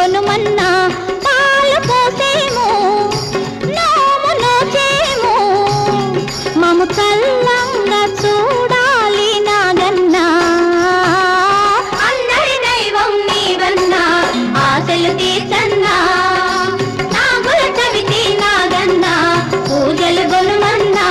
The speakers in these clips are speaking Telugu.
కొనుమన్నా పాలు పోసేమో నోము నోచేమో మము చల్లంగా చూడాలి నాగన్నా అందరి దైవం నీవన్నా ఆశలు తీర్చన్నా నాగుల చవితి నాగన్నా పూజలు కొనుమన్నా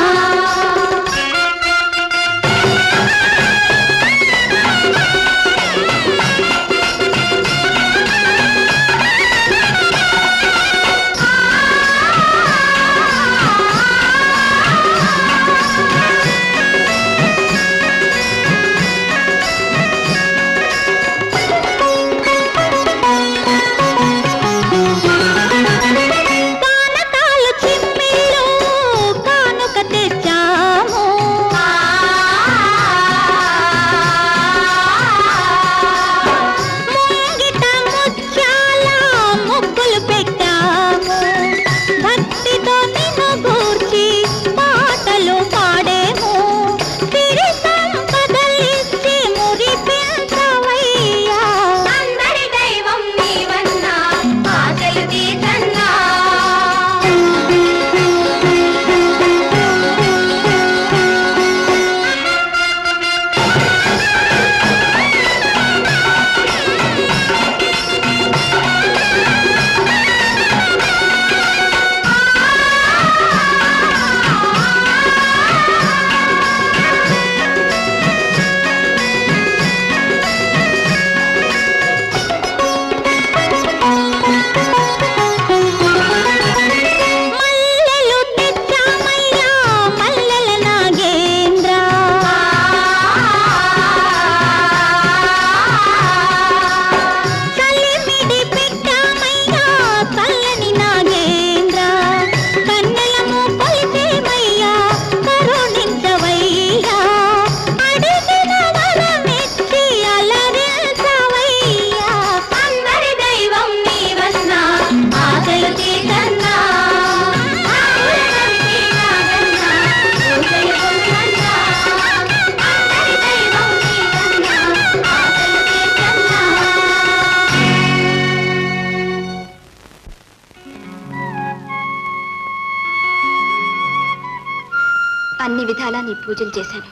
అన్ని విధాలా నీ పూజలు చేశాను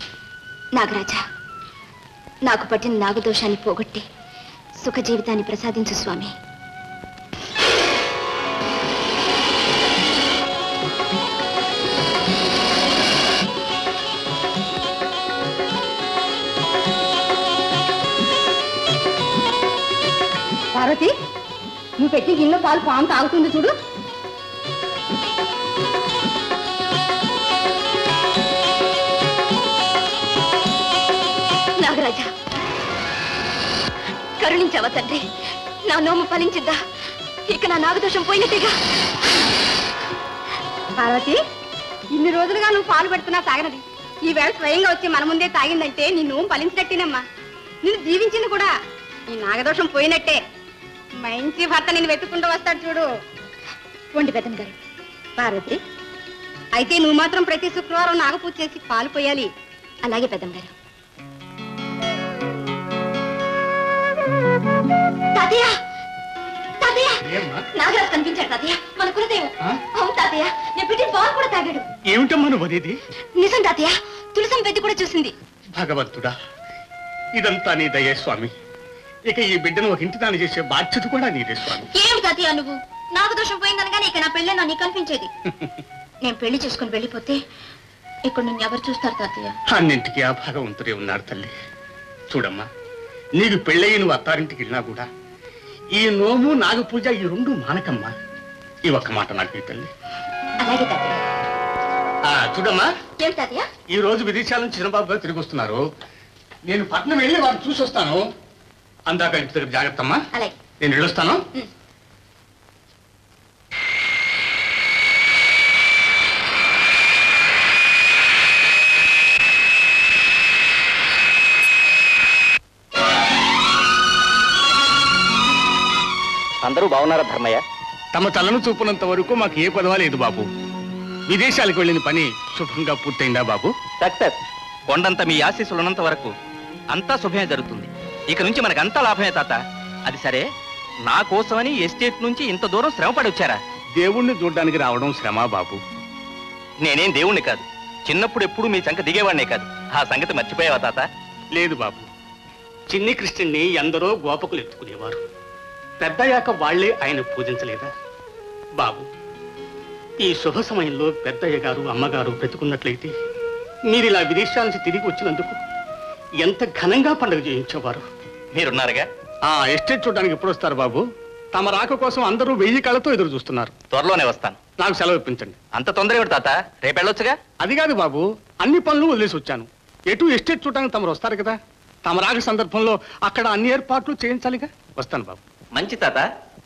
నాగరాజా నాకు పట్టిన నాగదోషాన్ని పోగొట్టి సుఖ జీవితాన్ని ప్రసాదించు స్వామి పార్వతి నువ్వు పెట్టి గిన్నె పాలు పాము తాగుతుంది చూడు నాగరాజా కరుణించావా తండ్రి నా నోము ఫలించిద్దా ఇక నా నాగదోషం పోయినట్టుగా పార్వతి ఇన్ని రోజులుగా నువ్వు పాలు పెడుతున్నా తాగనది ఈవేళ స్వయంగా వచ్చి మన ముందే తాగిందంటే నీ నోము ఫలించినట్టేనమ్మా నిన్ను దీవించింది కూడా ఈ నాగదోషం పోయినట్టే మంచి భర్త నేను వెతుక్కుంటూ వస్తాడు చూడు వండి పెద్దమ్మ గారు పార్వతి అయితే నువ్వు మాత్రం ప్రతి శుక్రవారం నాగపూజ చేసి పాలు పోయాలి అలాగే పెద్దమ్మ గారు తాతయ్య తాతయ్య నాగరాజు కనిపించాడు తాతయ్య మన కులదేవం అవును తాతయ్య నేను పెట్టిన పాలు కూడా తాగాడు ఏమిటమ్మా నువ్వు అనేది నిజం తాతయ్య తులసం పెద్ద కూడా చూసింది భగవంతుడా ఇదంతా నీ దయే స్వామి ఇక ఈ బిడ్డను ఒక ఇంటి దాన్ని చేసే బాధ్యత కూడా నీదే స్వామి ఏమి తాతయ్య నువ్వు నాగదోషం పోయిందనగానే ఇక నా పెళ్ళే నీకు కనిపించేది నేను పెళ్లి చేసుకుని వెళ్ళిపోతే ఇక్కడ నిన్ను ఎవరు చూస్తారు తాతయ్య అన్నింటికి ఆ భగవంతుడే ఉన్నాడు తల్లి చూడమ్మా నీకు పెళ్ళయి నువ్వు అత్తారింటికి వెళ్ళినా కూడా ఈ నోము నాగపూజ ఈ రెండు మానకమ్మా ఈ ఒక్క మాట నాకు తల్లి అలాగే తాతయ్య చూడమ్మా ఏమి తాతయ్య ఈ రోజు విదేశాల నుంచి చిన్నబాబు గారు తిరిగి వస్తున్నారు నేను పట్నం వెళ్ళి వారిని చూసి వస్తాను అందాక ఇంటి దగ్గర జాగ్రత్త అమ్మా అలాగే నేను వెళ్ళొస్తాను అందరూ బాగున్నారా ధర్మయ్య? తమ తలను చూపునంత వరకు మాకు ఏ పదవా లేదు బాబు. విదేశాలకు వెళ్ళిన పని శుభంగా పూర్తయిందా బాబు? సక్సెస్. కొండంత మీ ఆశీస్సులున్నంత వరకు అంతా శుభమే జరుగుతుంది. ఇక నుంచి మనకంతా లాభమే తాత. అది సరే, నా కోసమని ఎస్టేట్ నుంచి ఇంత దూరం శ్రమ పడి వచ్చారా? దేవుణ్ణి చూడ్డానికి రావడం శ్రమ బాబు. నేనేం దేవుణ్ణి కాదు, చిన్నప్పుడు ఎప్పుడు మీ సంగ దిగేవాడినే కాదు. ఆ సంగతి మర్చిపోయావా తాత? లేదు బాబు, చిన్ని కృష్ణుణ్ణి ఎందరో గోపకులు ఎత్తుకునేవారు. పెద్దయ్యాక వాళ్లే ఆయన పూజించలేదా బాబు? ఈ శుభ సమయంలో పెద్దయ్య గారు అమ్మగారు బ్రతుకున్నట్లయితే మీరు ఇలా విదేశాల నుంచి తిరిగి వచ్చినందుకు ఎంత ఘనంగా పండుగ చేయించేవారు. మీరున్నారుగా. ఎస్టేట్ చూడడానికి ఎప్పుడు వస్తారు బాబు? తమ రాక కోసం అందరూ 1000 కళ్ళతో ఎదురు చూస్తున్నారు. త్వరలోనే వస్తాను. నాకు సెలవు ఇప్పించండి. అంత తొందర ఏమిటి తాత? రేపు వెళ్ళొచ్చుగా. అది కాదు బాబు, అన్ని పనులు వదిలేసి వచ్చాను. ఎటు ఎస్టేట్ చూడడానికి తమరు వస్తారు కదా, తమ రాక సందర్భంలో అక్కడ అన్ని ఏర్పాట్లు చేయించాలిగా. వస్తాను బాబు. మంచి తాత.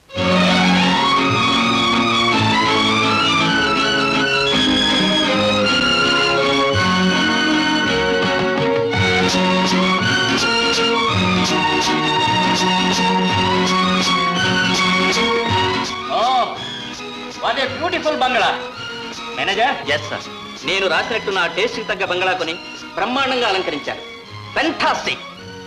What a beautiful bungalow. Manager. Yes sir. నేను రాసినట్టు నా టేస్ట్ తగ్గ బంగ్లా కొని బ్రహ్మాండంగా అలంకరించారు. ఫెంటాస్టిక్.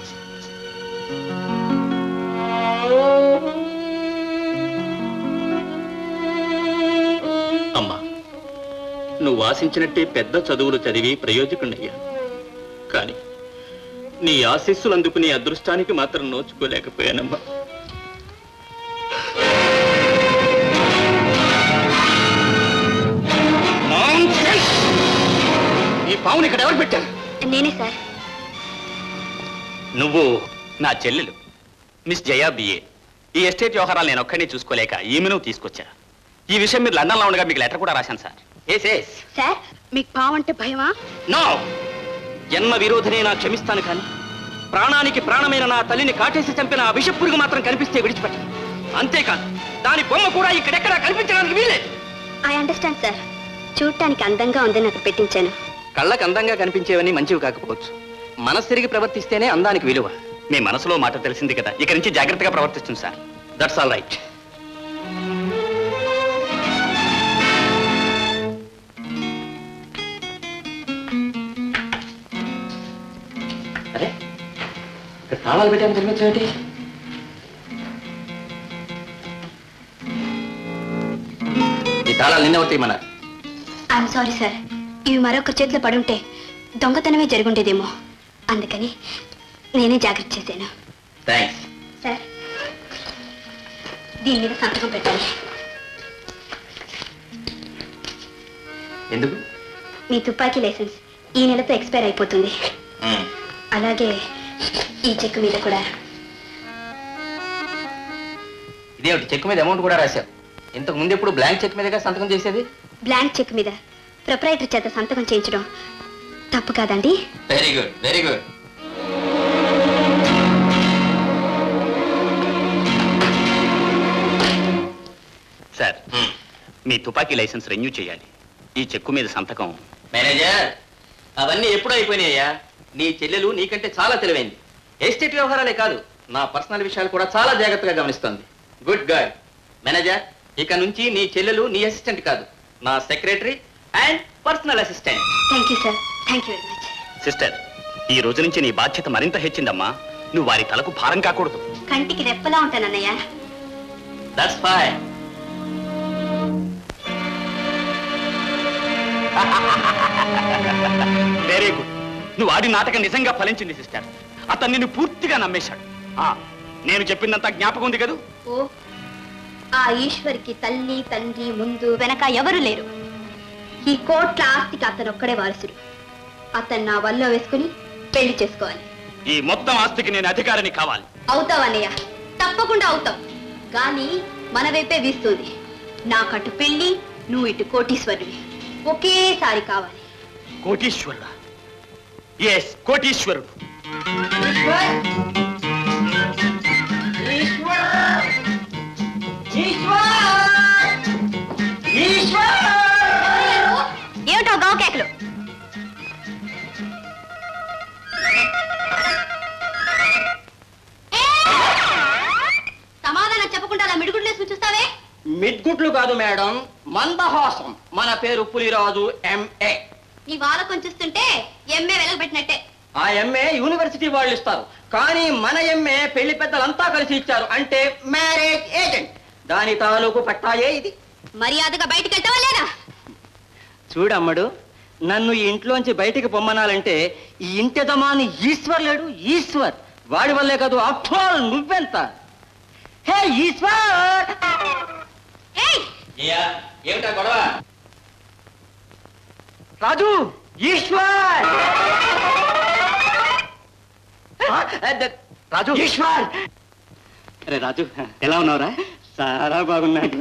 అమ్మా, నువ్వు ఆశించినట్టే పెద్ద చదువులు చదివి ప్రయోజకుణ్ణయ్యా. కానీ నీ ఆశీస్సులు అందుకునే అదృష్టానికి మాత్రం నోచుకోలేకపోయానమ్మా. ఈ పావుని ఇక్కడ ఎవరు పెట్టారు? నేనే సార్. నువ్వు నా చెల్లెలు మిస్ జయా బిఏ. ఈ ఎస్టేట్ వ్యవహారాలు నేను ఒక్కడిని చూసుకోలేక ఈమెను తీసుకొచ్చా. ఈ విషయం మీరు లండన్లో ఉండగా మీకు లెటర్ కూడా రాశాను సార్. సార్, మీకు పావంటే భయమా? నో, జన్మ విరోధనే నా క్షమిస్తాను, కానీ ప్రాణానికి ప్రాణమైన నా తల్లిని కాటేసి చంపిన ఆ విషపురుగు మాత్రం కనిపిస్తే విడిచిపెట్టాను. అంతేకాదు, దాని బొమ్మ కూడా ఇక్కడెక్కడా కనిపించడానికి వీలేదు. I understand sir. చూడటానికి అందంగా ఉందని నాకు పెట్టించాను. కళ్ళకు అందంగా కనిపించేవని మంచివి కాకపోవచ్చు. మనసు తిరిగి ప్రవర్తిస్తేనే అందానికి విలువ. మీ మనసులో మాట తెలిసింది కదా, ఇక నుంచి జాగ్రత్తగా ప్రవర్తిస్తుంది సార్. That's all right. అరే, ఇక్కడ తాళాలు పెట్టాను తిరిగొచ్చేటి? ఈ తాళాలు నిన్న ఒకటి మన. I'm sorry sir. ఇవి మరొక చేతిలో పడుంటే దొంగతనమే జరుగుండేదేమో, అందుకని నేనే జాగ్రత్త చేశాను. థ్యాంక్స్ సార్, దీని మీద సంతకం పెట్టాలి. ఎందుకు? మీ తుపాకీ లైసెన్స్ ఈ నెలతో ఎక్స్పైర్ అయిపోతుంది. అలాగే ఈ చెక్ మీద కూడా. ఇదేమిటి, చెక్ మీద అమౌంట్ కూడా రాశావు? ఇంతకు ముందు ఎప్పుడు బ్లాంక్ చెక్ మీదగా సంతకం చేసేది? బ్లాంక్ చెక్ మీద ప్రొప్రైటర్ చేత సంతకం చేయించడం తప్పు కాదండి? Very good, very good. Sir, మీ తుపాకీ లైసెన్స్ రెన్యూ చేయాలి. ఈ చెక్కు మీద సంతకం. మేనేజర్, అవన్నీ ఎప్పుడూ అయిపోయినాయ్యా. నీ చెల్లెలు నీకంటే చాలా తెలివైంది. ఎస్టేట్ వ్యవహారాలే కాదు, నా పర్సనల్ విషయాలు కూడా చాలా జాగ్రత్తగా గమనిస్తుంది. Good girl. మేనేజర్, ఇక నుంచి నీ చెల్లెలు నీ అసిస్టెంట్ కాదు, నా secretary and personal assistant. Thank you sir. Thank you very much. Sister, ఈ రోజు నుంచి నీ బాధ్యత మరింత హెచ్చిందమ్మా. నువ్వు వారి తలకు భారం కాకూడదు. కంటికి రెప్పలా ఉంటానన్నయ్య. That's fine. Very good. నువ్వు ఆడి నాటకం నిజంగా ఫలించింది సిస్టర్. అతను నిన్ను పూర్తిగా నమ్మేశాడు. నేను చెప్పిందంతా జ్ఞాపకం ఉంది కదూ? ఓ, ఆ ఈశ్వరికి తల్లి తండ్రి ముందు వెనక ఎవరు లేరు. ఈ కోట్ల ఆస్తికి అతను ఒక్కడే వారసుడు. అతను నా వల్ల వేసుకుని పెళ్లి చేసుకోవాలి. ఈ మొత్తం ఆస్తికి నేను అధికారిని కావాలి. అవుతావన్నయ్య, తప్పకుండా అవుతావు. గాని మన వైపే వీస్తుంది. నాకటు పెళ్లి, నువ్వు ఇటు కోటీశ్వరుడివి. ఒకేసారి కావాలి. కోటీశ్వరుడా? ఎస్, కోటీశ్వరుడు. ఏమిటో గావకేకలు? సమాధానం చెప్పకుండా అలా మిడుగుడ్లే సూచిస్తావే? మిడ్గుట్లు కాదు మేడం, మందహాసం. మన పేరు పులిరాజు ఎంఏ. నీ వాళ్ళ చూస్తుంటే ఎంఏ వెలగబెట్టినట్టే. ఆ ఎంఏ యూనివర్సిటీ వాళ్ళు ఇస్తారు, కానీ మన ఎంఏ పెళ్లి పెద్దలంతా కలిసి ఇచ్చారు. అంటే మ్యారేజ్ దాని తాలూకు పట్టాయే ఇది. మర్యాదగా బయటికి వెళ్తావా లేదా? చూడమ్మడు, నన్ను ఈ ఇంట్లోంచి బయటికి పొమ్మనాలంటే ఈ ఇంటి యజమాని ఈశ్వర్ లేడు, ఈశ్వర్. వాడి వల్లే కాదు, ఆఫ్టర్ నువ్వెంత. హే ఈశ్వర్! ఏమిటా గొడవ? రాజు, ఈశ్వర్! రాజు, ఈశ్వర్! అరే రాజు, ఎలా ఉన్నావురా? చాలా బాగున్నాడు.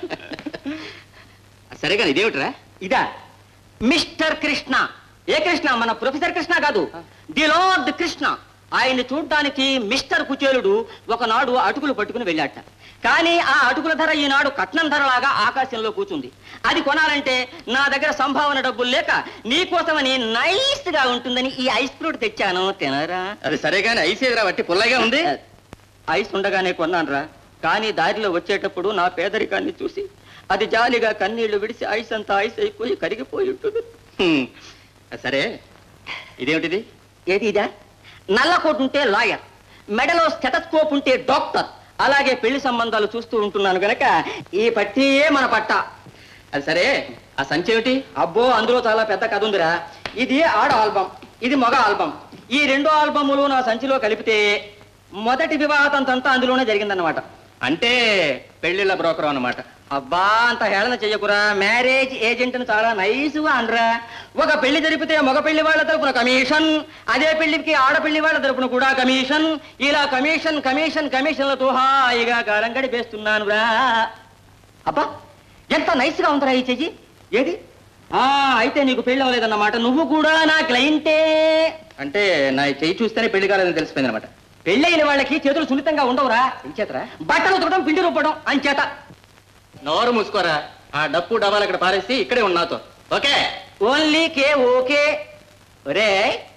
సరేగా ఇదేమిట్రా? ఇదా మిస్టర్ కృష్ణ. ఏ కృష్ణ? మన ప్రొఫెసర్ కృష్ణ కాదు, ది లార్డ్ కృష్ణ. ఆయన్ని చూడ్డానికి మిస్టర్ కుచేలుడు ఒకనాడు అటుకులు పట్టుకుని వెళ్ళాట. కానీ ఆ అటుకుల ధర ఈనాడు కట్నం ధరలాగా ఆకాశంలో కూర్చుంది. అది కొనాలంటే నా దగ్గర సంభావన డబ్బులు లేక నీకోసమని నైస్ గా ఉంటుందని ఈ ఐస్ ఫ్రూట్ తెచ్చాను, తినరా? అది సరే కానీ ఐస్ ఎదురా బట్టి పుల్లగా ఉంది. ఐస్ ఉండగానే కొన్నానురా. కానీ దారిలో వచ్చేటప్పుడు నా పేదరికాన్ని చూసి అది జాలిగా కన్నీళ్లు విడిచి ఐస్ అంతా ఐస్ అయిపోయి కరిగిపోయి ఉంటుంది. సరే, ఇదేమిటిది? ఏది ఇదా? నల్ల కోట్ ఉంటే లాయర్, మెడలో స్టెటస్కోప్ ఉంటే డాక్టర్. అలాగే పెళ్లి సంబంధాలు చూస్తూ ఉంటున్నాను గనక ఈ పట్టియే మన పట్ట. అది సరే, ఆ సంచి ఏమిటి? అబ్బో, అందులో చాలా పెద్ద కథ ఉందిరా. ఇది ఆడ ఆల్బం, ఇది మగ ఆల్బం. ఈ రెండు ఆల్బములు నా సంచిలో కలిపితే మొదటి వివాహతంతా అందులోనే జరిగిందన్నమాట. అంటే పెళ్లిళ్ళ బ్రోకర్ అన్నమాట. అబ్బా, అంత హేళన చెయ్యకురా. మ్యారేజ్ ఏజెంట్ చాలా నైస్గా అనరా. ఒక పెళ్లి జరిపితే మగ పెళ్లి వాళ్ళ తరపున కమిషన్, అదే పెళ్లికి ఆడపెళ్లి వాళ్ళ తరపున కూడా కమిషన్. ఇలా కమిషన్ కమిషన్ కమిషన్లతో హాయిగా కాలం గడిపేస్తున్నాను రా. అబ్బా, ఎంత నైస్గా ఉందిరా ఈ చెయ్యి. ఏది? అయితే నీకు పెళ్లి అవ్వలేదన్నమాట. నువ్వు కూడా నా క్లయింటే. అంటే నా చెయ్యి చూస్తేనే పెళ్లి కాలేదని తెలిసిపోయింది అనమాట. పెళ్ళైన వాళ్ళకి చేతులు సున్నితంగా ఉండవురా. ఇంచేతరా బట్టలు ఉతకడం, పిండి రూపడం అంచేత. నోరు మూసుకోరా. ఆ డప్పు డబ్బాలు అక్కడ పారేసి ఇక్కడే ఉన్నాతో. ఓకే? ఓన్లీ కే ఓకే. ఒరే,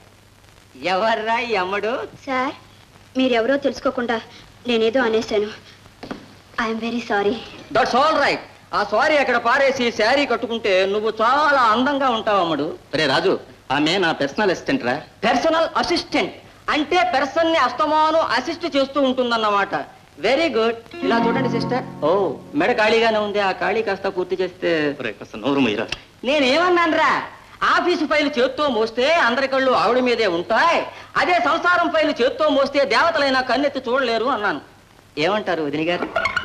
ఎవర్రా ఈ అమ్మడు? సార్, మీరెవరో తెలుసుకోకుండా నేనేదో అనేశాను. I'm very sorry. That's all right. ఆ సారీ అక్కడ పారేసి శారీ కట్టుకుంటే నువ్వు చాలా అందంగా ఉంటావు అమ్మడు. రే రాజు, ఆమె నా పర్సనల్ అసిస్టెంట్ రా. పర్సనల్ అసిస్టెంట్ అంటే పర్సన్ ని అస్తమానం అసిస్ట్ చేస్తూ ఉంటుందన్నమాట. Very good. ఇలా చూడండి సిస్టర్. ఓ, మెడ ఖాళీగానే ఉంది. ఆ ఖాళీ కాస్త పూర్తి చేస్తే. నోరు మీరా. నేనేమన్నానరా? ఆఫీసు ఫైలు చేత్తో మోస్తే అందరి కళ్ళు ఆవిడ మీదే ఉంటాయి. అదే సంసారం ఫైలు చేత్తో మోస్తే దేవతలైనా కన్నెత్తి చూడలేరు అన్నాను. ఏమంటారు వదిన గారు?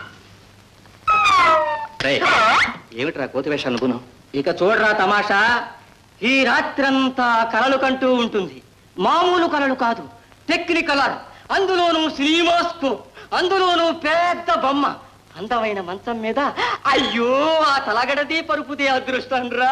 ఏమిట్రా కోతి వేషాలు అనుకున్నావు? ఇక చూడరా తమాషా. ఈ రాత్రంతా కలలు కంటూ ఉంటుంది. మామూలు కలలు కాదు, టెక్నికలర్. అందులోనూ సినిమాస్కోప్, అందులోనూ పెద్ద బొమ్మ. అందమైన మంచం మీద అయ్యో ఆ తలగడది పరుపుదే అదృష్టం రా.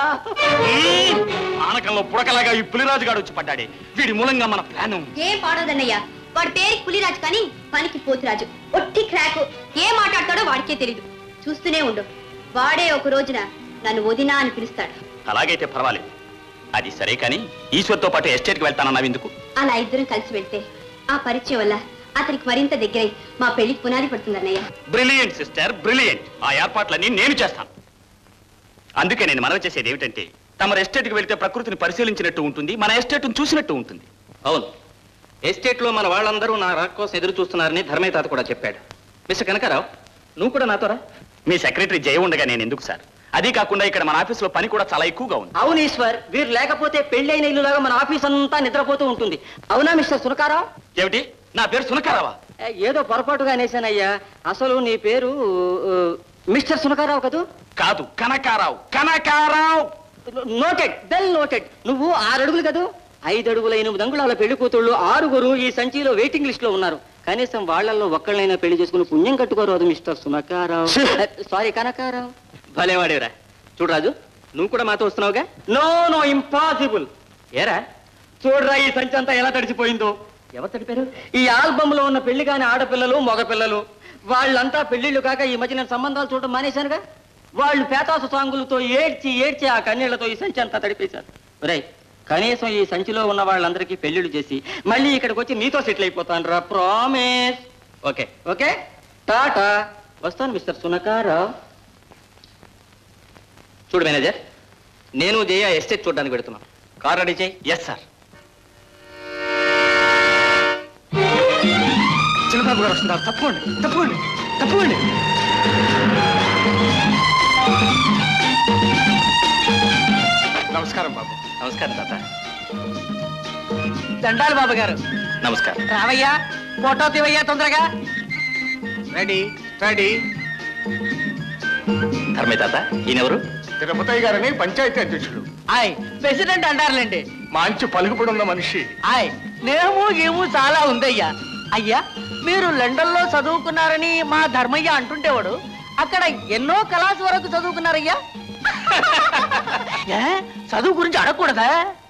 ఆనకంలో పుడకలాగా ఈ పులిరాజు గారు వచ్చి పడ్డాడే. వీడి మూలంగా మన ప్లాను ఏం పాడోదన్నయ్యా. వాడి పేరు పులిరాజు కానీ పనికి పోతురాజు. ఒట్టి క్రాకు. ఏం మాట్లాడతాడో వాడికే తెలీదు. చూస్తూనే ఉండు, వాడే ఒక రోజున నన్ను వదినా అని పిలుస్తాడు. అలాగైతే పర్వాలేదు. అది సరే కానీ ఈశ్వర్తో పాటు ఎస్టేట్కి వెళ్తానన్నావు ఎందుకు? అలా ఇద్దరం కలిసి వెళ్తే ఆ పరిచయం వల్ల అతనికి మరింత దగ్గరై మా పెళ్లికి పునాది పడుతుందన్నయ్య. Brilliant sister, brilliant. ఆ ఏర్పాట్లన్నీ నేను చేస్తాను. అందుకే నేను మనవి చేసేది ఏమిటంటే, తమ ఎస్టేట్కి వెళ్తే ప్రకృతిని పరిశీలించినట్టు ఉంటుంది, మన ఎస్టేట్ను చూసినట్టు ఉంటుంది. అవును, ఎస్టేట్లో మన వాళ్ళందరూ నా రాక్ కోసం ఎదురు చూస్తున్నారని ధర్మయ్య తాత కూడా చెప్పాడు. మిస్టర్ కనకారావు, నువ్వు కూడా నాతో రా. మీ సెక్రటరీ జయ ఉండగా నేను ఎందుకు సార్? అదీ కాకుండా ఇక్కడ మన ఆఫీసులో పని కూడా చాలా ఎక్కువగా ఉంది. అవును ఈశ్వర్, వీరు లేకపోతే పెళ్ళైన ఇల్లులాగా మన ఆఫీస్ అంతా నిద్రపోతూ ఉంటుంది. అవునా మిస్టర్ సునకారావు? ఏమిటి, నా పేరు సునకారావా? ఏదో పొరపాటుగా అనేశానయ్యా. అసలు నీ పేరు మిస్టర్ సునకారావు కదూ? కాదు, Kanakarao. Kanakarao. Noted, well noted. నువ్వు 6 అడుగులు కదూ? 5 అడుగుల 8 అంగుళాల పెళ్లి కూతుళ్ళు 6 ఈ సంచిలో వెయిటింగ్ లిస్ట్ లో ఉన్నారు. కనీసం వాళ్ళల్లో ఒక్కళ్ళైనా పెళ్లి చేసుకుని పుణ్యం కట్టుకోరాదు మిస్టర్ సునకారావు. సారీ కనకారావు. భలేవాడేవరా. చూడరాజు, నువ్వు కూడా మాతో వస్తున్నావుగా? No no, impossible. ఏరా, చూడరా ఈ సంచి అంతా ఎలా తడిచిపోయిందో. ఎవరు తడిపారు? ఈ ఆల్బమ్ లో ఉన్న పెళ్లి కాని ఆడపిల్లలు, మగపిల్లలు వాళ్ళంతా పెళ్లిళ్ళు కాక ఈ మధ్య నేను సంబంధాలు చూడటం మానేశానుగా. వాళ్ళు పేతాసు సాంగులతో ఏడ్చి ఏడ్చి ఆ కన్నీళ్లతో ఈ సంచి అంతా తడిపేశారు. ఒరే, కనీసం ఈ సంచిలో ఉన్న వాళ్ళందరికీ పెళ్లిళ్ళు చేసి మళ్ళీ ఇక్కడికి వచ్చి నీతో సెటిల్ అయిపోతాను రా. ప్రామిస్. Okay okay, tata. వస్తాను మిస్టర్ సునకారావు. చూడు మేనేజర్, నేను జయ ఎస్టేట్ చూడడానికి పెడుతున్నాను. కార్ రెడీ చేయి. Yes sir. చిన్నబాబు గారు వస్తున్నారు. తప్పకోండి, తప్పకోండి, తప్పకోండి. నమస్కారం బాబు. నమస్కారం తాత. దండాలు బాబు గారు. నమస్కారం. రావయ్యా, ఫోటో తీవయ్యా తొందరగా. Ready ready. ధర్మే తాత, ఈయనెవరు? తిరుపతయ్య గారని పంచాయతీ అధ్యక్షుడు. ఆయ్ ప్రెసిడెంట్ అంటారులేండి. మంచి పలుకుబడున్న మనిషి. ఆయ్ నేము గేము చాలా ఉందయ్యా. అయ్యా, మీరు లండన్ లో చదువుకున్నారని మా ధర్మయ్య అంటుంటేవాడు. అక్కడ ఎన్నో క్లాస్ వరకు చదువుకున్నారయ్యా. ఏ, చదువు గురించి అడగకూడదా?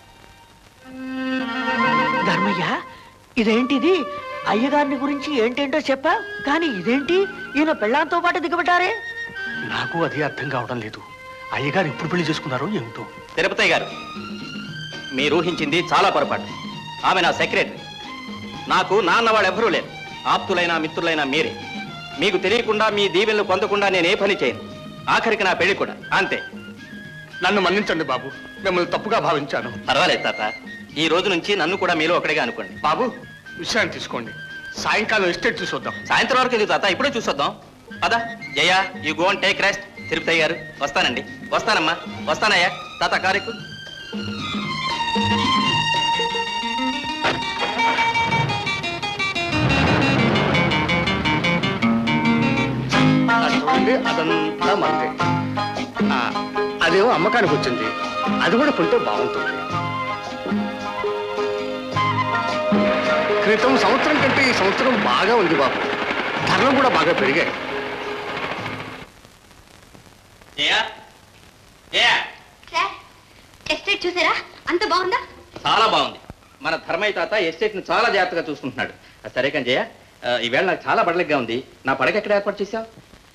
ధర్మయ్య, ఇదేంటిది? అయ్యగారిని గురించి ఏంటేంటో చెప్పా, కానీ ఇదేంటి ఈయన పెళ్ళాంతో పాటు దిగబెట్టారే? నాకు అది అర్థం కావడం లేదు. అయ్యగారు ఎప్పుడు పెళ్లి చేసుకున్నారో ఏమిటో. తిరుపతయ్య గారు, మీరు ఊహించింది చాలా పొరపాటు. ఆమె నా సెక్రటరీ. నాకు నాన్న వాళ్ళు ఎవరూ లేరు. ఆప్తులైనా మిత్రులైనా మీరే. మీకు తెలియకుండా మీ దీవెనలు పొందకుండా నేను ఏ పని చేయను. ఆఖరికి నా పెళ్లి కూడా అంతే. నన్ను మన్నించండి బాబు, మిమ్మల్ని తప్పుగా భావించాను. పర్వాలేదు తాత, ఈ రోజు నుంచి నన్ను కూడా మీలో ఒకటిగా అనుకోండి. బాబు, విషయాన్ని తీసుకోండి. సాయంకాలం ఎస్టేట్ చూసొద్దాం. సాయంత్రం వరకు ఎందుకు తాత, ఇప్పుడే చూసొద్దాం. పద Jaya, you go and take rest. Tirupatayya గారు, వస్తానండి. వస్తానమ్మా, వస్తానయ్యా. తాత కారెక్కు. చూడండి, అదంతా మందే. అదేమో అమ్మకానికి వచ్చింది. అది కూడా కొంటే బాగుంటుంది. క్రితం సంవత్సరం కంటే ఈ సంవత్సరం బాగా ఉంది బాబు. ధరలు కూడా బాగా పెరిగాయి. ఎస్టేట్ చూసారా? అంత బాగుందా? చాలా బాగుంది. మన ధర్మయ్య తాత ఎస్టేట్ ని చాలా జాగ్రత్తగా చూసుకుంటున్నాడు. సరే కానీ జయ, ఈవేళ నాకు చాలా బడలిగ్గా ఉంది. నా పడక ఎక్కడ ఏర్పాటు చేశావు?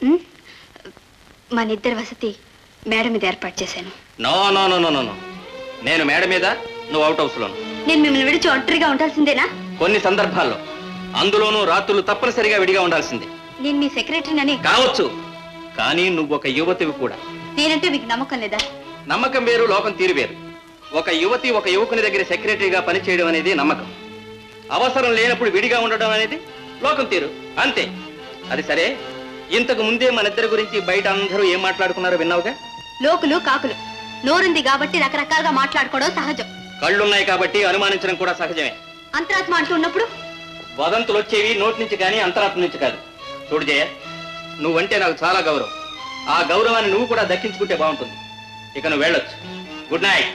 మన ఇద్దరి వసతి మేడ మీద ఏర్పాటు చేశాను. No no no no no, నేను మేడ మీద, నువ్వు అవుట్ హౌస్ లోను. నేను మిమ్మల్ని విడిచి ఒంటరిగా ఉండాల్సిందేనా? కొన్ని సందర్భాల్లో, అందులోనూ రాత్రులు తప్పనిసరిగా విడిగా ఉండాల్సిందే. నేను మీ సెక్రటరీనని కావచ్చు, కానీ నువ్వు ఒక యువతివి కూడా. నేనంటే మీకు నమ్మకం లేదా? నమ్మకం వేరు, లోకం తీరు వేరు. ఒక యువతి ఒక యువకుని దగ్గర సెక్రటరీగా పనిచేయడం అనేది నమ్మకం. అవసరం లేనప్పుడు విడిగా ఉండడం అనేది లోకం తీరు, అంతే. అది సరే, ఇంతకు ముందే మన ఇద్దరి గురించి బయట అందరూ ఏం మాట్లాడుకున్నారో విన్నావుగా? లోకులు కాకులు. నోరుంది కాబట్టి రకరకాలుగా మాట్లాడుకోవడం సహజం. కళ్ళున్నాయి కాబట్టి అనుమానించడం కూడా సహజమే. అంతరాత్మ అంటూ ఉన్నప్పుడు వదంతులు వచ్చేవి నోటి నుంచి కానీ అంతరాత్మ నుంచి కాదు. చూడు జయ, నువ్వంటే నాకు చాలా గౌరవం. ఆ గౌరవాన్ని నువ్వు కూడా దక్కించుకుంటే బాగుంటుంది. ఇక నువ్వు వెళ్ళొచ్చు. Good night.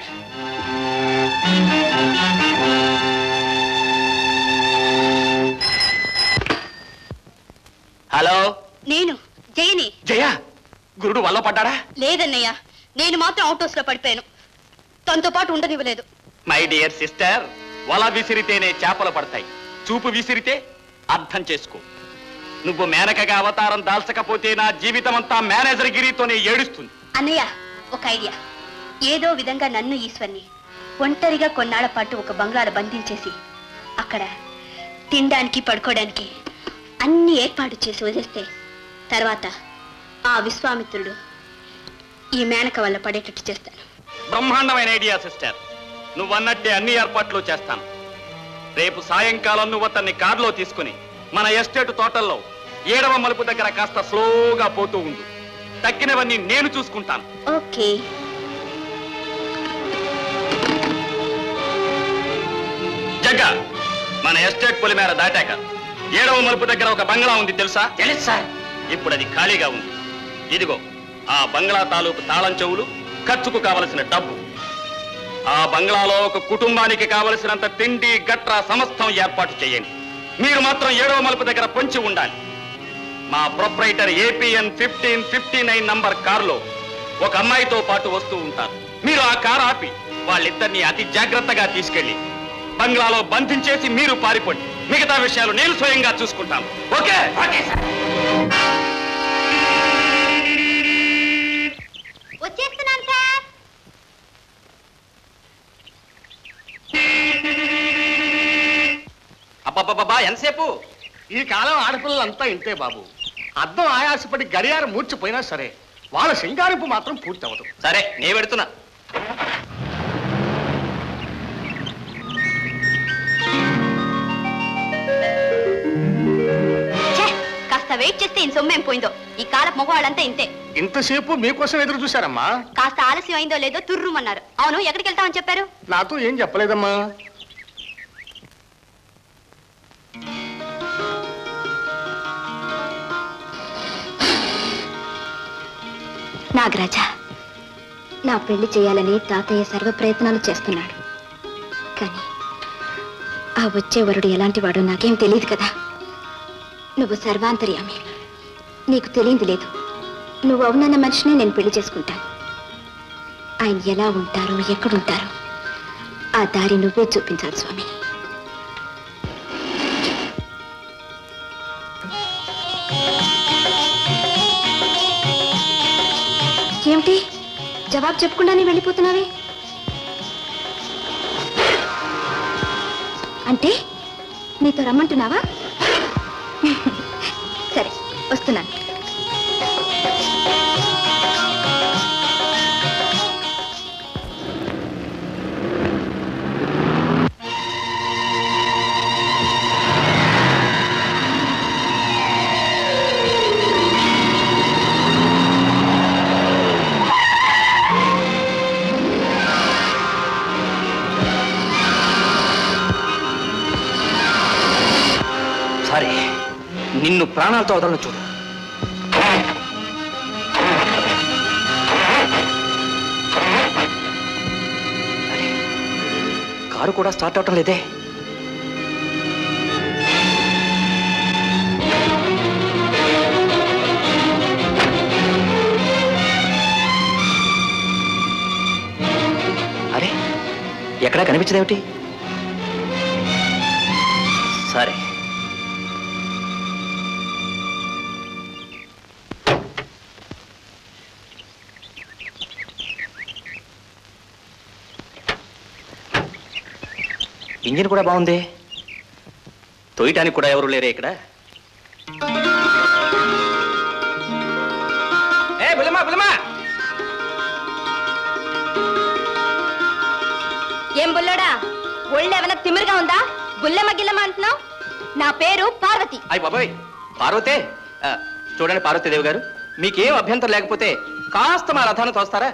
హలో, నేను జయని. జయ, గురుడు వల్ల పడ్డాడా? లేదన్నయ్య, నేను మాత్రం అవుట్ హౌస్ లో పడిపోయాను. తనతో పాటు ఉండనివ్వలేదు. మై డియర్ సిస్టర్, వల విసిరితేనే చేపలు పడతాయి, చూపు విసిరితే అర్థం చేసుకో. నువ్వు మేనకగా అవతారం దాల్చకపోతే నా జీవితం అంతా మేనేజర్ గిరితోనే ఏడుస్తుంది. అన్నయ్య, ఒక ఐడియా. ఏదో విధంగా నన్ను ఈశ్వర్ని ఒంటరిగా కొన్నాళ్ల పాటు ఒక బంగ్లాలో బంధించేసి అక్కడ తినడానికి పడుకోవడానికి అన్ని ఏర్పాటు చేసి వదిలేస్తే తర్వాత ఆ విశ్వామిత్రుడు ఈ మేనక వల్ల పడేటట్టు చేస్తాను. బ్రహ్మాండమైన ఐడియా సిస్టర్. నువ్వన్నట్టే అన్ని ఏర్పాట్లు చేస్తాను. రేపు సాయంకాలం నువ్వు అతన్ని కారులో తీసుకుని మన ఎస్టేట్ తోటల్లో 7వ మలుపు దగ్గర కాస్త స్లోగా పోతూ ఉండు. తక్కినవన్నీ నేను చూసుకుంటాను. ఓకే. జగ్గ, మన ఎస్టేట్ పొలిమేర దాటాక 7వ మలుపు దగ్గర ఒక బంగ్లా ఉంది, తెలుసా? తెలుసు సార్. ఇప్పుడు అది ఖాళీగా ఉంది. ఇదిగో ఆ బంగ్లా తాలూకు తాళం చెవులు, ఖర్చుకు కావలసిన డబ్బు. ఆ బంగ్లాలో ఒక కుటుంబానికి కావలసినంత తిండి గట్రా సమస్తం ఏర్పాటు చేయండి. మీరు మాత్రం 7వ మలుపు దగ్గర పొంచి ఉండాలి. మా ప్రొప్రైటర్ APN 1559 నంబర్ కారులో ఒక అమ్మాయితో పాటు వస్తూ ఉంటారు. మీరు ఆ కారు ఆపి వాళ్ళిద్దరిని అతి జాగ్రత్తగా తీసుకెళ్లి బంగ్లాలో బంధించేసి మీరు పారిపోండి. మిగతా విషయాలు నేను స్వయంగా చూసుకుంటాను. ఓకే? వచ్చేస్తున్నాను సార్. అబ్బబ్బబ్బా, ఎంతసేపు? ఈ కాలం ఆడపిల్లలంతా ఇంతే బాబు. అద్దం ఆయాసపడి గడియారం మూర్చిపోయినా సరే వాళ్ళ సింగారింపు మాత్రం పూర్తి అవ్వదు. సరే, నే పెడుతున్నా. కాస్త కాస్త వెయిట్ చేస్తే ఈ సొమ్మేం పోయిందో. ఈ కాలపు మగవాళ్ళంతా ఇంతే. ఇంతసేపు మీకోసం ఎదురు చూశారమ్మా. కాస్త ఆలస్యం అయిందో లేదో తుర్రుమన్నారు. అవును, ఎక్కడికి వెళ్తామని చెప్పారు? నాతో ఏం చెప్పలేదమ్మా. నాగరాజ, నా పెళ్లి చేయాలని తాతయ్య సర్వ ప్రయత్నాలు చేస్తున్నాడు. కానీ ఆ వచ్చే వరుడు ఎలాంటి వాడో నాకేం తెలియదు కదా. నువ్వు సర్వాంతర్యామి, నీకు తెలియదు లేదు. నువ్వు అవునన్న మనిషిని నేను పెళ్లి చేసుకుంటాను. ఆయన ఎలా ఉంటారో ఎక్కడుంటారో ఆ దారి నువ్వే చూపించాలి స్వామి. ఏమిటి జవాబు చెప్పకుండానే వెళ్ళిపోతున్నావే? అంటే నీతో రమ్మంటున్నావా? సరే, వస్తున్నాను. నిన్ను ప్రాణాలతో వదలను చూడు. కారు కూడా స్టార్ట్ అవటం లేదే. అరే, ఎక్కడా కనిపించదేమిటి? సరే, ఇంజిన్ కూడా బాగుంది. తోయటానికి కూడా ఎవరు లేరే ఇక్కడ. ఏం బుల్లడా, ఒళ్ళు ఏమైనా తిమిరిగా ఉందా? బుల్లెమ్మ గిల్లమ్మ అంటున్నావు? నా పేరు పార్వతి. అయ్య బాబాయ్, పార్వతే. చూడండి పార్వతీదేవి గారు, మీకేం అభ్యంతరం లేకపోతే కాస్త మా రథాన్ని తోస్తారా?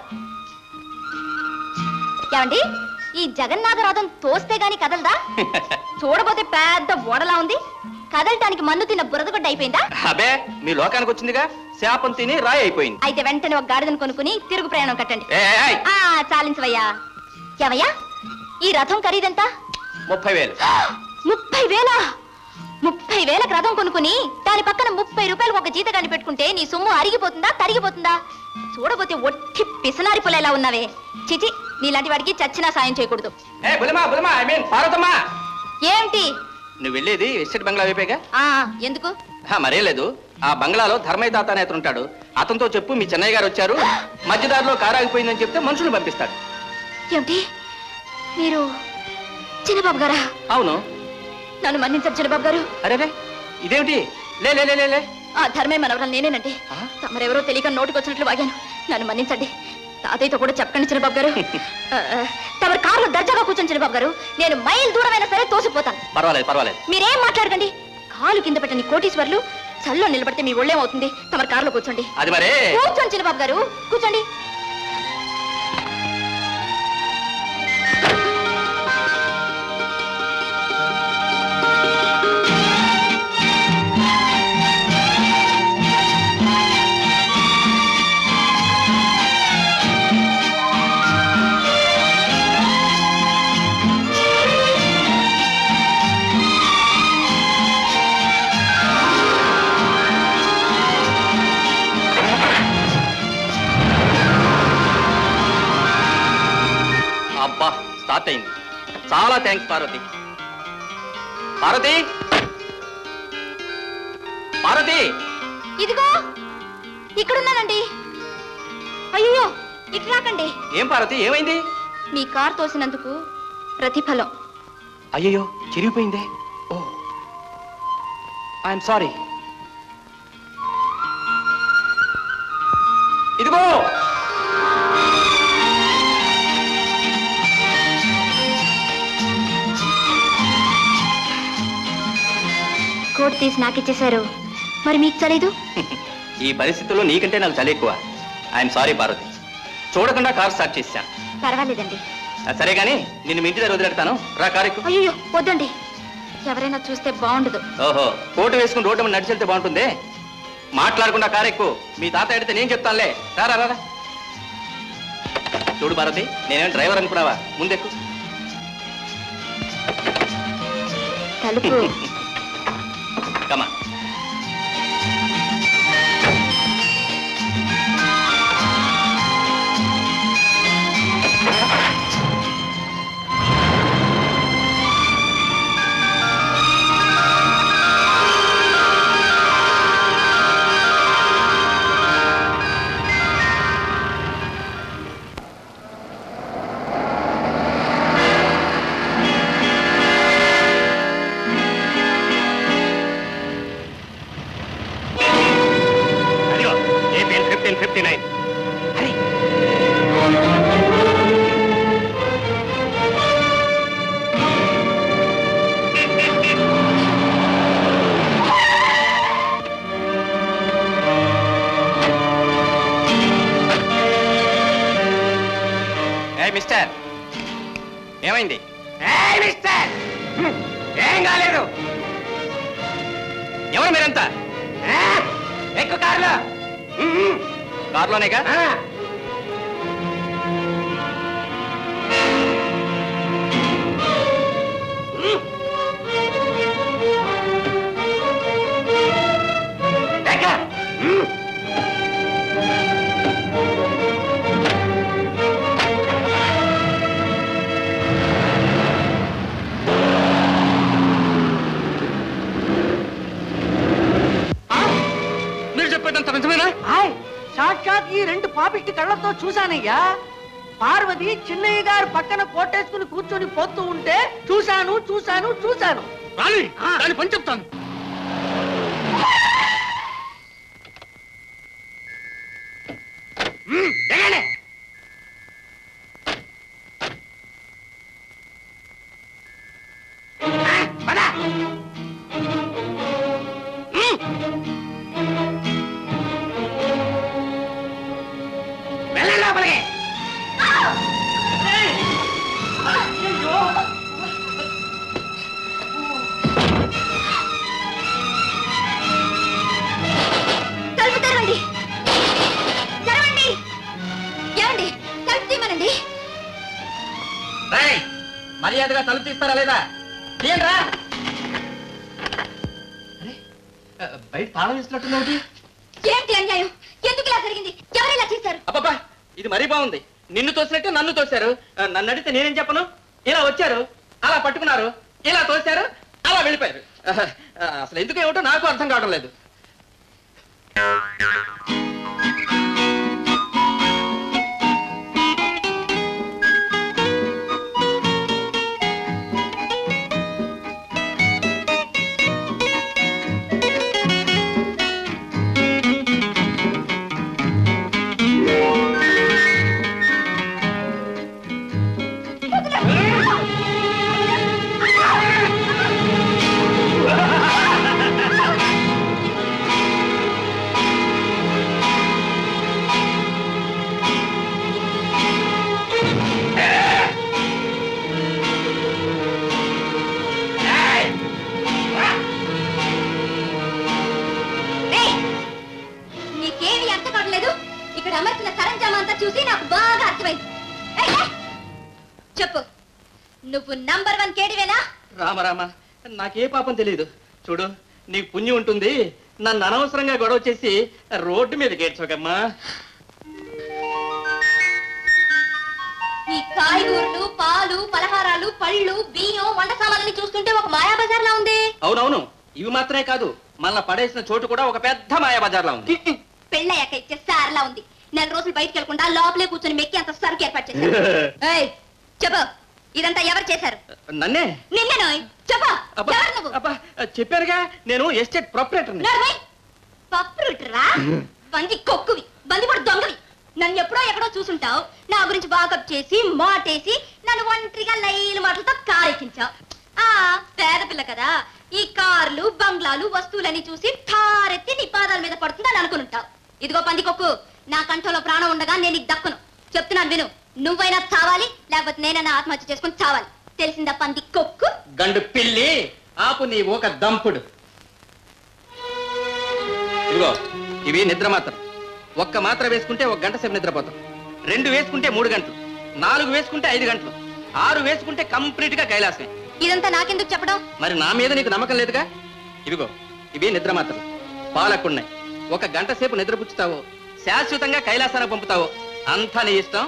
ఏమండి, ఈ జగన్నాథ రథం తోస్తే గాని కదలదా? చూడబోతే పెద్ద ఓడలా ఉంది. కదలటానికి మన్ను తిన్న బురదగొడ్డ అయిపోయిందా? అబే, మీ లోకానికి వచ్చిందిగా, శాపం తిని రాయి అయిపోయింది. అయితే వెంటనే ఒక గాడిదను కొనుక్కుని తిరుగు ప్రయాణం కట్టండి. చాలించవయ్యా. ఏవయ్యా, ఈ రథం ఖరీదంతా? 30,000. 30,000? 30,000కి రథం కొనుక్కుని దాని పక్కన 30 రూపాయలకు ఒక జీతగాన్ని పెట్టుకుంటే నీ సొమ్ము అరిగిపోతుందా తరిగిపోతుందా? చూడబోతే ఒట్టి పిసనారి పొలేలా ఉన్నావే. చిచి, నీలాంటి వాడికి చచ్చినా సాయం చేయకూడదు. ఏమిటి నువ్వు వెళ్ళేది ఎస్టేట్ బంగ్లా వైపేగా? ఎందుకు? మరే లేదు, ఆ బంగ్లాలో ధర్మయ్య తాత అనే అతను ఉంటాడు. అతనితో చెప్పు మీ చెన్నయ్య గారు వచ్చారు, మధ్యదారిలో కారు ఆగిపోయిందని చెప్తే మనుషులు పంపిస్తాడు. ఏమిటి, మీరు చిన్నబాబు గారా? అవును. నన్ను మన్నించారు చిన్నబాబు గారు. అరే, ఇదేమిటి? లే లే లే లే. ఆ ధర్మయ్య మనవరాలు నేనేనండి. తమరెవరో తెలియక నోటికి వచ్చినట్లు వాగాను. నన్ను మన్నించండి. తాతయ్యతో కూడా చెప్పకండి చిన్నబాబు గారు. తమరు కారులో దర్జాగా కూర్చొని చిన్నబాబు గారు, నేను మైల్ దూరమైనా సరే తోసిపోతాను. పర్వాలేదు పర్వాలేదు, మీరేం మాట్లాడకండి. కాలు కింద పెట్టని కోటీశ్వర్లు చల్లో నిలబడితే మీ ఒళ్ళేమవుతుంది? తమరు కారులో కూర్చోండి. అది మరే. కూర్చోండి చిన్నబాబు గారు, కూర్చోండి. స్టార్ట్ అయింది. చాలా థ్యాంక్స్ పార్వతి. పార్వతి, పార్వతి, ఇదిగో ఇక్కడున్నానండి. అయ్యో, ఇటు రాకండి. ఏం పార్వతి, ఏమైంది? మీ కారు తోసినందుకు ప్రతిఫలం. అయ్యో, చిరిగిపోయిందే. Oh, I'm sorry. ఇదిగో కోట్ తీసి నాకిచ్చేశారు. మరి మీకు చలేదు? ఈ పరిస్థితుల్లో నీకంటే నాకు చలి ఎక్కువ. ఐఎమ్ సారీ పార్వతి, చూడకుండా కారు స్టార్ట్ చేశాను. పర్వాలేదండి. సరే కానీ నిన్ను మీ ఇంటి దగ్గర వదిలేడతాను, రా కారు ఎక్కు. అయ్యో వద్దండి, ఎవరైనా చూస్తే బాగుండదు. ఓహో, కోటు వేసుకుని రోడ్డు మీద నడిచి వెళ్తే బాగుంటుంది. మాట్లాడకుండా కారు ఎక్కు. మీ తాత ఎడితే నేను చెప్తానులే. రారా రారా. చూడు భారతి, నేనేం డ్రైవర్ అనుకున్నావా? ముందెక్కు. తలుపు కమా. మిస్టర్, ఏమైంది? మిస్టర్, ఏం కాలేదు. ఎవరు మీరంతా? ఎక్కువ కారులో. కారులోనేగా? సాక్షాత్ ఈ రెండు పాపిష్టి కళ్ళతో చూశానయ్యా. పార్వతి చిన్నయ్య గారు పక్కన కోటేసుకుని కూర్చొని పోతూ ఉంటే చూశాను చూశాను చూశాను. దాని పని చెప్తాను. మర్యాదగా తలుపు తీస్తారా లేదా? తీయండిరా. బయట తాళం వేస్తున్నట్టుంది. ఏంటి అన్యాయం? ఎందుకు ఇలా జరిగింది? ఎవరు ఇలా చేశారు? అబ్బబ్బా, ఇది మరీ బాగుంది. నిన్ను తోసినట్టు నన్ను తోశారు. నన్ను అడిగితే నేనేం చెప్పను? ఇలా వచ్చారు, అలా పట్టుకున్నారు, ఇలా తోశారు, అలా వెళ్ళిపోయారు. అసలు ఎందుకు ఏమిటో నాకు అర్థం కావడం లేదు. చెప్పు, నువ్వు నంబర్ 1 కేడివేనా? రామరామ, నాకే పాపం తెలియదు. చూడు, నీకు పుణ్యం ఉంటుంది. నన్ను అనవసరంగా గొడవ చేసి రోడ్డు మీద గేడ్చోకమ్మా. ఈ కాయగూరలు, పాలు, పలహారాలు, పళ్ళు, బియ్యం, వంట సామాన్లని చూస్తుంటే ఒక మాయా బజార్ లా ఉంది. అవునవును, ఇవి మాత్రమే కాదు, మళ్ళా పడేసిన చోటు కూడా ఒక పెద్ద మాయా బజార్ లా ఉంది. పెళ్ళయ్యాక ఇచ్చే సార్లా ఉంది. నెల రోజులు బయటికి వెళ్లకుండా లోపలే కూర్చొని మెక్కి అంత సరుకు ఏర్పాటు చేశారు. చెప్పు, ఇదంతా ఎవరు చేశారు? నన్నే. నిన్నే. చెప్పు, ఎవరు నువ్వు? చెప్పారుగా, నేను ఎస్టేట్ ప్రొపరేటర్. ప్రొపరేటరా? బంది కొక్కువి, బందిపడు దొంగవి. నన్ను ఎప్పుడో ఎక్కడో చూసుంటావు. నా గురించి బాకప్ చేసి మాటేసి నన్ను ఒంటరిగా లైలు మాటలతో కారెక్కించావు. పేద పిల్ల కదా, ఈ కార్లు బంగ్లాలు వస్తువులని చూసి ఠారెత్తి నీ పాదాల మీద పడుతుందని అనుకుంటావు. ఇదిగో పందికొక్కు, నా కంఠంలో ప్రాణం ఉండగా నేను నీకు దక్కును. చెప్తున్నాను విను, నువ్వైనా చావాలి, లేకపోతే నేనైనా ఆత్మహత్య చేసుకుని చావాలి. తెలిసిందా పందికొక్కు? గండు పిల్లి ఆపు నీ ఒక దంపుడు. ఇదిగో ఇవి నిద్ర మాత్రం. ఒక్క మాత్ర వేసుకుంటే 1 గంట సేపు నిద్రపోతాం, 2 వేసుకుంటే 3 గంటలు, 4 వేసుకుంటే 5 గంటలు, 6 వేసుకుంటే కంప్లీట్ గా కైలాసమే. ఇదంతా నాకెందుకు చెప్పడం? మరి నా మీద నీకు నమ్మకం లేదుగా. ఇదిగో ఇవి నిద్ర మాత్రం, పాలకున్నాయి. 1 గంట సేపు నిద్రపుచ్చుతావో, శాశ్వతంగా కైలాసానికి పంపుతావో అంతా నీ ఇష్టం.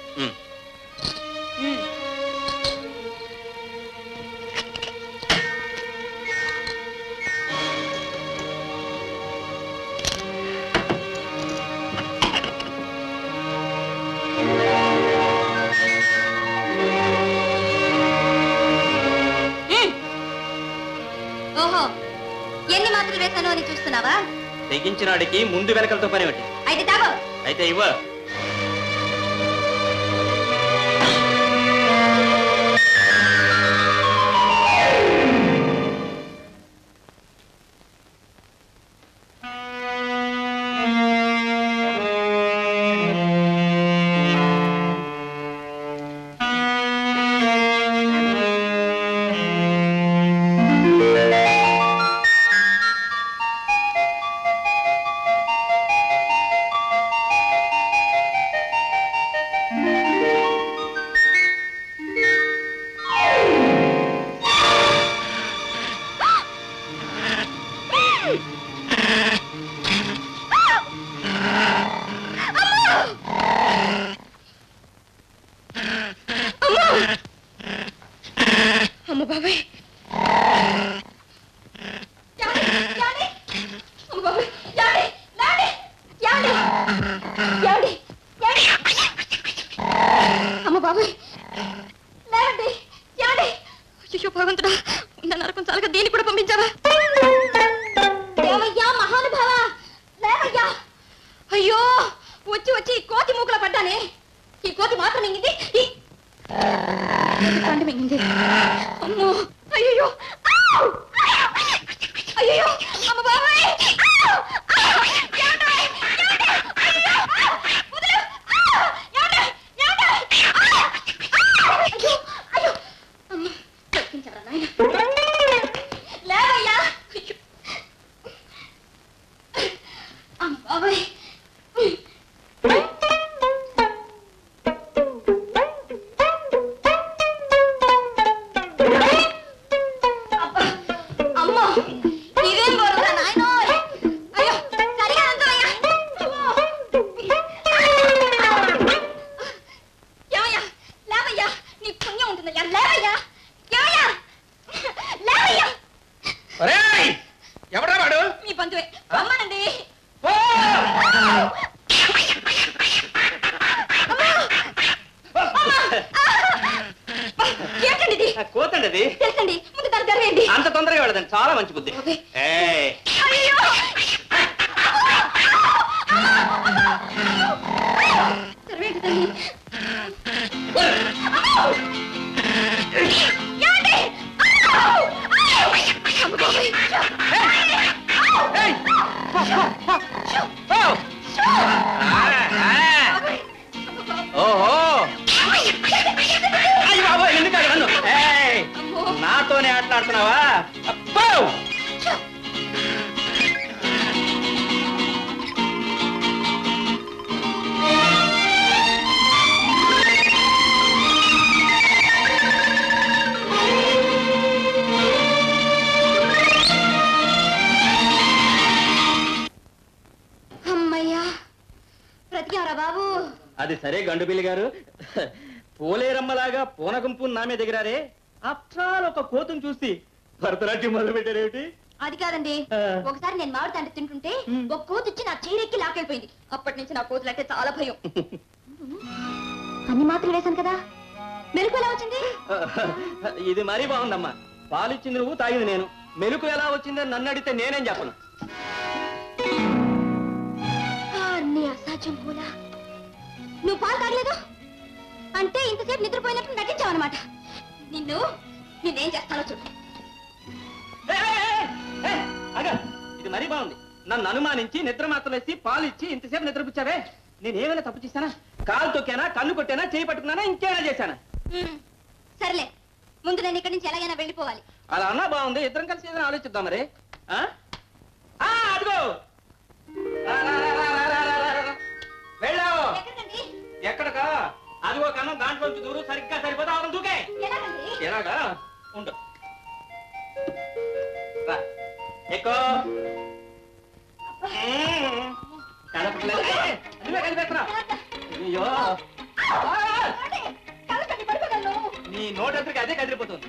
ఓహో, ఎన్ని మాత్రలు వేశాను అని చూస్తున్నావా? తెగించినాడికి ముందు వెనకలతో పని ఒకటి. అయితే తాగో. అయితే ఇవ్వ. అమ్మ బాబాయ్, అమ్మ బాబాయ్ లేవండి. అయ్యో భగవంతుడా, ఉన్న నరకం చాలక దీన్ని కూడా పంపించావా? లేవయ్యా మహానుభావ, లేవయ్యా. అయ్యో వచ్చి వచ్చి కోతి మూకల పడ్డానే. ఈ కోతి మాత్రం మింగింది, ఈ పండు మింగింది. అమ్మో, అయ్యో అయ్యో, అమ్మ బాబాయ్, లేవయ్యా. అమ్మ బాబాయ్, అమ్మో ఇదేం బరువురా నాయనో. అయ్యో సరిగా అంతవయ్యా. ఏమయ్యా లేవయ్యా, నీ పుణ్యం ఉంటుందయ్యా. లేవయ్యా, ఏమయ్యా లేవయ్యా. ఎవడా వాడు? మీ బంధువే, రమ్మనండి. ఏంటండి ఇది? కోతండి అది. తెలుసండి, ముందు దాన్ని తెరవేయండి. అంత తొందరగా వెళ్ళదండి, చాలా మంచి బుద్ధి. ఏయ్, అయ్యో తెరవేయండి తల్లి. ఏమండి? అమ్మ బాబాయ్. ఓహో, అయ్య బాబోయ్, ఎందుకు నన్ను? ఏయ్, నాతోనే ఆటలాడుతున్నావా? అబ్బో! అమ్మయ్యా, బ్రతికారా బాబు? అది సరే గండుబిల్లి గారు, పోలేరమ్మలాగా పూనకంపు నామే దిగరారే. అచ్చాలు ఒక కోతును చూసి భరతనాట్యం మొదలు పెట్టారేమిటి? అది కాదండి, ఒకసారి నేను మామిడి తండ్రి తింటుంటే ఒక కోతి వచ్చి నా చీరెక్కి లాకెళ్ళిపోయింది. అప్పటి నుంచి నా కోతులంటే చాలా భయం. అన్ని మాత్రలు వేశాను కదా, మెలకు ఎలా వచ్చింది? ఇది మరీ బాగుందమ్మా. పాలిచ్చింది నువ్వు, తాగింది నేను. మెలకు ఎలా వచ్చిందని నన్ను అడిగితే నేనేం చెప్పను. అన్ని అసాధ్యం పోలా. నువ్వు పాలు తాగలేదు అంటే ఇంతసేపు నిద్రపోయినట్టు నటించావన్నమాట. నిన్నేం చేస్తానో చూడు. అగా ఇది మరీ బాగుంది. నన్ను అనుమానించి నిద్ర మాత్రం వేసి పాలు ఇచ్చి ఇంతసేపు నిద్రపుచ్చావే. నేను ఏమైనా తప్పు చేశానా? కాలు తొక్కానా, కన్ను కొట్టానా, చేయి పట్టుకున్నానా, ఇంకేమైనా చేశానా? సర్లే, ముందు నేను ఇక్కడి నుంచి ఎలాగైనా వెళ్ళిపోవాలి. అలా అన్నా బాగుంది. ఇద్దరం కలిసి ఏదైనా ఆలోచిద్దాం మరి. అదిగో వెళ్ళావు. ఎక్కడకా? అదిగో కన్నా దాంట్లోంచి దూరు సరిగ్గా సరిపోతా అవడం దూకే. ఎలాగా ఉండు. ఎక్కువ కనపట్లేదు. అయ్యో నీ నోటెందుకు అదే కదిలిపోతుంది.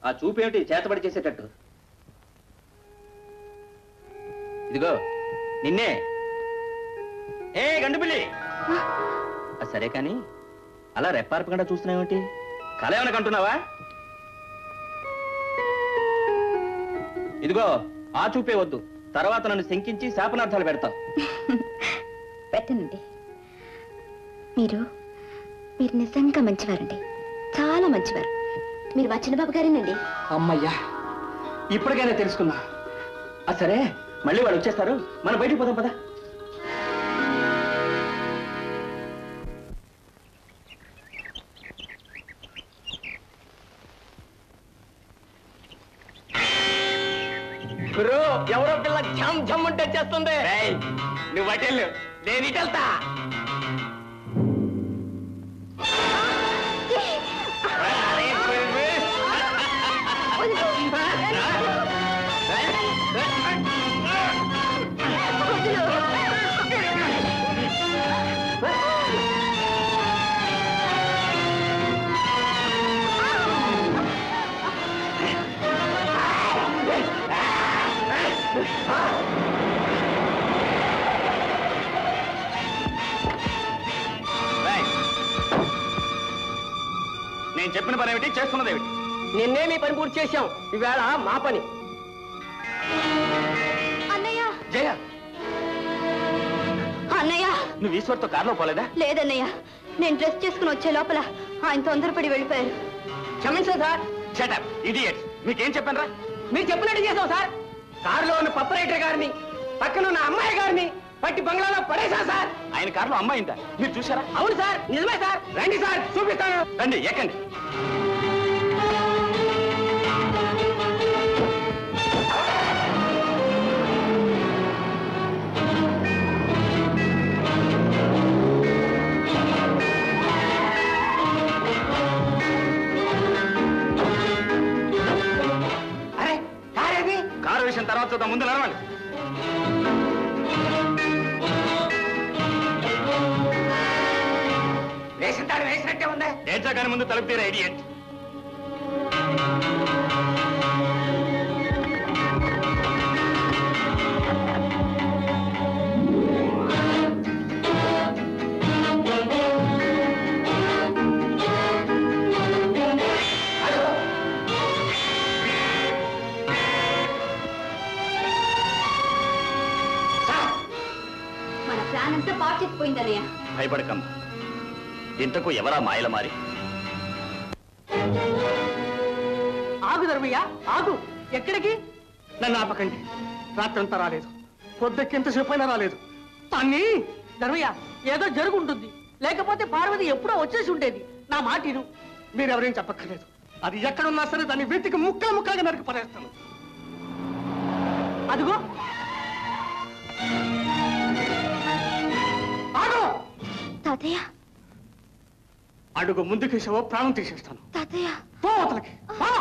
ఆ చూపేమిటి చేతబడి చేసేటట్టు? ఇదిగో నిన్నే. ఏ గండుపిల్లి, సరే కానీ అలా రెప్పార్పకుండా చూస్తున్నావేమిటి? కళ ఏమైనా కంటున్నావా? ఇదిగో ఆ చూపే వద్దు, తర్వాత నన్ను శంకించి శాపనార్థాలు పెడతావు. పెట్టనండి. మీరు నిజంగా మంచివారండి, చాలా మంచివారు. మీరు మా చిన్నబాబు గారేనండి. అమ్మయ్యా, ఇప్పటికైనా తెలుసుకున్నా. సరే మళ్ళీ వాళ్ళు వచ్చేస్తారు, మనం బయటికి పోదాం పదా. ఎవరో పిల్ల ఝమ్ ఝమ్ అంటే చేస్తుంది. నువ్వు అటెళ్ళు, నేను ఇటెళ్తా. నేను చెప్పిన పని ఏమిటి, చేస్తున్నది ఏమిటి? నిన్నే మీ పని పూర్తి చేశాం, ఈవేళ మా పని. అన్నయ్య, జయ, అన్నయ్య. నువ్వు ఈశ్వర్తో కారులో పోలేదా? లేదన్నయ్య, నేను డ్రెస్ చేసుకుని వచ్చే లోపల ఆయన తొందరపడి వెళ్ళిపోయారు. క్షమించండి సార్. Shut up idiots. మీకేం చెప్పాను? మీరు చెప్పినట్టు చేసాం సార్. కారులో ఉన్న పప్పరైటర్ గారిని, పక్కన ఉన్న అమ్మాయి గారిని పట్టి బంగ్లాలో పడేసా సార్. ఆయన కారులో అమ్మాయిందా? మీరు చూసారా? అవును సార్, నిజమే సార్. రండి సార్, చూపిస్తాను. రండి, ఎక్కండి. అరే కారేది? కారు విషయం తర్వాత చూద్దాం, ముందు నడవండి. రేషన్ తాడు వేసినట్టే ఉంది. ఏడ్చా కానీ ముందు తలుపు తీరా ఇడియట్. మన ప్లాన్ అంతా పాటు చెప్పిపోయిందన్నయ్య. భయపడకమ్మా, ఇంతకు ఎవరా మాయల మారి? ఆగు ధర్మయ్య, ఆగు. ఎక్కడికి? నన్ను ఆపకండి. రాత్రంతా రాలేదు, పొద్దుకి ఎంతసేపు అయినా రాలేదు. తన్ని ధర్మయ్య, ఏదో జరుగుంటుంది, లేకపోతే పార్వతి ఎప్పుడో వచ్చేసి ఉండేది. నా మాటిను. మీరెవరేం చెప్పక్కర్లేదు. అది ఎక్కడున్నా సరే దాన్ని వీటికి ముక్కలు ముక్కలుగా నరికి పడేస్తాను. అదిగో ఆగు. తాతయ్య, అడుగు ముందుకేసావో ప్రాణం తీసేస్తాను. తాతయ్య. పోవతలకి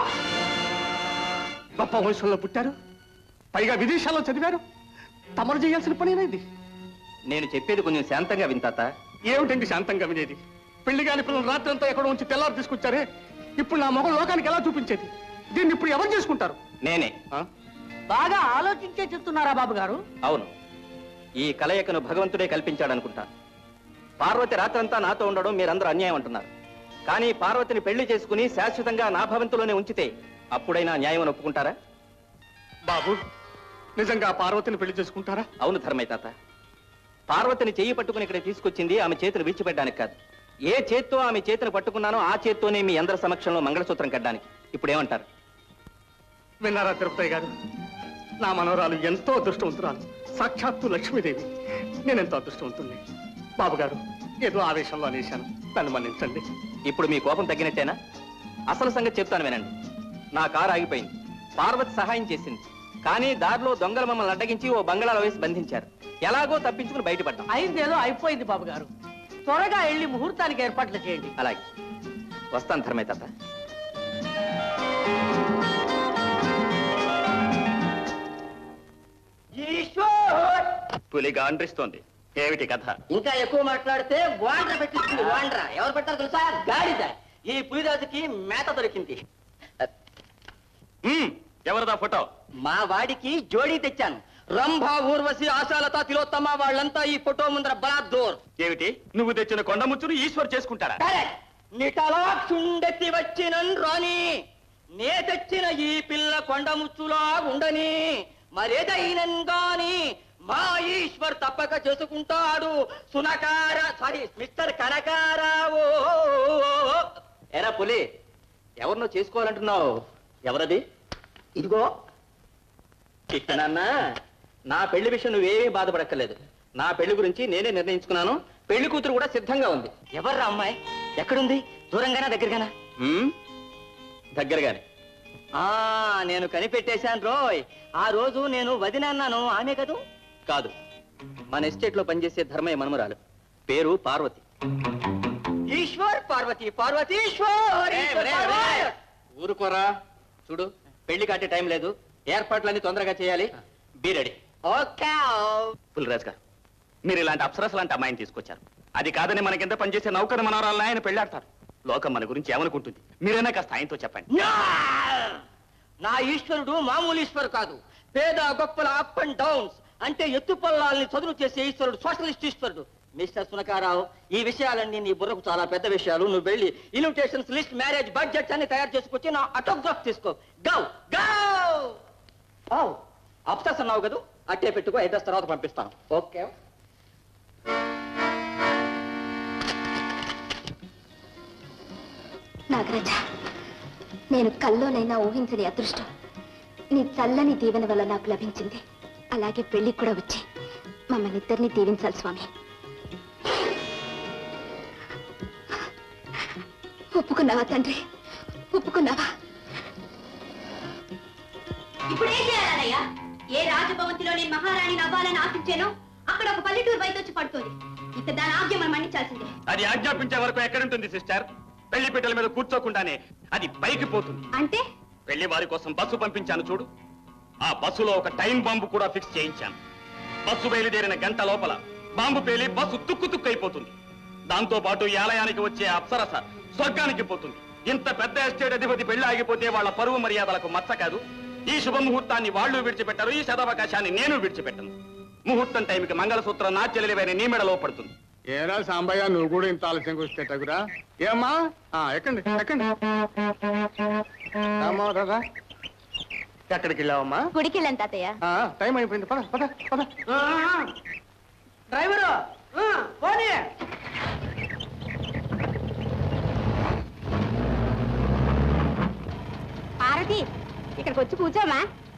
గొప్ప వయసులో పుట్టారు, పైగా విదేశాల్లో చదివారు. తమరు చేయాల్సిన పనేనా ఇది? నేను చెప్పేది కొంచెం శాంతంగా వింతాత. ఏమిటండి శాంతంగా వినేది? పెళ్లి కాని పిల్లలు రాత్రంతా ఎక్కడో ఉంచి తెల్లారు తీసుకొచ్చారే. ఇప్పుడు నా మొగం లోకానికి ఎలా చూపించేది? దీన్ని ఇప్పుడు ఎవరు చేసుకుంటారు? నేనే. బాగా ఆలోచించే చెప్తున్నారా బాబు గారు? అవును, ఈ కలయికను భగవంతుడే కల్పించాడనుకుంటా. పార్వతి రాత్రంతా నాతో ఉండడం మీరందరూ అన్యాయం అంటున్నారు. కానీ పార్వతిని పెళ్లి చేసుకుని శాశ్వతంగా నా భవంతులోనే ఉంచితే అప్పుడైనా న్యాయం ఒప్పుకుంటారా? బాబు, నిజంగా పార్వతిని పెళ్లి చేసుకుంటారా? అవును ధర్మయ్య తాత, పార్వతిని చెయ్యి పట్టుకుని ఇక్కడ తీసుకొచ్చింది ఆమె చేతిని విడిచిపెట్టడానికి కాదు. ఏ చేత్తో ఆమె చేతిని పట్టుకున్నానో ఆ చేత్తోనే మీ అందరి సమక్షంలో మంగళసూత్రం కట్టడానికి. ఇప్పుడు ఏమంటారు? విన్నారా తిరుపతి గారు? నా మనవరాలు ఎంతో అదృష్టవంతురాలు, సాక్షాత్తు లక్ష్మీదేవి. నేనెంతో అదృష్టవంతుణ్ణి. బాబు గారు, ఏదో ఆవేశంలో అనేశాను, నన్ను మన్నించండి. ఇప్పుడు మీ కోపం తగ్గినట్టేనా? అసలు సంగతి చెప్తాను వినండి. నా కారు ఆగిపోయింది, పార్వతి సహాయం చేసింది. కానీ దారిలో దొంగలు మమ్మల్ని అడ్డగించి ఓ బంగాళాలో వేసి బంధించారు. ఎలాగో తప్పించుకుని బయటపడ్డాం. అయిందేదో అయిపోయింది బాబు గారు. త్వరగా వెళ్ళి ముహూర్తానికి ఏర్పాట్లు చేయండి. అలాగే వస్తాను ధర్మయ్య తాత. పులి గాండ్రిస్తోంది. ఏమిటి కథ? ఇంకా ఎక్కువ మాట్లాడితే వాండ్ర పెట్టిస్తుంది. వాండ్ర ఎవరు పెట్టారు తెలుసా? గాడిద. ఈ పులిరాజుకి మేత దొరికింది. ఎవరిదా ఫోటో? మా వాడికి జోడీ తెచ్చాను. రంభ, ఊర్వశి, ఆశాలత, తిలోత్తమ వాళ్ళంతా ఈ ఫోటో ముందర బలాదూర్. ఏమిటి నువ్వు తెచ్చిన కొండ ముచ్చును ఈశ్వర్ చేసుకుంటాడా? నిటలాక్షుండెత్తి వచ్చిన రాణి, నే తెచ్చిన ఈ పిల్ల కొండ ముచ్చులా ఉండని, మరేదైనన్ గాని మా ఈశ్వర్ తప్పక చేసుకుంటాడు. సునకార మిస్టర్ కనకారావు. ఎరా పులి, ఎవరినో చేసుకోవాలంటున్నావు? ఎవరది? ఇదిగో ఇక్కడన్నా. నా పెళ్లి విషయం నువ్వేమీ బాధపడక్కర్లేదు. నా పెళ్లి గురించి నేనే నిర్ణయించుకున్నాను. పెళ్లి కూతురు కూడా సిద్ధంగా ఉంది. ఎవర్రా అమ్మాయి? ఎక్కడుంది? దూరంగానా దగ్గరగానా? దగ్గరగానే. నేను కనిపెట్టేశాను రోయ్. ఆ రోజు నేను వదినన్నాను, ఆమె కదూ? కాదు, మన ఎస్టేట్ లో పనిచేసే ధర్మయ్య మనమరాలు, పేరు పార్వతి. ఈశ్వర్ పార్వతి, పార్వతీశ్వర్. ఊరుకోరా. చూడు, పెళ్లి కాటే టైం లేదు, ఏర్పాట్లన్నీ తొందరగా చేయాలి. Be ready. ఓకే. పుల్రాజ్ గారు, మీరు ఇలాంటి అప్సరస్ లాంటి అమ్మాయిని తీసుకొచ్చారు. అది కాదని మనకింత పనిచేసే నౌకర మనవరాలను ఆయన పెళ్ళాడతారు. లోకం మన గురించి ఏమనుకుంటుంది? మీరైనా కాస్త ఆయనతో చెప్పండి. నా ఈశ్వరుడు మామూలు ఈశ్వరు కాదు. పేద గొప్పల అప్ అండ్ డౌన్స్ అంటే ఎత్తుపల్లాల్ని చదువు చేసే ఈశ్వరుడు, సోషలిస్ట్ ఈశ్వరుడు. మిస్టర్ సునకారావు, ఈ విషయాలన్నీ నీ బుర్రకు చాలా పెద్ద విషయాలు. నువ్వు వెళ్ళి ఇన్విటేషన్స్ లిస్ట్, మ్యారేజ్ బడ్జెట్స్ అన్ని తయారు చేసుకొచ్చి నా ఆటోగ్రాఫ్ తీసుకో. గౌ గౌ. అప్సెస్ అన్నావు కదా, అట్టే పెట్టుకో. అడ్రస్ తర్వాత పంపిస్తాను. ఓకే. నాగరాజ, నేను కల్లోనైనా ఊహించని అదృష్టం నీ చల్లని దీవెన వల్ల నాకు లభించింది. అలాగే పెళ్లికి కూడా వచ్చి మమ్మల్ని ఇద్దరిని దీవించాలి స్వామి. ఒప్పుకున్నావా తండ్రి? ఒప్పుకున్నావా? ఇప్పుడే చేయాలయ్యా. ఏ రాజభవంతిలో నేను మహారాణిని అవ్వాలని ఆశించానో అక్కడ ఒక పల్లెటూరు బయట వచ్చి పడుతుంది. ఇక దాని ఆజ్ఞ మనం మన్నించాల్సిందే. అది ఆజ్ఞాపించే వరకు ఎక్కడుంటుంది సిస్టర్? పెళ్లి పీటల మీద కూర్చోకుండానే అది పైకి పోతుంది. అంటే పెళ్లి వారి కోసం బస్సు పంపించాను చూడు, ఆ బస్సులో ఒక టైం బాంబు కూడా ఫిక్స్ చేయించాను. బస్సు బయలుదేరిన గంట లోపల బాంబు పేలి బస్సు తుక్కు తుక్కు అయిపోతుంది. దాంతో పాటు ఈ ఆలయానికి వచ్చే అప్సరస స్వర్గానికి పోతుంది. ఇంత పెద్ద ఎస్టేట్ అధిపతి పెళ్లి ఆగిపోతే వాళ్ళ పరువు మర్యాదలకు మచ్చ కాదు. ఈ శుభముహూర్తాన్ని వాళ్ళు విడిచిపెట్టారు, ఈ సదవకాశాన్ని నేను విడిచిపెట్టను. ముహూర్తం టైంకి మంగళసూత్రం నా చెల్లెలివైన నీ మెడలో పడుతుంది. ఏరా సాంబయ్య, నువ్వు కూడా ఇంత ఆలస్యంగా వచ్చేటగురా? ఏమ్మా, ఎక్కండి ఎక్కండి. ఎక్కడికి వెళ్ళావమ్మా? గుడికి వెళ్ళాను తాతయ్య. టైం అయిపోయింది, పద పద పద. డ్రైవరు పోనీ. పార్వతి, ఇక్కడికి వచ్చి కూర్చోమా.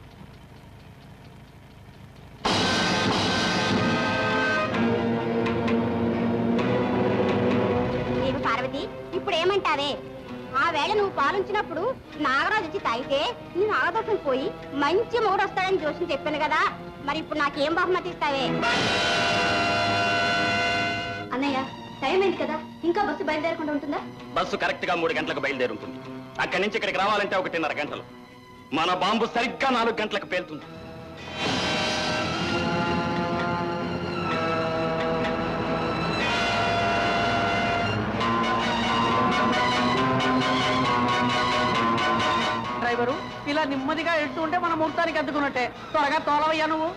ఏమి పార్వతి, ఇప్పుడు ఏమంటావే? ఆ వేళ నువ్వు పాలించినప్పుడు నాగరాజు వచ్చి తాగితే నీ నాగదోషం పోయి మంచి మొగుడు వస్తాడని జోషం చెప్పాను కదా. మరి ఇప్పుడు నాకేం బహుమతి ఇస్తావే? అన్నయ్య, టైం అయింది కదా, ఇంకా బస్సు బయలుదేరకుండా ఉంటుందా? బస్సు కరెక్ట్ గా 3 గంటలకు బయలుదేరుంటుంది. అక్కడి నుంచి ఇక్కడికి రావాలంటే 1.5 గంటలు. మన బాంబు సరిగ్గా 4 గంటలకు పేలుతుంది. డ్రైవరు, ఇలా నెమ్మదిగా వెళ్తూ ఉంటే మన ముహూర్తానికి అద్దుకున్నట్టే. త్వరగా తోలవయ్యా నువ్వు.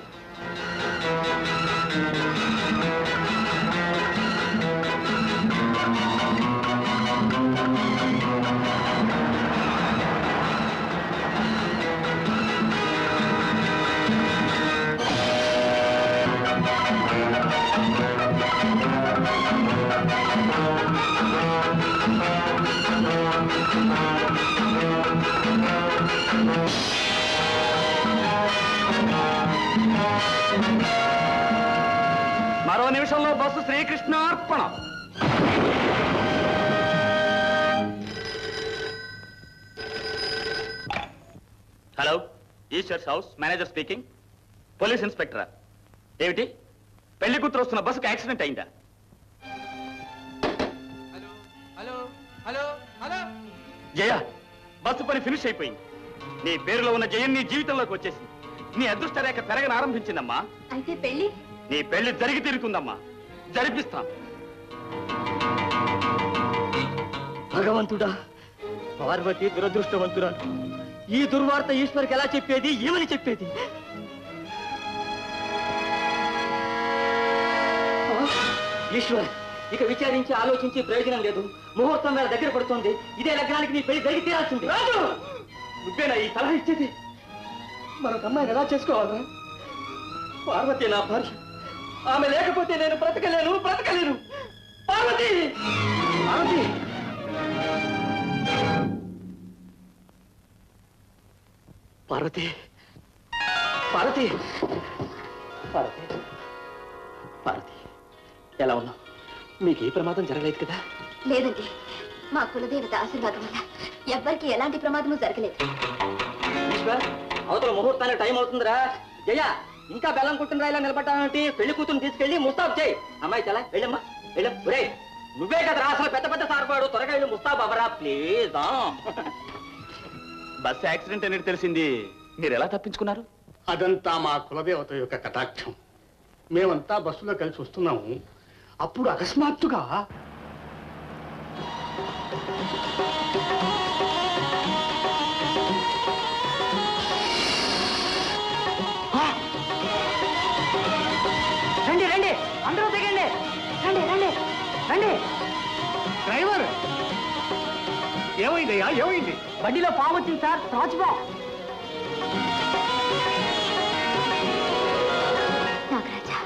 మరో నిమిషంలో బస్సు శ్రీకృష్ణార్పణ. Hello, Eshwar's house manager speaking. Police ఇన్స్పెక్టరా? ఏమిటి, పెళ్లి కూతురు వస్తున్న బస్సుకు యాక్సిడెంట్ అయిందా? జయ, బస్సు పని ఫినిష్ అయిపోయింది. నీ పేరులో ఉన్న జయం నీ జీవితంలోకి వచ్చేసింది. నీ అదృష్ట రేఖ పెరగని ఆరంభించిందమ్మా. అయితే పెళ్లి? నీ పెళ్లి జరిగి తీరుతుందమ్మా, జరిపిస్తాను. భగవంతుడా, పార్వతి దురదృష్టవంతురాలు. ఈ దుర్వార్త ఈశ్వర్కి ఎలా చెప్పేది, ఏమని చెప్పేది? ఈశ్వర్, ఇక విచారించి ఆలోచించి ప్రయోజనం లేదు. ముహూర్తం వేళ దగ్గర పడుతోంది. ఇదే లగ్నానికి నీ పెళ్లి జరిగి తీరాల్సింది. రాజు, నువ్వేనా ఈ సలహా ఇచ్చేది? మరొక అమ్మాయిని ఎలా చేసుకోవాలా? పార్వతి నా భార్య. ఆమె లేకపోతే నేను బ్రతకలేను. పార్వతి, పార్వతి. పార్వతి, పార్వతి, పార్వతి, పార్వతి, ఎలా ఉన్నావు? మీకు ఏ ప్రమాదం జరగలేదు కదా? లేదండి, మా కులదేవత ఆశీర్వాదం వల్ల ఎవ్వరికి ఎలాంటి ప్రమాదము జరగలేదు. అవతల ముహూర్తానికి టైం అవుతుందిరా. జయ, ఇంకా బెల్లం కుట్టిన రాయిలా నిలబడ్డానంటే పెళ్లి కూతురు తీసుకెళ్లి ముస్తాబ్ చేయి. అమ్మాయి చాలా వెళ్ళమ్మా, వెళ్ళు. ఒరే, నువ్వే కదా అసలు పెద్ద పెద్ద సార్పాడు. త్వరగా వెళ్ళి ముస్తాబ్ అవరా ప్లీజ్. బస్సు యాక్సిడెంట్ అనేది తెలిసింది, మీరు ఎలా తప్పించుకున్నారు? అదంతా మా కులదేవత యొక్క కటాక్షం. మేమంతా బస్సులో కలిసి వస్తున్నాము. అప్పుడు అకస్మాత్తుగా రండి రండి, అందరూ దిగండి. రండి రండి రండి. డ్రైవర్, ఏమైందయ్యా, ఏమైంది? బండిలో పాము వచ్చింది సార్, రాజుబాబు. నాగరాజా,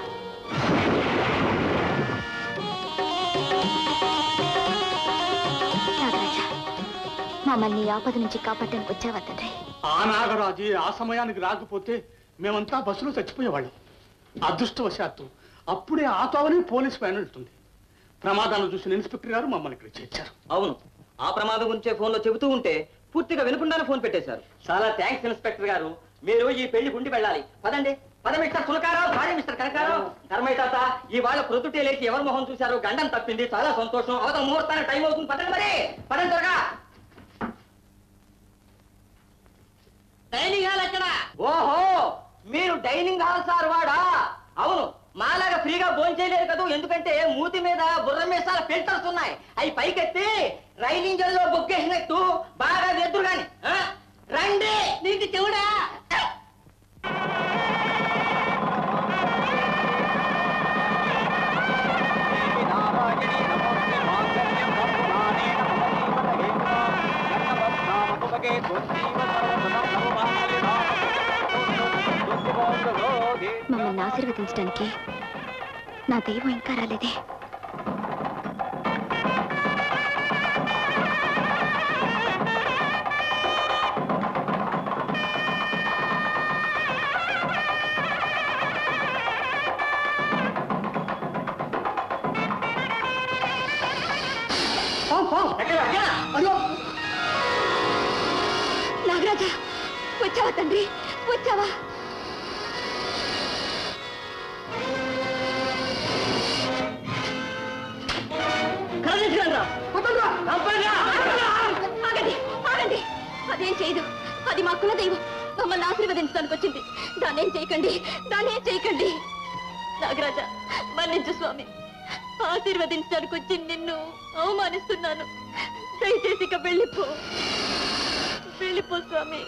నాగరాజా, మమ్మల్ని ఆపద నుంచి కాపాడడానికి వచ్చావా తండ్రి? ఆ నాగరాజు ఆ సమయానికి రాకపోతే మేమంతా బస్సులో చచ్చిపోయేవాళ్ళం. అదృష్టవశాత్తు అప్పుడే ఆ తోవనే పోలీస్ వ్యాన్ వెళ్తుంది. ప్రమాదాన్ని చూసిన ఇన్స్పెక్టర్ గారు మమ్మల్ని ఇక్కడ చేర్చారు. అవును, ఆ ప్రమాదం గురించే ఫోన్లో చెబుతూ ఉంటే పూర్తిగా వినకుండానే ఫోన్ పెట్టేశారు. చాలా థ్యాంక్స్ ఇన్స్పెక్టర్ గారు. మీరు ఈ పెళ్లి గుండి వెళ్ళాలి. పదండి. పద మిస్టర్ సునకారావు, భార్య మిస్టర్ కనకారావు. ధర్మయ్య తాత, ఇవాళ ప్రొద్దుటే లేచి ఎవరి మొహం చూశారు? గండం తప్పింది. చాలా సంతోషం. అవతల ముహూర్తానికి టైం అవుతుంది. పదండి మరి, పదండి త్వరగా. డైనింగ్ హాల్ ఎక్కడ? ఓహో, మీరు డైనింగ్ హాల్ సార్ వాడా? అవును, మాలాగా ఫ్రీగా భోంచేయలేరు కదా. ఎందుకంటే మూతి మీద బుర్ర మీసాల ఫిల్టర్స్ ఉన్నాయి. అవి పైకెత్తి రైలు ఇంజన్ లో బొక్కేసినట్టు బాగా వెద్దురు గాని. రండి, నీకు చెవుడా? మమ్మల్ని ఆశీర్వదించడానికి నా దైవం ఇంకా రాలేదే. నాగరాజా, వచ్చావా తండ్రి, వచ్చావా? ఆగండి, ఆగండి. అదేం చేయదు. అది మా కులదైవం. మమ్మల్ని ఆశీర్వదించడానికి వచ్చింది. దాన్నేం చేయకండి, దాన్నేం చేయకండి. నాగరాజా, మన్నించు స్వామి. ఆశీర్వదించడానికి వచ్చి నిన్ను అవమానిస్తున్నాను. దయచేసి ఇక వెళ్ళిపో, వెళ్ళిపో స్వామి.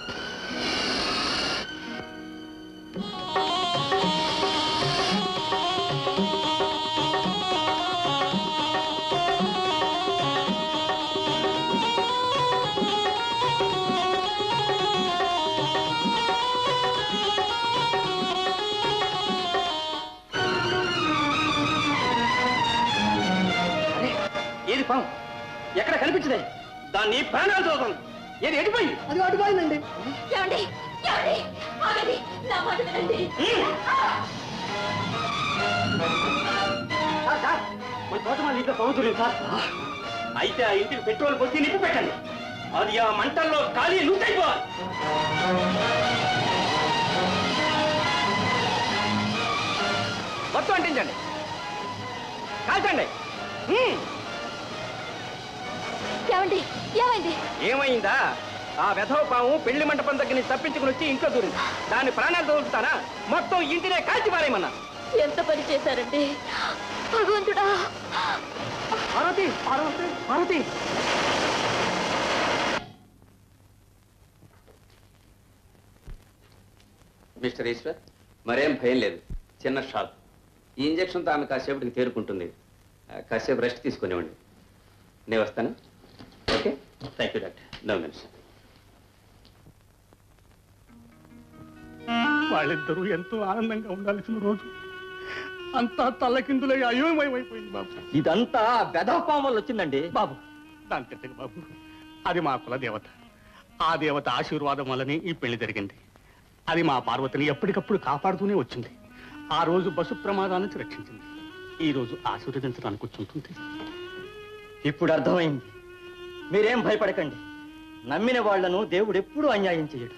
ఏది పాము? ఎక్కడ కనిపించదే? దాన్ని ప్రాణాలు చూద్దాం. ఏది ఎడిపోయింది? అది అటుపోయిందండి. ఏమండి, ఏమండి, ఆగండి, నా మాట వినండి. సార్, మన తోటమాల ఇంట్లో సముద్రం సార్. అయితే ఆ ఇంటికి పెట్రోల్ పోసి నిప్పు పెట్టండి. అది ఆ మంటల్లో ఖాళీ లూటైపోవాలి. మొత్తం అంటించండి, కాల్చండి. ఏమండి, ఏమైంది? ఏమైందా? ఆ వెధవ పాము పెళ్లి మంటపం దగ్గర నుంచి తప్పించుకుని వచ్చి ఇంట్లో దూరింది. దాని ప్రాణాలు తోలుతానా? మొత్తం ఇంటినే కాల్చి పారేయమన్నా. ఎంత పని చేశారండి భగవంతుడా! పార్వతి, పార్వతి, పార్వతి. మిస్టర్ ఈశ్వర్, మరేం భయం లేదు, చిన్న షాక్. ఈ ఇంజక్షన్తో ఆమె కాసేపటికి తేరుకుంటుంది. కాసేపు రెస్ట్ తీసుకునివ్వండి. నేను వస్తాను. Okay, thank you doctor. No mention. వాళ్ళిద్దరూ ఎంతో ఆనందంగా ఉండాల్సిన రోజు అంతా తల్లకిందులై అయోమయమైపోయింది బాబు. ఇదంతా బెదపాం వల్ల వచ్చిందండి బాబు దాని తిట్టకు బాబు, అది మా కుల దేవత. ఆ దేవత ఆశీర్వాదం వల్లనే ఈ పెళ్లి జరిగింది. అది మా పార్వతిని ఎప్పటికప్పుడు కాపాడుతూనే వచ్చింది. ఆ రోజు బస్సు ప్రమాదాల నుంచి రక్షించింది. ఈ రోజు ఆశీర్వదించడానికి కూర్చుంటుంది. ఇప్పుడు అర్థమైంది. మీరేం భయపడకండి. నమ్మిన వాళ్లను దేవుడు ఎప్పుడూ అన్యాయం చేయడు.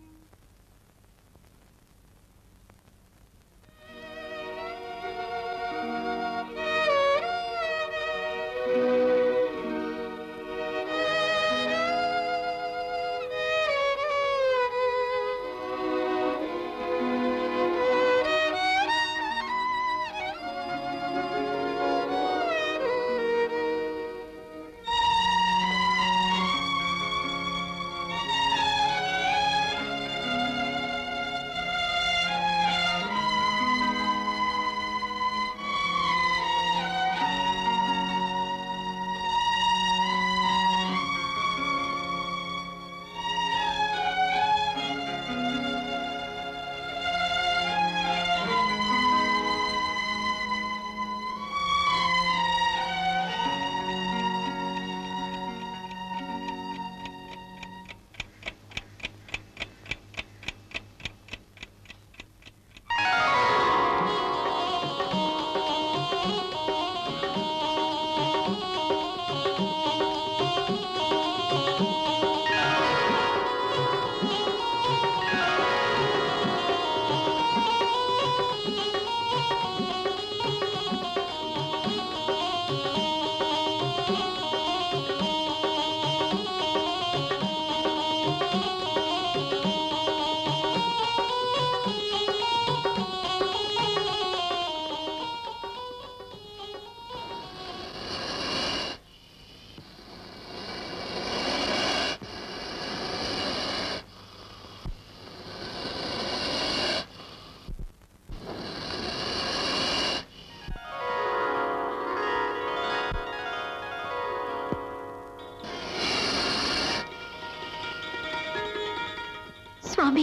స్వామి,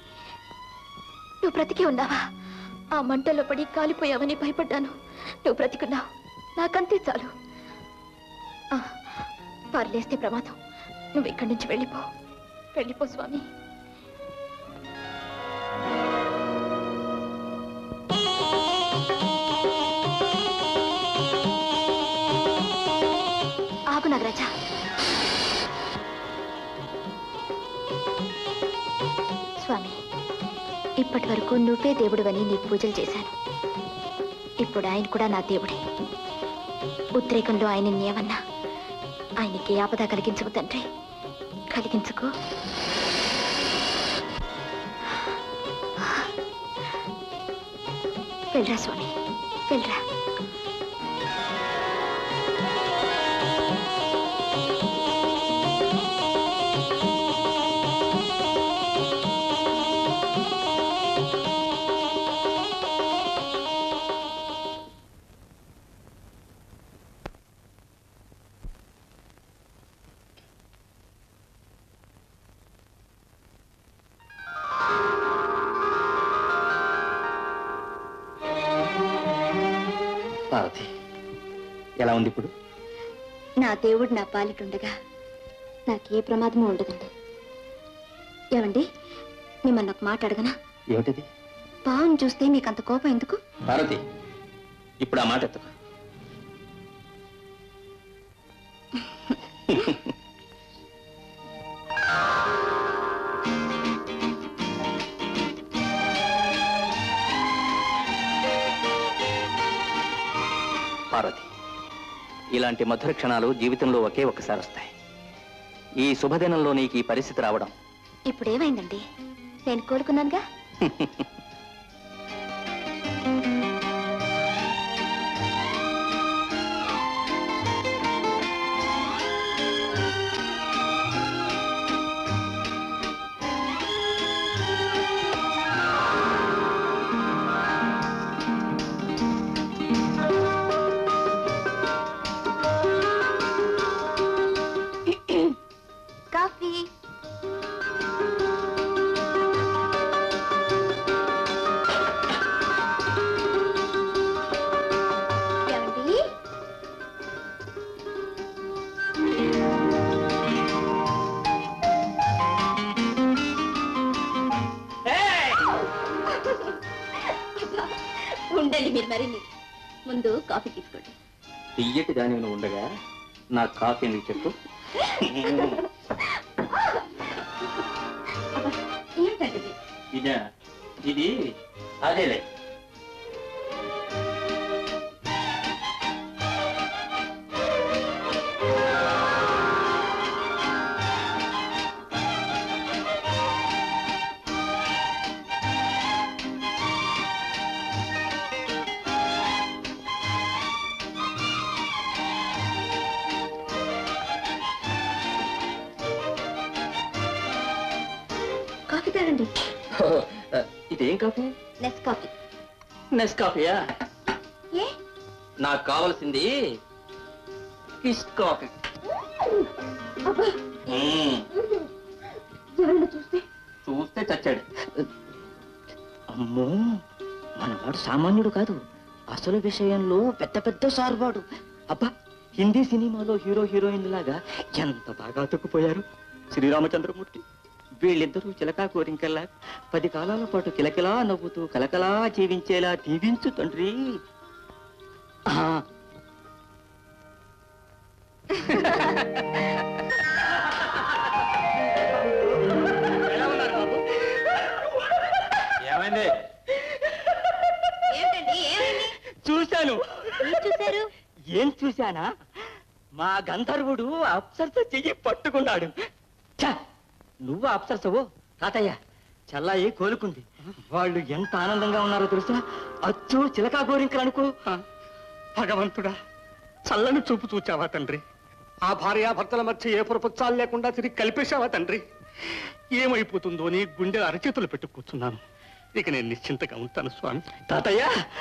నువ్వు బ్రతికి ఉన్నావా? ఆ మంటల్లో పడి కాలిపోయావని భయపడ్డాను. నువ్వు బ్రతికున్నావు, నాకంతే చాలు. పారలేస్తే ప్రమాదం. నువ్వు ఇక్కడి నుంచి వెళ్ళిపో, వెళ్ళిపో స్వామి. ఆగు నాగరాజ. స్వామి, ఇప్పటి వరకు నువ్వే దేవుడివని నీకు పూజలు చేశాను. ఇప్పుడు ఆయన కూడా నా దేవుడే. ఉద్రేకంలో ఆయన ఏమన్నా ఆయనకి ఆపద కలిగించకు తండ్రి, కలిగించుకో. వెళ్ళరా స్వామి, వెళ్ళరా. పార్వతి, ఎలా ఉంది ఇప్పుడు? నా దేవుడు నా పాలిటుండగా నాకే ప్రమాదము ఉండదండి. ఏమండి, మిమ్మల్ని ఒక మాట అడగనా? ఏమిటది? పావును చూస్తే మీకు అంత కోపం ఎందుకు? పార్వతి, ఇప్పుడు ఆ మాట ఎత్తుకు. పార్వతి, ఇలాంటి మధుర క్షణాలు జీవితంలో ఒకే ఒక్కసారి వస్తాయి. ఈ శుభదినంలో నీకు ఈ పరిస్థితి రావడం. ఇప్పుడేమైందండి? నేను కోలుకున్నానుగా. మీరు మరి ముందు కాఫీ తీసుకోండి. తియ్యటి దాని నువ్వు ఉండగా నా కాఫీ ఎందుకు చెప్పు. ఏమిటండి ఇదా? ఇది అదేలే. కాఫీ తాగండి. ఇదేం కాఫీ? Nes coffee. నెస్ కాఫీయా? ఏ నాకు కావాల్సింది కిస్ కాఫీ. ఎవరైనా చూస్తే చూస్తే చచ్చాడు. అమ్మో, మనవాడు సామాన్యుడు కాదు, అసలు విషయంలో పెద్ద పెద్ద సార్వాడు. అబ్బా, హిందీ సినిమాలో హీరో హీరోయిన్ లాగా ఎంత బాగా అతుక్కుపోయారు. శ్రీరామచంద్రమూర్తి వీళ్ళిద్దరూ చిలకా కోరింకల్లా 10 కాలాల పాటు కిలకిలా నవ్వుతూ కలకలా జీవించేలా దీవించు తండ్రి. ఏమైంది? ఏమిటండి ఏమైంది? చూశాను. ఏం చూశారు? ఏం చూశానా? మా గంధర్వుడు అప్సరస చెయ్యి పట్టుకున్నాడు. ఛ! నువ్వు అప్సరసవు తాతయ్య. చల్లాయి కోలుకుంది. వాళ్ళు ఎంత ఆనందంగా ఉన్నారో తెలుసా? అచ్చు చిలకా గోరింకలు అనుకో. భగవంతుడా, చల్లని చూపు చూచావా తండ్రి? ఆ భార్యాభర్తల మధ్య ఏ పురపుచ్చాలు లేకుండా తిరిగి కలిపేశావా తండ్రి? ఏమైపోతుందో నీ గుండె అరచేతులు పెట్టు కూర్చున్నాను. ఇక నేను నిశ్చింతగా ఉంటాను స్వామి. తాతయ్య,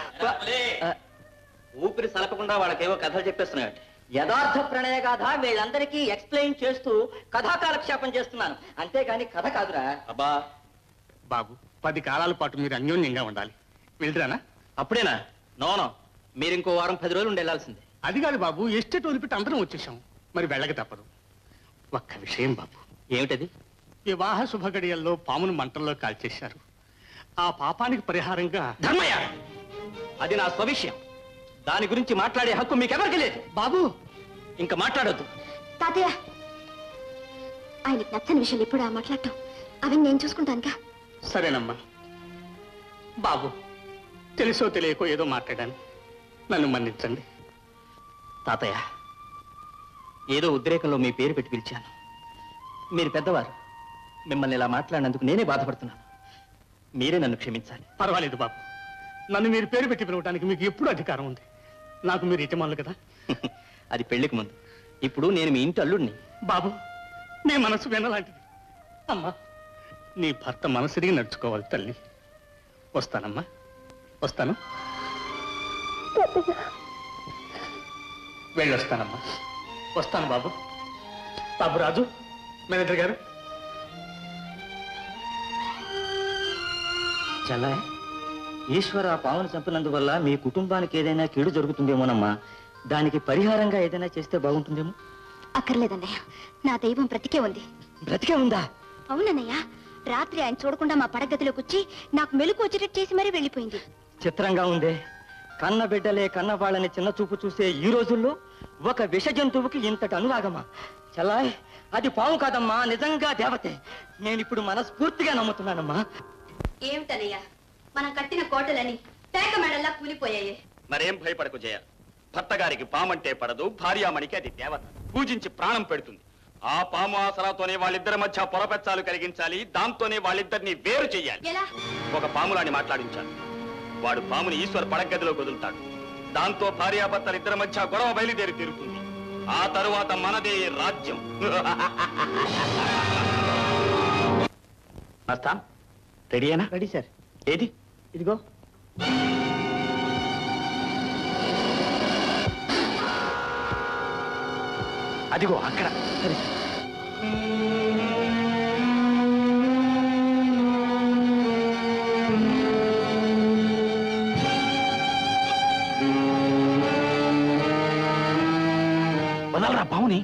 ఊపిరి సలపకుండా వాళ్ళకేవో కథలు చెప్పేస్తున్నాడు. యథార్థ ప్రణయ గాథ వీళ్ళందరికీ ఎక్స్ప్లెయిన్ చేస్తూ కథాకాలక్షేపం చేస్తున్నాను, అంతేగాని కథ కాదురా. అబ్బా బాబు, 10 కాలాల పాటు మీరు అన్యోన్యంగా ఉండాలి. వెళ్ళిరానా? అప్పుడేనా? నోనో, మీరు ఇంకో వారం 10 రోజులు ఉండి వెళ్ళాల్సిందే. అది కాదు బాబు, ఎస్టేట్ వదిలిపెట్టి అందరం వచ్చేసాం. మరి వెళ్ళక తప్పదు. ఒక్క విషయం బాబు. ఏమిటది? వివాహ శుభగడియల్లో పామును మంటల్లో కాల్చేశారు. ఆ పాపానికి పరిహారంగా ధర్మయ్య, అది నా స్వవిషయం. దాని గురించి మాట్లాడే హక్కు మీకెవరికి లేదు. బాబు, ఇంకా మాట్లాడొద్దు. తాతయ్య, ఆయనకి నచ్చని విషయాలు ఎప్పుడు మాట్లాడటం, అవన్నీ నేను చూసుకుంటానుగా. సరేనమ్మా. బాబు, తెలుసో తెలియకో ఏదో మాట్లాడాను, నన్ను మన్నించండి. తాతయ్య, ఏదో ఉద్రేకంలో మీ పేరు పెట్టి పిలిచాను. మీరు పెద్దవారు, మిమ్మల్ని ఇలా మాట్లాడినందుకు నేనే బాధపడుతున్నాను. మీరే నన్ను క్షమించాలి. పర్వాలేదు బాబు, నన్ను మీరు పేరు పెట్టి పిలవడానికి మీకు ఎప్పుడు అధికారం ఉంది. నాకు మీరు యజమానులు కదా. అది పెళ్లికి ముందు. ఇప్పుడు నేను మీ ఇంటి అల్లుడిని. బాబు, నీ మనసు వినలాంటిది. అమ్మా, నీ భర్త మనసుడిగి నడుచుకోవాలి తల్లి. వస్తానమ్మా, వస్తాను. వెళ్ళొస్తానమ్మా, వస్తాను బాబు. బాబు రాజు, మేనేజర్ గారు. చల్లాయ్, ఈశ్వర ఆ పావును చంపినందువల్ల మీ కుటుంబానికి ఏదైనా కీడు జరుగుతుందేమోనమ్మా. దానికి పరిహారంగా ఏదైనా చేస్తే బాగుంటుందేమో. అక్కర్లేదన్నయ్య, నా దైవం బ్రతికే ఉంది. బ్రతికే ఉందా? అవునన్నయ్య, రాత్రి ఆయన చూడకుండా మా పడగదిలోకి వచ్చి నాకు మెలకు వచ్చేటట్టు చేసి మరీ వెళ్ళిపోయింది. చిత్రంగా ఉందే. కన్న బిడ్డలే కన్న వాళ్ళని చిన్న చూపు చూసే ఈ రోజుల్లో ఒక విష జంతువుకి ఇంతటి అనురాగమా? చల్లాయ్, అది పాము కాదమ్మా, నిజంగా దేవతే. నేనిప్పుడు మనస్ఫూర్తిగా నమ్ముతున్నానమ్మా. ఏమిటనయ్యా, మనం కట్టిన కోటలని పేక మెడల్లా కూలిపోయాయి. మరేం భయపడకు జయ. భర్త గారికి పామంటే పడదు, భార్యామణికి అది దేవత. పూజించి ప్రాణం పెడుతుంది. ఆ పాము ఆసరాతోనే వాళ్ళిద్దరి మధ్య పొరపెచ్చాలు కలిగించాలి. దాంతోనే వాళ్ళిద్దరిని వేరు చెయ్యాలి. ఎలా? ఒక పాములాని మాట్లాడించాలి. వాడు పాముని ఈశ్వర్ పడగదిలో వదులుతాడు. దాంతో భార్యాభర్తలు ఇద్దరి మధ్య గొడవ బయలుదేరి తీరుతుంది. ఆ తరువాత మనదే రాజ్యం. మస్తాన్, రెడీయేనా? Ready sir. ఏది? ఇదిగో. అదిగో అక్కడ. సరే. వదలరా పావుని.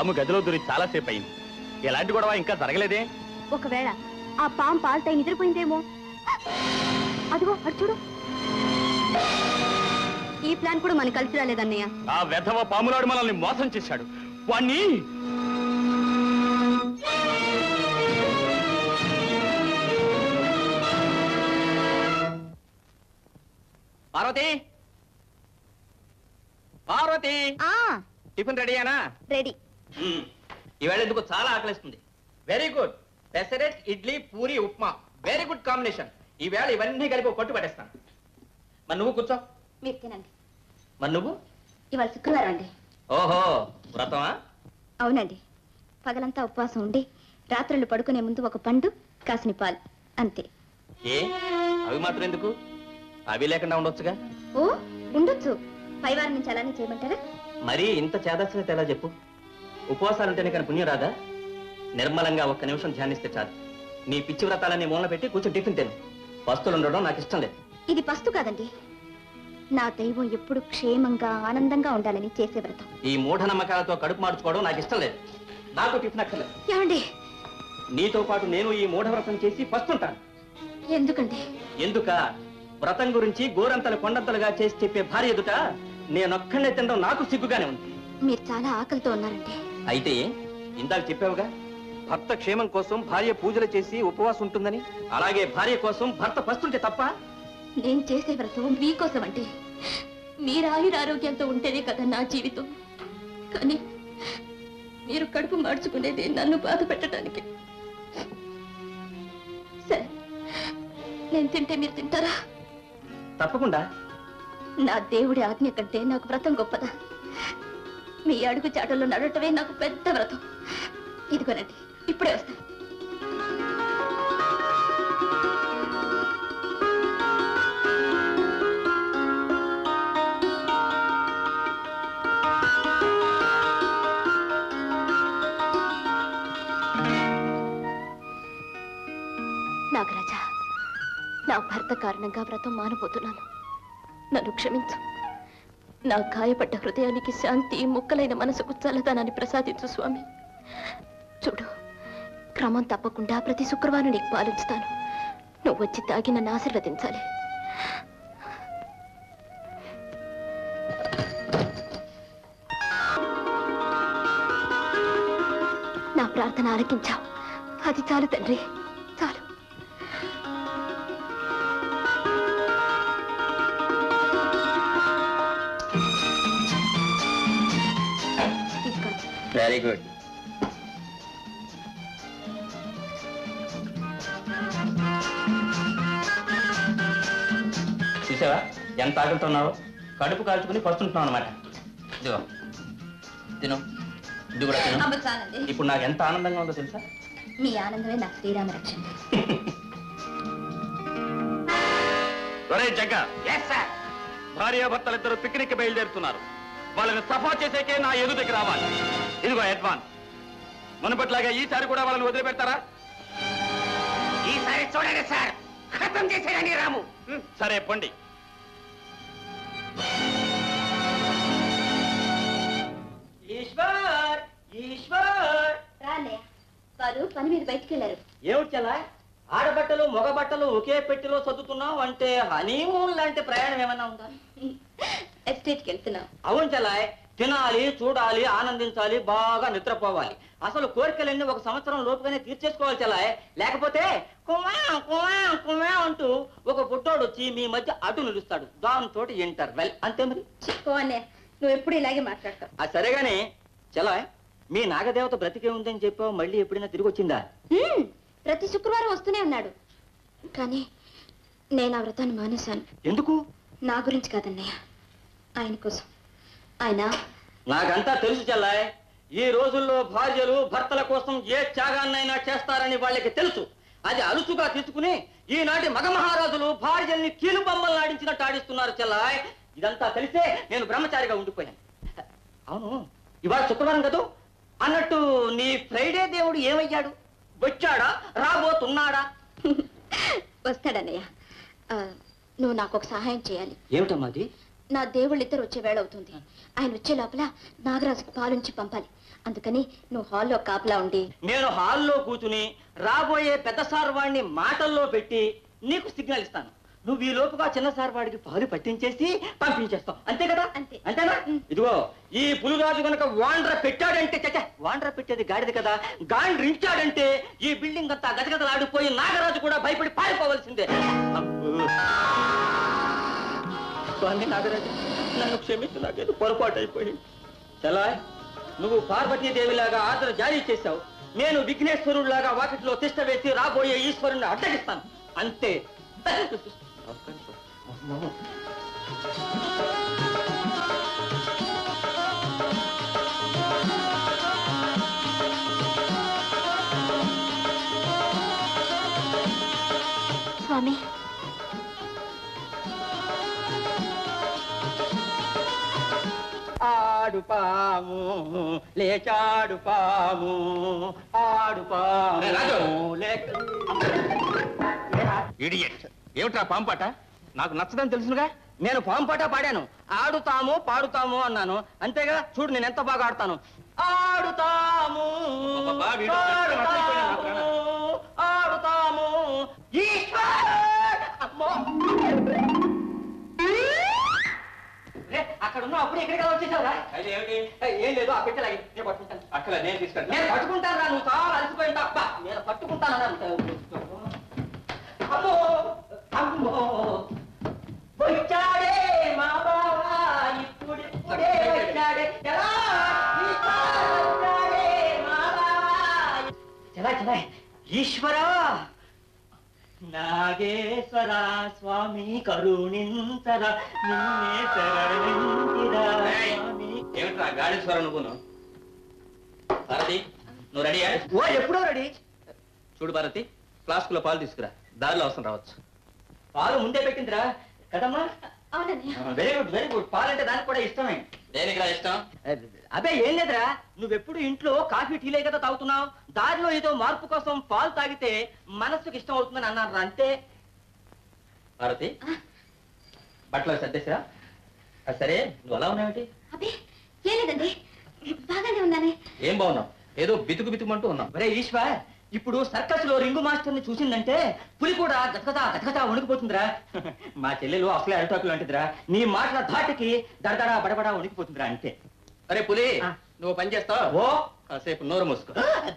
పాము గదిలో దూరి చాలాసేపు అయింది. ఎలాంటి గొడవ ఇంకా జరగలేదే? ఒకవేళ ఆ పాము పాలుతాయి నిద్రపోయిందేమో. అదిగో అటు చూడు. ఈ ప్లాన్ కూడా మనకు కలిసి రాలేదన్నయ్య. ఆ వెధవ పాములాడు మనల్ని మోసం చేశాడు. వాణ్ణి పార్వతి, పార్వతి, టిఫిన్ రెడీయేనా? రెడీ. ఈవేళ ఎందుకు చాలా ఆకలిస్తుంది. Very good. Pesarattu, idli, puri, upma, very good combination. ఈవేళ ఇవన్నీ కలిపి ఒక పట్టు పట్టేస్తాను. మరి నువ్వు కూర్చో. మీరు తినండి. మరి నువ్వు? ఇవాళ శుక్రవారం అండి. ఓహో, వ్రతమా? అవునండి. పగలంతా ఉపవాసం ఉండి రాత్రులు పడుకునే ముందు ఒక పండు, కాసిన పాలు, అంతే. ఏ అవి మాత్రం ఎందుకు? అవి లేకుండా ఉండొచ్చుగా. ఓ ఉండొచ్చు. పైవారం నుంచి అలానే చేయమంటారా? మరి ఇంత చేదస్యత ఎలా చెప్పు? ఉపవాసాలుంటేనే కానీ పుణ్యం రాదా? నిర్మలంగా ఒక్క నిమిషం ధ్యానిస్తే చాలు. నీ పిచ్చి వ్రతాలన్నీ మూలన పెట్టి కూర్చొని టిఫిన్ తిను. పస్తులు ఉండడం నాకు ఇష్టం లేదు. ఇది పస్తు కాదండి. నా దైవం ఎప్పుడు క్షేమంగా ఆనందంగా ఉండాలని చేసే వ్రతం. ఈ మూఢనమ్మకాలతో కడుపు మార్చుకోవడం నాకు ఇష్టం లేదు. నాకు టిఫిన్ అక్కర్లేదు. ఏమండి? నీతో పాటు నేను ఈ మూఢవ్రతం చేసి పస్తుంటాను. ఎందుకండి? ఎందుక? వ్రతం గురించి గోరంతలు కొండంతలుగా చేసి చెప్పే భార్య ఎదుట నేనొక్కడే తినడం నాకు సిగ్గుగానే ఉంది. మీరు చాలా ఆకలితో ఉన్నారండి. అయితే ఇందాక చెప్పావుగా, భర్త క్షేమం కోసం భార్య పూజలు చేసి ఉపవాసం ఉంటుందని. అలాగే భార్య కోసం భర్త పస్తుంటే తప్ప? నేను చేసే వ్రతం మీకోసం అంటే మీరు ఆయురారోగ్యంతో ఉంటేనే కదా నా జీవితం. కానీ మీరు కడుపు మార్చుకునేది నన్ను బాధ పెట్టడానికి. సరే, నేను తింటే మీరు తింటారా? తప్పకుండా. నా దేవుడి ఆజ్ఞ కంటే నాకు వ్రతం గొప్పదా? మీ అడుగు చాటల్లో నడవటమే నాకు పెద్ద వ్రతం. ఇదిగోనండి, ఇప్పుడే వస్తా. నాగరాజా, నా భర్త కారణంగా వ్రతం మానబోతున్నాను. నన్ను క్షమించు. నా గాయపడ్డ హృదయానికి శాంతి, ముక్కలైన మనసుకు చల్లదనాన్ని ప్రసాదించు స్వామి. చూడు, క్రమం తప్పకుండా ప్రతి శుక్రవారం నీకు పాలించుతాను. నువ్వు వచ్చి తాగి నన్ను ఆశీర్వదించాలి. నా ప్రార్థన ఆలకించావు. అది చాలు తండ్రి, చాలు. Very good. చూసావా ఎంత ఆకలితున్నావో? కడుపు కాల్చుకుని పస్తుంటున్నావు అనమాట. ఇదిగో తిను, ఇది కూడా తిను. ఇప్పుడు నాకు ఎంత ఆనందంగా ఉందో తెలుసా? మీ ఆనందమే నా శ్రీరామ రక్షణ. జగ్గ, భార్యాభర్తలిద్దరూ పిక్నిక్ బయలుదేరుతున్నారు. వాళ్ళని సఫా చేసేకే నా ఎదుటికి రావాలి. ఇదిగో అడ్వాన్స్. మునుపట్లాగా ఈసారి కూడా వాళ్ళని వదిలిపెడతారా? ఈసారి చూడండి సార్, ఖతం చేసేయండి రాము. సరే పండి. ఈశ్వర్, ఈశ్వర్. వారు పని మీద బయటికి వెళ్ళారు. ఏమిటి చలా? ఆడబట్టలు మగ బట్టలు ఒకే పెట్టిలో చదువుతున్నావు అంటే హనీమూన్ లాంటి ప్రయాణం ఏమన్నా ఉందా? ఎస్టేట్కి వెళ్తున్నాం. అవును చలాయ్, తినాలి, చూడాలి, ఆనందించాలి, బాగా నిద్రపోవాలి. అసలు కోరికలన్నీ ఒక సంవత్సరం లోపుగానే తీర్చేసుకోవాలి చలాయ్. లేకపోతే కుమా కుమా కుమా అంటూ ఒక పుట్టోడు వచ్చి మీ మధ్య అటు నిలుస్తాడు. దాంతో ఇంటర్వెల్, అంతే మరి. నువ్వు ఎప్పుడు ఇలాగే మాట్లాడతావు. అది సరేగానే చలాయ్, మీ నాగదేవత బ్రతికే ఉందని చెప్పావు, మళ్ళీ ఎప్పుడైనా తిరిగి వచ్చిందా? ప్రతి శుక్రవారం వస్తూనే ఉన్నాడు. కానీ నేను ఆ వ్రతాన్ని మానేశాను. ఎందుకు? నా గురించి కాదన్నయ్య, ఆయన కోసం. ఆయన నాకంతా తెలుసు చెల్లాయ్. ఈ రోజుల్లో భార్యలు భర్తల కోసం ఏ త్యాగాన్నైనా చేస్తారని వాళ్ళకి తెలుసు. అది అలుసుగా తీసుకుని ఈనాటి మగ మహారాజులు భార్యల్ని కీలు బొమ్మలు ఆడించినట్టు ఆడిస్తున్నారు చెల్లాయ్. ఇదంతా తెలిసే నేను బ్రహ్మచారిగా ఉండిపోయాను. అవును, ఇవాళ శుక్రవారం కదా అన్నట్టు నీ ఫ్రైడే దేవుడు ఏమయ్యాడు? వచ్చాడా? రాబోతున్నాడా? వస్తాడన్నయ్య. నువ్వు నాకు ఒక సహాయం చేయాలి. ఏమిటమ్మా అది? నా దేవుళ్ళిద్దరు వచ్చే వేళ అవుతుంది. ఆయన వచ్చే లోపల నాగరాజుకు పాలుంచి పంపాలి. అందుకని నువ్వు హాల్లో కాపలా ఉండి. నేను హాల్లో కూర్చుని రాబోయే పెద్ద సార్ వాడిని మాటల్లో పెట్టి నీకు సిగ్నల్ ఇస్తాను. నువ్వు ఈ లోపుగా చిన్న సార్ వాడికి పాలు పట్టించేసి పంపించేస్తావు. అంతే కదా? అంతే. అంతేనా? ఇదిగో ఈ పులిరాజు కనుక వాండ్ర పెట్టాడంటే వాండ్ర పెట్టేది గాడిది కదా, గాండ్రించాడంటే ఈ బిల్డింగ్ అంతా గజగజలాడిపోయి నాగరాజు కూడా భయపడి పారిపోవలసిందే. స్వామి నాగరాజు, నన్ను క్షమించు, నాకేదో పొరపాటు అయిపోయింది. చలా, నువ్వు పార్వతీదేవిలాగా ఆర్డర్ జారీ చేశావు, నేను విఘ్నేశ్వరుడిలాగా వాకిట్లో తిష్ట వేసి రాబోయే ఈశ్వరుణ్ణి అడ్డగిస్తాను. అంతే. స్వామి, ఆడు పాము లేచాడు పాము, ఆడు పాము ఇడియట్. ఏమిట్రా పాంపాట? నాకు నచ్చదని తెలుసునుగా. నేను పాంపాట పాడాను, ఆడుతాము పాడుతాము అన్నాను. అంతేగా? చూడు నేను ఎంత బాగా ఆడతాను. ఆడుతాము ఆడుతాము అమ్మో, అక్కడ ఉన్నా అప్పుడు ఎక్కడికి వచ్చేసావురా? ఏం లేదు, ఆ పెట్టలాగి నేను పట్టుకుంటాను. అక్కడ నేను తీసుకుంటా. నేను పట్టుకుంటాను రా, నువ్వు చాలా అలసిపోయింది తప్ప. నేను పట్టుకుంటాను. అమ్మో అమ్మో, వచ్చాడే మా బావా, ఇప్పుడిప్పుడే వచ్చాడే. ఎలా వచ్చాడే మా బావా. చలా చలా. ఈశ్వరా నాగేశ్వర స్వామి కరుణించరా, నిన్నే శరణించిరా స్వామి. ఏమిట్రా గాడేశ్వర నువ్వును? భారతి, నువ్వు రెడీయా? ఓ, ఎప్పుడో రెడీ. చూడు భారతి, ఫ్లాస్క్ లో పాలు తీసుకురా, దారిలో అవసరం రావచ్చు. పాలు ముందే పెట్టిందిరా కదమ్మా. అవునండి. Very good very good. పాలంటే దానికి కూడా ఇష్టమే. దేనికిరా ఇష్టం? అదే ఏం లేదురా, నువ్వెప్పుడు ఇంట్లో కాఫీ టీలే కదా తాగుతున్నావు, దారిలో ఏదో మార్పు కోసం పాలు తాగితే మనస్సుకి ఇష్టం అవుతుందని అన్నాను. అంతే. భారతి, బట్టలు సర్దేసా? సరే, నువ్వు అలా ఉన్నావేంటి? అబ్బే ఏం లేదండి, బాగానే ఉన్నానే. ఏం బాగున్నావు? ఏదో బితుకు బితుకుమంటూ ఉన్నావు. ఒరే ఈశ్వర్, ఇప్పుడు సర్కస్ లో రింగు మాస్టర్ ని చూసిందంటే పులి కూడా గతగతా గతగతా వణికిపోతుందిరా. మా చెల్లెలు అసలే అరిటాకు లాంటిదిరా, నీ మాటల ధాటికి దడదడా బడబడా వణికిపోతుందిరా. అంతే. అరే పులి, ఆ. నువ్వు పని చేస్తావు? ఓ, కాసేపు నోరు మూసుకో.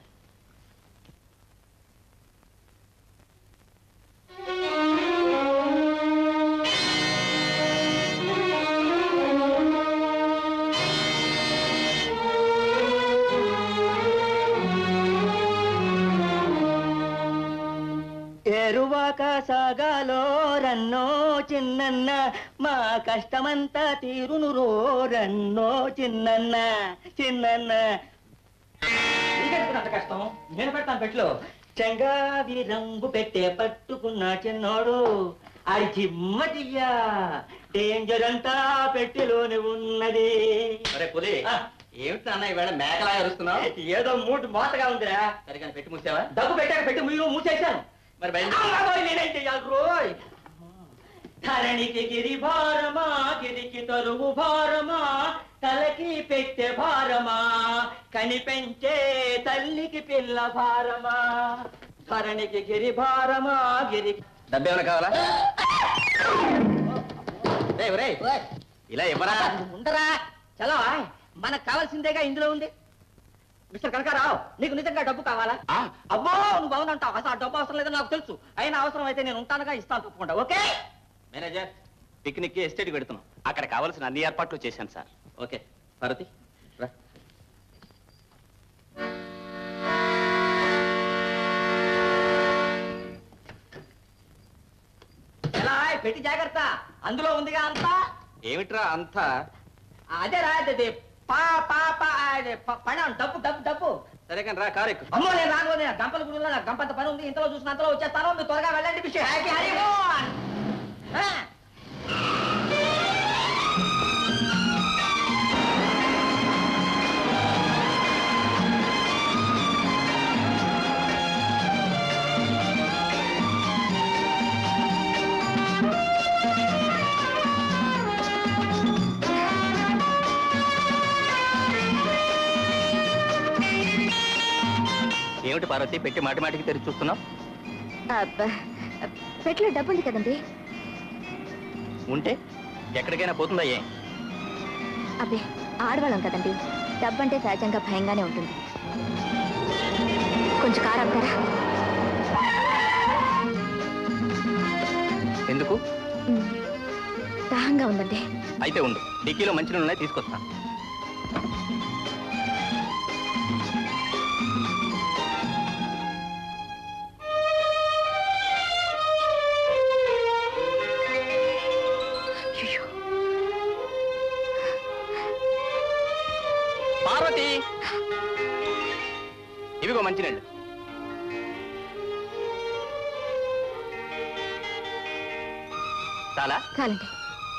ఎరువాక సాగాలో రన్నో చిన్నన్న, మా కష్టమంతా తీరును రో రన్నో చిన్నన్న చిన్నన్న. నీకెందుకు అంత కష్టం? నేను పెడతాను పెట్లో. చెంగావి రంగు పెట్టే పట్టుకున్న చిన్నోడు అది చిమ్మటియ్యా, డేంజర్ అంతా పెట్టెలోనే ఉన్నది. అరే పులి, ఏమిటి నాన్న ఈవేళ మేకలా అరుస్తున్నావు? ఏదో మూడు మోతగా ఉందిరా. సరిగా పెట్టి మూసావా? డబ్బు పెట్టాక పెట్టి ముయ్యి మూసేశాను. మరి బయట నేనేం చెయ్యాలి రోయ్? ధరణికి గిరి భారమా, గిరికి తరువు భారమా, తలకి పెట్టే భారమా, కనిపెంచే తల్లికి పిల్ల భారమా. ధరణికి గిరి భారమా, గిరి. డబ్బేమైనా కావాలా? ఇలా ఇవ్వరా? ఉండరా చలో, మనకు కావాల్సిందేగా ఇందులో ఉంది. మిస్టర్ కనకారావు, నీకు నిజంగా డబ్బు కావాలా? అబ్బో, నువ్వు అవునంటావు. అసలు ఆ డబ్బు అవసరం లేదని నాకు తెలుసు. అయినా అవసరం అయితే నేను ఉంటానుగా, ఇస్తాను తప్పకుండా. ఓకే మేనేజర్, పిక్నిక్ కి ఎస్టేట్ పెడుతున్నాం. అక్కడ కావాల్సిన అన్ని ఏర్పాట్లు చేశాను సార్. ఓకే భారతి రా. ఎలా పెట్టి జాగ్రత్త, అందులో ఉందిగా అంతా. ఏమిట్రా అంతా? అదే రా, అదే పా పా పా పణ డబ్బు డబ్బు డబ్బు. సరే కానీ రా, కారు ఎక్కు. అమ్మో, నేను రాను. నేను గంపల గుడిలో నాకు గంపంత పని ఉంది. ఇంతలో చూసిన అంతలో వచ్చేస్తాను. మీరు త్వరగా వెళ్ళండి. విషయం హ్యాపీ హనీమూన్. ఏమిటి పార్వతి పెట్టి మాటి మాటికి తెరిచి చూస్తున్నావు? పెట్లో డబ్బు ఉంది కదండి. ఉంటే ఎక్కడికైనా పోతుందా? ఏ అబ్బే, ఆడవాళ్ళం కదండి, డబ్బంటే సహజంగా భయంగానే ఉంటుంది. కొంచెం కారు ఆపుతారా? ఎందుకు? దాహంగా ఉందండి. అయితే ఉండు, డిక్కీలో మంచి ఉన్నాయి, తీసుకొస్తా. పార్వతి, ఇవిగో మంచినీళ్ళు. చాలా చాలండి.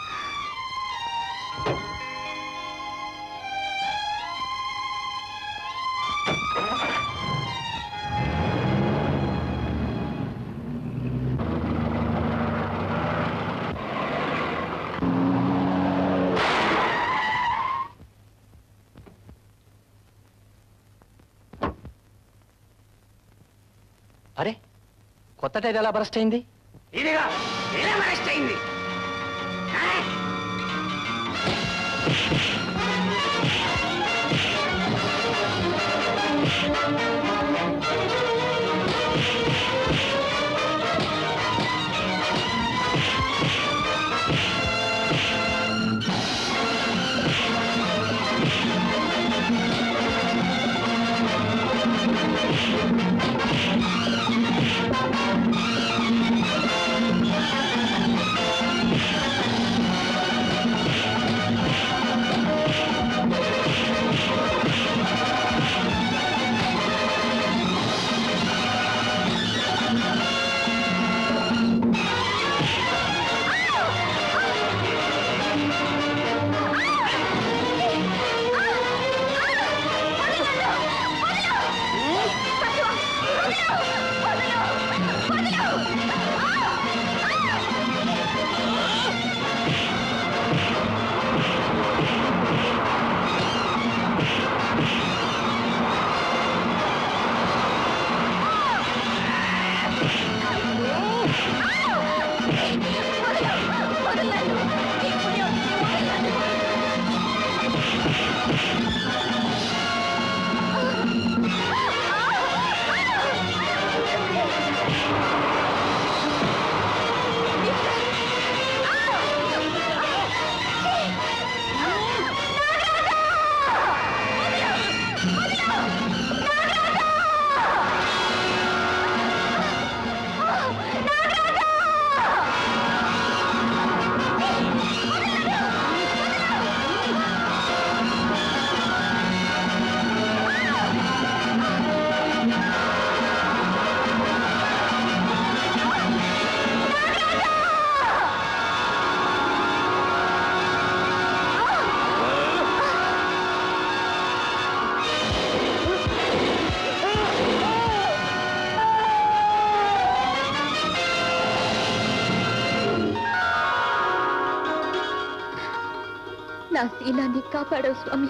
అరే, కొత్త టైర్ ఎలా బరస్ట్ అయింది? ఇదిగా ఎలా అరెస్ట్ అయింది? నా శీలాన్ని కాపాడవు స్వామి.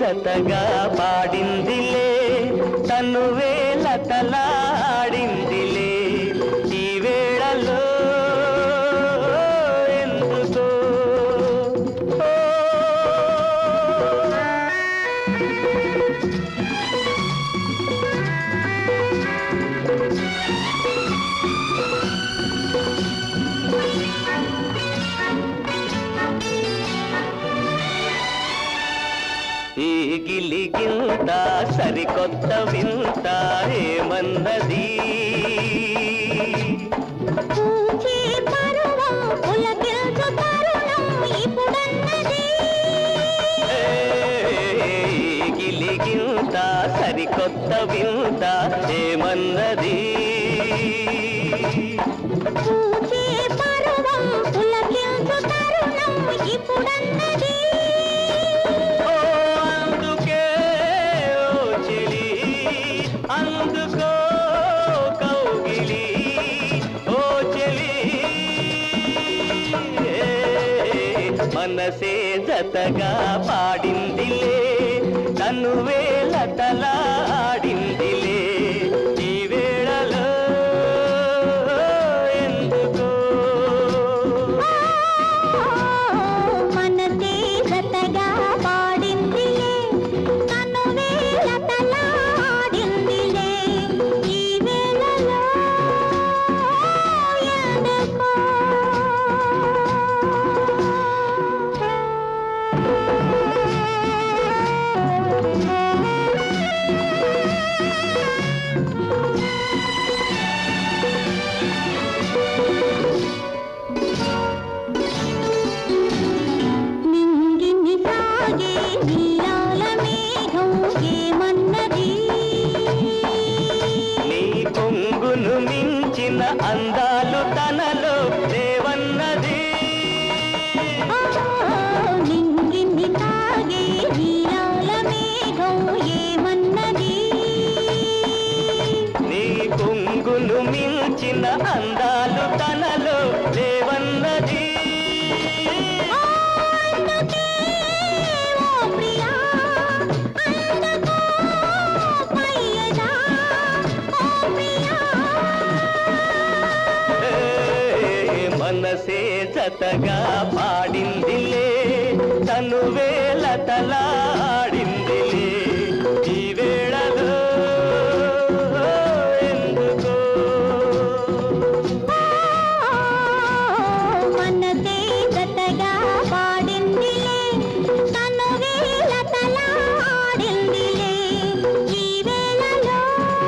జతగా పాడిందిలే తనువే లతలాడిందిలే ఈ వేళలో ఎందుకో ఈ గిలిగింత సరికొత్త వింత ఏమన్నది గిలిగింత సరికొత్త వింత ఏమన్నది అందుకో కౌగిలి ఓ చెలి మనసే జతగా పాడిందిలే తనువే లతలాడిందిలే ఈ వేళలో ఎందుకో మనసే జతగా పాడిందిలే తనువే లతలాడిందిలే ఈ వేళలో ఎందుకో నింగిని సాగే నీలాల మేఘం ఏమన్నది నీ కొంగును మించిన అందాలు తనలో దేవన్నది నింగిని సాగే నీలాల మేఘం ఏమన్నది నీ కొంగును మించిన అందాలు తనలో దేవన్నది అందుకే ఓ ప్రియా అందుకో పయ్యదా ఓ ప్రియా మనసే జతగా పాడిందిలే తనువే లతలాడిందిలే ఈ వేళలో ఎందుకో మనసే జతగా పాడిందిలే తనువే లతలాడిందిలే ఈ వేళలో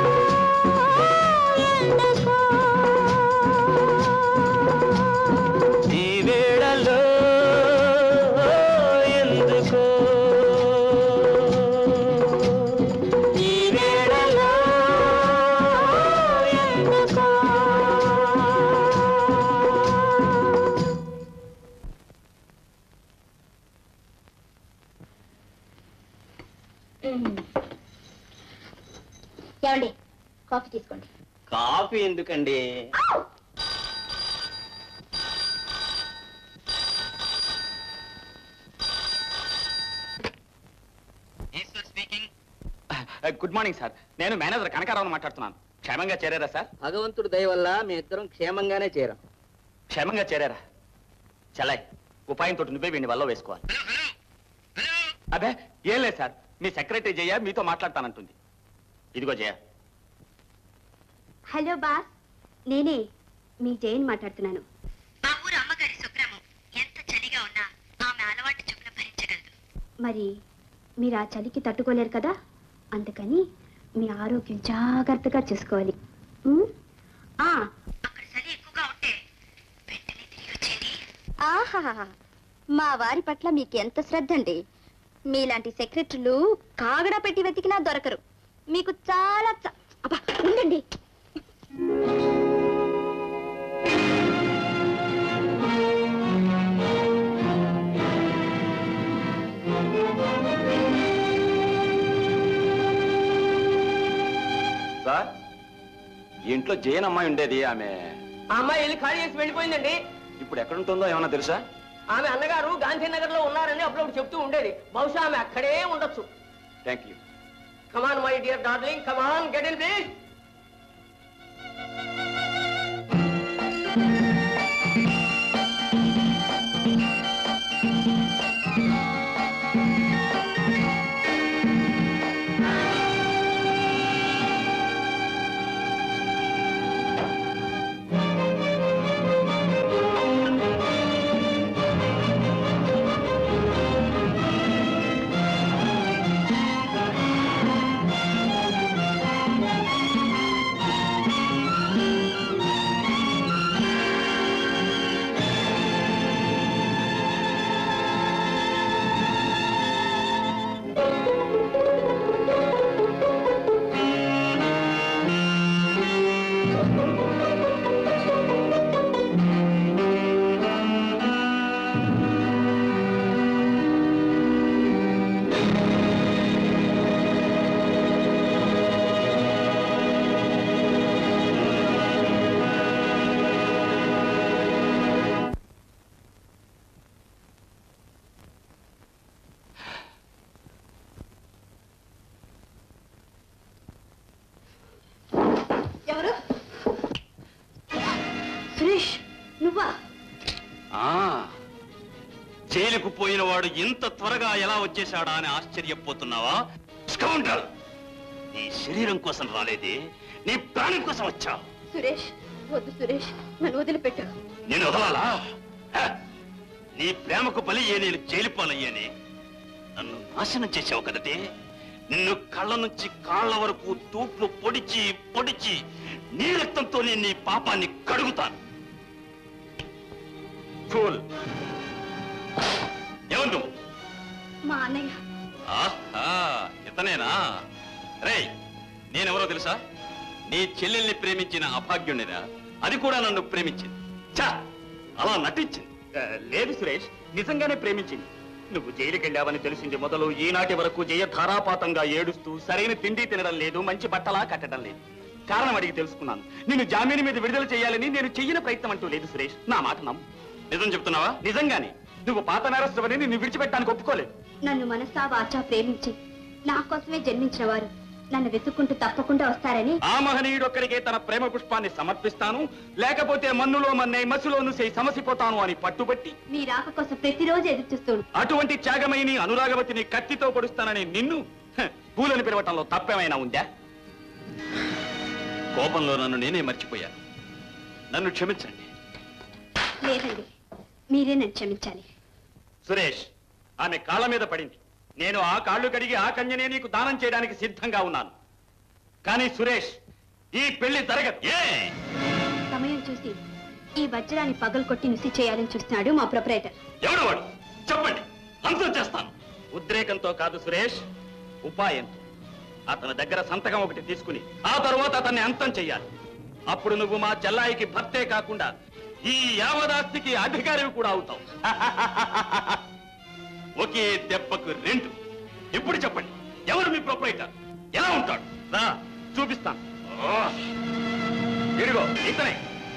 ఎందుకో ఈ వేళలో ఎందుకో ఈ వేళలో ఎందుకో ఏమండి కాఫీ తీసుకోండి. కాఫీ ఎందుకండి? Good morning sir. నేను మేనేజర్ కనకారావుని మాట్లాడుతున్నాను. క్షేమంగా చేరారా సార్? భగవంతుడి దయ వల్ల మీ ఇద్దరం క్షేమంగానే చేరాం. క్షేమంగా చేరారా? చలాయ్, ఉపాయంతో నువ్వే వీడిని వల్ల వేసుకోవాలి. అదే ఏం లేదు సార్, మీ సెక్రటరీ జయ మీతో మాట్లాడతానంటుంది. ఇదిగో జయ. హలో బాస్, నేనే మీ జైన్ మాట్లాడుతున్నాను. మా ఊరు అమ్మగారి శుభ్రమం ఎంత చలిగా ఉన్నా ఆమె అలవాటు చొప్పున భరించగలదు. మరి మీరు ఆ చలికి తట్టుకోలేరు కదా, అందుకని మీ ఆరోగ్యం జాగ్రత్తగా చూసుకోవాలి. అక్కడ చలి ఎక్కువగా ఉంటే వెంటనే తిరిగి వచ్చేది. ఆహా, మా వారి పట్ల మీకు ఎంత శ్రద్ధ అండి. మీలాంటి సెక్రటరీలు కాగడా పెట్టి వెతికినా దొరకరు. మీకు చాలా అబ్బా ఉండండి. సార్, ఇంట్లో జైన్ అమ్మాయి ఉండేది. ఆమె ఆ అమ్మాయి వెళ్ళి ఖాళీ చేసి వెళ్ళిపోయిందండి. ఇప్పుడు ఎక్కడుంటుందో ఏమన్నా తెలుసా? ఆమె అన్నగారు గాంధీనగర్ లో ఉన్నారని అప్పుడప్పుడు చెప్తూ ఉండేది. బహుశా ఆమె అక్కడే ఉండొచ్చు. Thank you. Come on, my dear darling. Come on, get in, please. ఎవరు? సురేష్, నువ్వా? జైలుకు పోయిన వాడు ఇంత త్వరగా ఎలా వచ్చేశాడా అని ఆశ్చర్యపోతున్నావా? స్కౌండ్రల్! నీ శరీరం కోసం రాలేదే, నీ ప్రాణం కోసం వచ్చా. సురేష్, వద్దు సురేష్, నన్ను వదిలిపెట్టు. నేను వదలాలా? హ! నీ ప్రేమకు బలి అయ్యే నేను జైలు పాలయ్యానే. నన్ను నాశనం చేసావు కదటే. నిన్ను కళ్ళ నుంచి కాళ్ళ వరకు తూట్లు పొడిచి పొడిచి నీ రక్తంతో నేను నీ పాపాన్ని కడుగుతాను. ఫూల్! ఎవరు నువ్వు? మా అన్నయ్య. ఆహా, ఇతనేనా? రేయ్, నేనెవరో తెలుసా? నీ చెల్లెల్ని ప్రేమించిన అభాగ్యుడిరా, అది కూడా నన్ను ప్రేమించింది. చా, అలా నటించింది. లేదు సురేష్, నిజంగానే ప్రేమించింది. నువ్వు జైలుకి వెళ్ళావని తెలిసింది మొదలు ఈనాటి వరకు జయ ధారాపాతంగా ఏడుస్తూ సరైన తిండి తినడం లేదు, మంచి బట్టలా కట్టడం లేదు. కారణం అడిగి తెలుసుకున్నాను. నిన్ను జామీను మీద విడుదల చేయాలని నేను చెయ్యని ప్రయత్నం అంటూ లేదు సురేష్. నా మాట నమ్ము. నిజం చెప్తున్నావా? నిజంగానే. నువ్వు పాత నేరస్తువని నిన్ను విడిచిపెట్టడానికి ఒప్పుకోలేదు. నన్ను మనసా వాచా ప్రేమించి నా కోసమే జన్మించిన వారు నన్ను వెతుక్కుంటూ తప్పకుండా వస్తారని ఆ మహనీయుడొక్కరికే తన ప్రేమ పుష్పాన్ని సమర్పిస్తాను, లేకపోతే మన్నులో మన్నై మసిలోను చేయి సమసిపోతాను అని పట్టుబట్టి మీ రాక కోసం ప్రతిరోజు ఎదురు చూస్తూ అటువంటి త్యాగమైని అనురాగవతిని కత్తితో పొడుస్తానని నిన్ను పూలని పిలవటంలో తప్పేమైనా ఉందా? కోపంలో నన్ను నేనే మర్చిపోయాను. నన్ను క్షమించండి. లేదండి, మీరే నన్ను క్షమించాలి. సురేష్, ఆమె కాళ్ళ మీద పడింది. నేను ఆ కాళ్ళు కడిగి ఆ కన్యనే నీకు దానం చేయడానికి సిద్ధంగా ఉన్నాను. కానీ సురేష్, ఈ పెళ్లి జరగదు. ఏ సమయం చూసి ఈ వజ్రాన్ని పగలు కొట్టి నుసి చేయాలని చూస్తున్నాడు మా ప్రొపరేటర్. ఎవడు వాడు? చెప్పండి, అంతం చేస్తాను. ఉద్రేకంతో కాదు సురేష్, ఉపాయంతో. అతని దగ్గర సంతకం ఒకటి తీసుకుని ఆ తరువాత అతన్ని అంతం చెయ్యాలి. అప్పుడు నువ్వు మా చెల్లాయికి భర్తే కాకుండా ఈ యావదాస్తికి అధికారివి కూడా అవుతావు. ఒకే దెబ్బకు రెండు. ఇప్పుడు చెప్పండి, ఎవరు మీ ప్రొపరైటర్? ఎలా ఉంటాడు? రా చూపిస్తాను. ఇదిగో ఇతనే.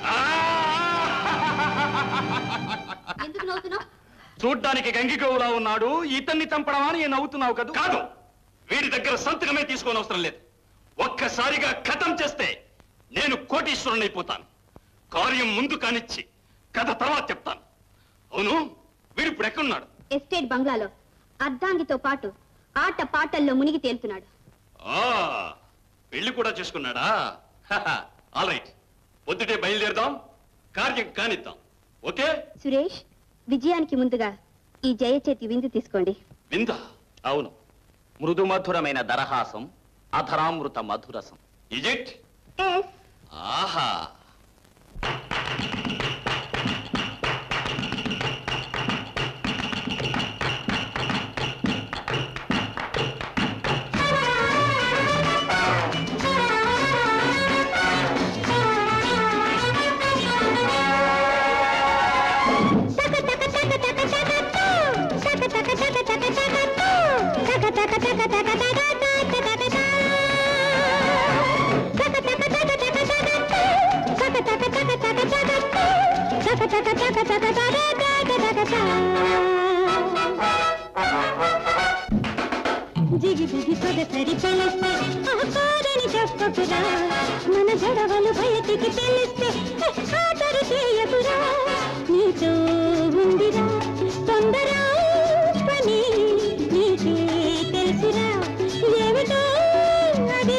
ఎందుకు నవ్వుతున్నావు? చూడ్డానికి గంగిగోవులా ఉన్నాడు. ఇతన్ని చంపడమా అని నవ్వుతున్నావు కదా? కాదు, వీడి దగ్గర సంతకమే తీసుకొని అవసరం లేదు. ఒక్కసారిగా ఖతం చేస్తే నేను కోటీశ్వరుని అయిపోతాను. కార్యం ముందు కానిచ్చి కథ తర్వాత చెప్తాను. అవును, వీడు ఇప్పుడు ఎక్కడున్నాడు? ఎస్టేట్ బంగ్లాలో అర్ధాంగితో పాటు ఆట పాటల్లో మునిగి తేలుతున్నాడు. పెళ్లి కూడా చేసుకున్నాడా? ఆల్ రైట్, పొద్దుటే బయలుదేరదాం, కార్యం కానిద్దాం. ఓకే సురేష్, విజయానికి ముందుగా ఈ జయ చేతి విందు తీసుకోండి. విందా? అవును, మృదు మధురమైన దరహాసం, అధరామృత మధురసం. ఇజిట్? ఆహా, జిగి జిగి జిగి సొగసరి పిలిస్తే కాదని చెప్పకురా మన గొడవలు బయటికి తెలిస్తే ఖాతరు చేయకురా నీతో ఉందిరా తొందర పని నీకే తెలుసురా ఏమిటో అది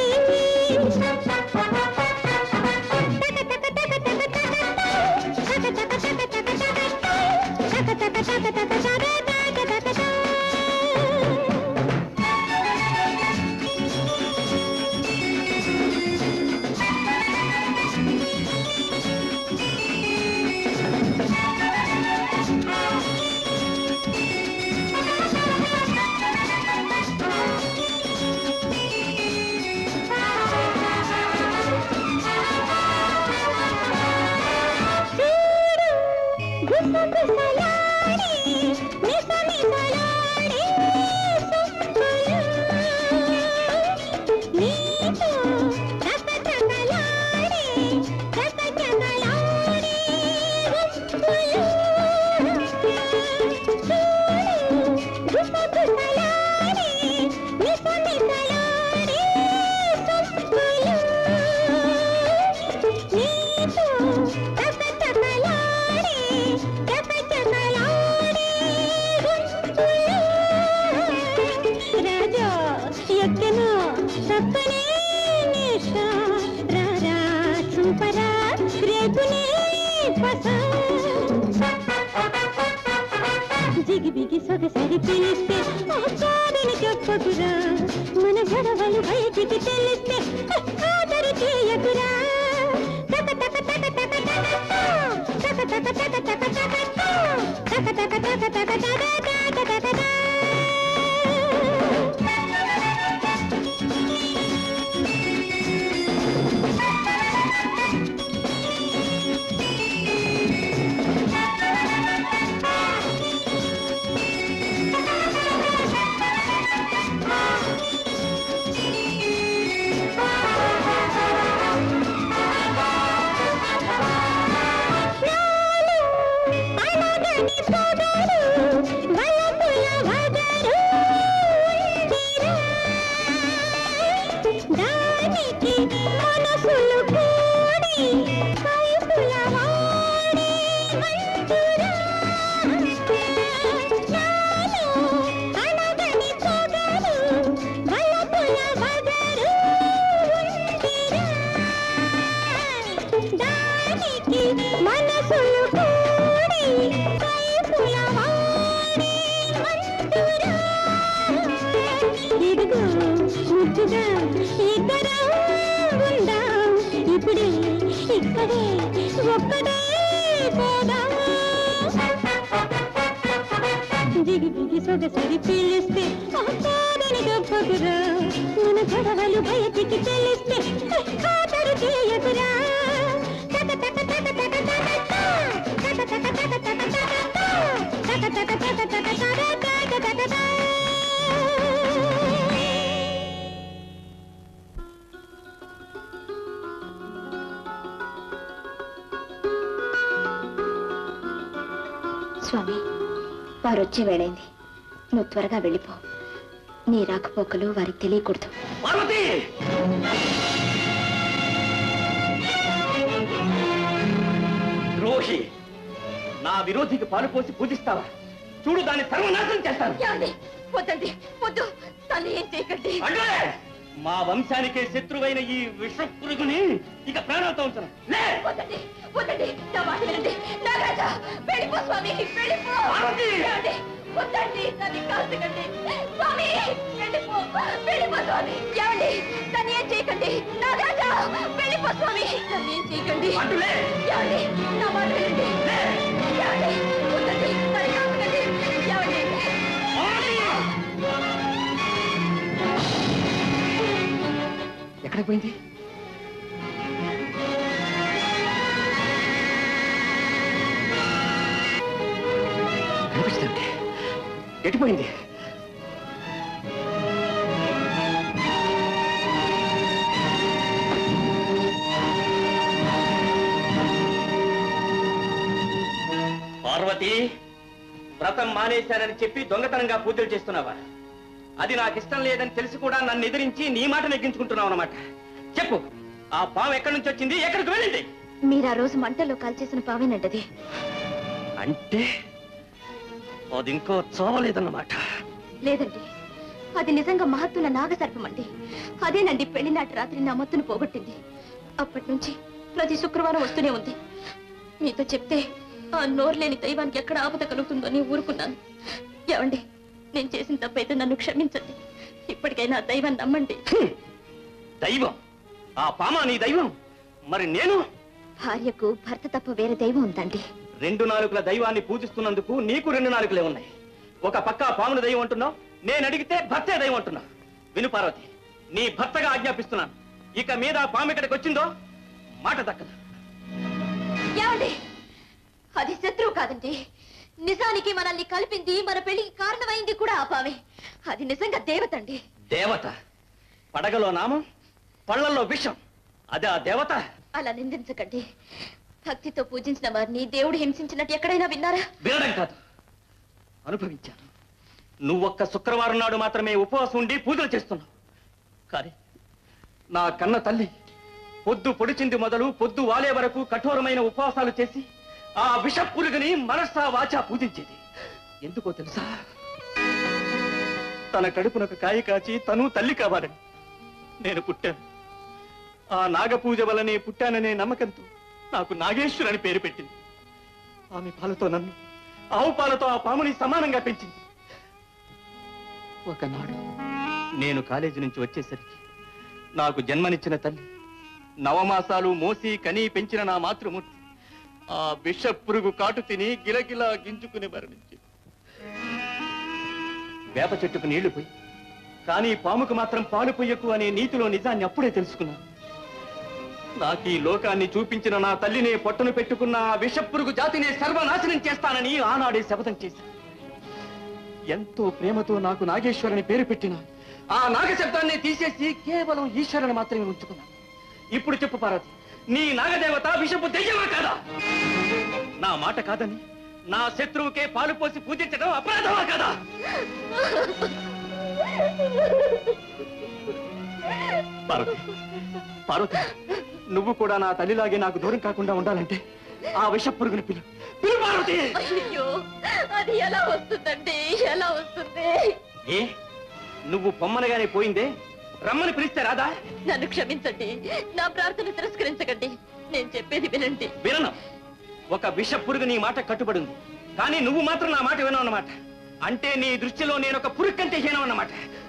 జిగి బిగి సొగసరి పిలిస్తే కాదని చెప్పకురా మన గొడవలు బయటికి తెలిస్తే ఖాతరు చేయకురా తక తక తక తక తక తక తక తక తక తక తక తక తక తక తక తక తక ఇప్పుడే ఇక్కడే ఒక్కడే పోదా జిగి జిగి సొగసరి పిలిస్తే కాదని చెప్పకురా మన గొడవలు బయటికి తెలిస్తే ఖాతరు చేయకురా తక తక తక తక తక తక తక తక తక తక తక తక తక తక తక స్వామి వారు వచ్చే వేళైంది నువ్వు త్వరగా వెళ్ళిపో నీ రాకపోకలు వారికి తెలియకూడదు పార్వతి ద్రోహి నా విరోధికి పాలు పోసి పూజిస్తావా చూడు దాన్ని సర్వనాశనం చేస్తాను వద్దండి వద్దు తను ఏం చేయకండి అంటే మా వంశానికే శత్రువైన ఈ విష పురుగుని ఇక ప్రాణాలతో ఉంచను వద్దండి వద్దండి నా మాట వినండి నాగరాజా వెళ్ళిపో స్వామి వెళ్ళిపో ఏమండి? వద్దండి నన్ను కాల్చకండి స్వామి వెళ్ళిపో వెళ్ళిపో స్వామి ఏమండి నన్ను ఏం చేయకండి నాగరాజా వెళ్ళిపో స్వామి నన్ను ఏం చేయకండి ఏమండి నా మాట వినండి ఏమండి వద్దండి నన్ను కాల్చకండి ఏమండి ఎక్కడికి పోయింది కనిపిస్తుంది ఎటుపోయింది పార్వతి వ్రతం మానేశానని చెప్పి దొంగతనంగా పూజలు చేస్తున్నావా అది నాకు ఇష్టం లేదని తెలిసి కూడా నన్ను ఎదిరించి నీ మాట నెగ్గించుకుంటున్నావు అన్నమాట. చెప్పు, ఆ పాము ఎక్కడి నుంచి వచ్చింది, ఎక్కడికి వెళ్ళింది? మీరు ఆ రోజు మంటల్లో కాల్చేసిన పావేనంటది. అంటే అది ఇంకో చావలేదన్నమాట. లేదండి, అది నిజంగా మహత్తుల నాగసర్పం అండి. అదేనండి పెళ్లినాటి రాత్రి నా మత్తును పోగొట్టింది. అప్పటి నుంచి ప్రతి శుక్రవారం వస్తూనే ఉంది. మీతో చెప్తే ఆ నోరులేని దైవానికి ఎక్కడ ఆపద కలుగుతుందో అని ఊరుకున్నాను. ఏమండి, నేను చేసిన తప్పైతే నన్ను క్షమించండి. ఇప్పటికైనా ఆ దైవాన్ని నమ్మండి. దైవం? ఆ పామా నీ దైవం? మరి నేను? భార్యకు భర్త తప్ప వేరే దైవం ఉందండి. 2 నాలుకల దైవాన్ని పూజిస్తున్నందుకు నీకు 2 నాలుకలే ఉన్నాయి. ఒక పక్క పాముని దైవం అంటున్నావు, నేను అడిగితే భర్తే దైవం అంటున్నా. విను పార్వతి, నీ భర్తగా ఆజ్ఞాపిస్తున్నాను, ఇక మీద ఆ పాము ఇక్కడికి వచ్చిందో మాట దక్కదు. ఏమండి, అది శత్రువు కాదండి. నిజానికి మనల్ని కలిపింది, మన పెళ్లికి కారణమైంది కూడా ఆ పామే. అది నిజంగా దేవత అండి. దేవత? పడగలో నామం, పళ్ళల్లో విషం, అదే ఆ దేవత? అలా నిందించకండి. భక్తితో పూజించిన వారిని దేవుడు హింసించినట్టు ఎక్కడైనా విన్నారా? వినడం కాదు, అనుభవించాను. నువ్వొక్క శుక్రవారం నాడు మాత్రమే ఉపవాసం ఉండి పూజలు చేస్తున్నావు. కానీ నా కన్న తల్లి పొద్దు పొడిచింది మొదలు పొద్దు వాలే వరకు కఠోరమైన ఉపవాసాలు చేసి ఆ విష పురుగుని మనసా వాచా పూజించేది. ఎందుకో తెలుసా? తన కడుపునకు కాయ కాచి తను తల్లి కావాలని. నేను పుట్టాను, ఆ నాగపూజ వల్లనే పుట్టాననే నమ్మకంతో నాకు నాగేశ్వర్ అని పేరు పెట్టింది. ఆమె పాలతో నన్ను, ఆవు పాలతో ఆ పాముని సమానంగా పెంచింది. ఒకనాడు నేను కాలేజీ నుంచి వచ్చేసరికి నాకు జన్మనిచ్చిన తల్లి, నవమాసాలు మోసి కనీ పెంచిన నా మాతృమూర్తి ఆ విష పురుగు కాటు తిని గిలగిలా గింజుకుని మరణించింది. వేప చెట్టుకు నీళ్లు పోయి కానీ పాముకు మాత్రం పాలు పొయ్యకు అనే నీతిలో నిజాన్ని అప్పుడే తెలుసుకున్నాను. నాకు ఈ లోకాన్ని చూపించిన నా తల్లినే పొట్టను పెట్టుకున్న ఆ విషపురుగు జాతిని సర్వనాశనం చేస్తానని ఆనాడే శపథం చేశాను. ఎంతో ప్రేమతో నాకు నాగేశ్వరుని పేరు పెట్టిన ఆ నాగ శబ్దాన్ని తీసేసి కేవలం ఈశ్వరుని మాత్రమే ఉంచుకున్నాను. ఇప్పుడు చెప్పు పార్వతి, నీ నాగదేవత విషపు దెయ్యమా కాదా? నా మాట కాదని నా శత్రువుకే పాలు పోసి పూజించడం అపరాధమా కాదా? పార్వతి, పార్వతి, నువ్వు కూడా నా తల్లిలాగే నాకు దూరం కాకుండా ఉండాలంటే ఆ విషపురుగుని పిలు పార్వతి. అయ్యో, అది ఎలా వస్తుందండి? ఎలా వస్తుంది? ఏ, నువ్వు పొమ్మనగానే పోయిందే, రమ్మని పిలిస్తే రాదా? నన్ను క్షమించండి, నా ప్రార్థన తిరస్కరించకండి. నేను చెప్పేది వినండి. వినను. ఒక విషపురుగు నీ మాట కట్టుబడింది, కానీ నువ్వు మాత్రం నా మాట వినవు అన్నమాట. అంటే నీ దృష్టిలో నేను ఒక పురుగు కంటే హీనం అన్నమాట.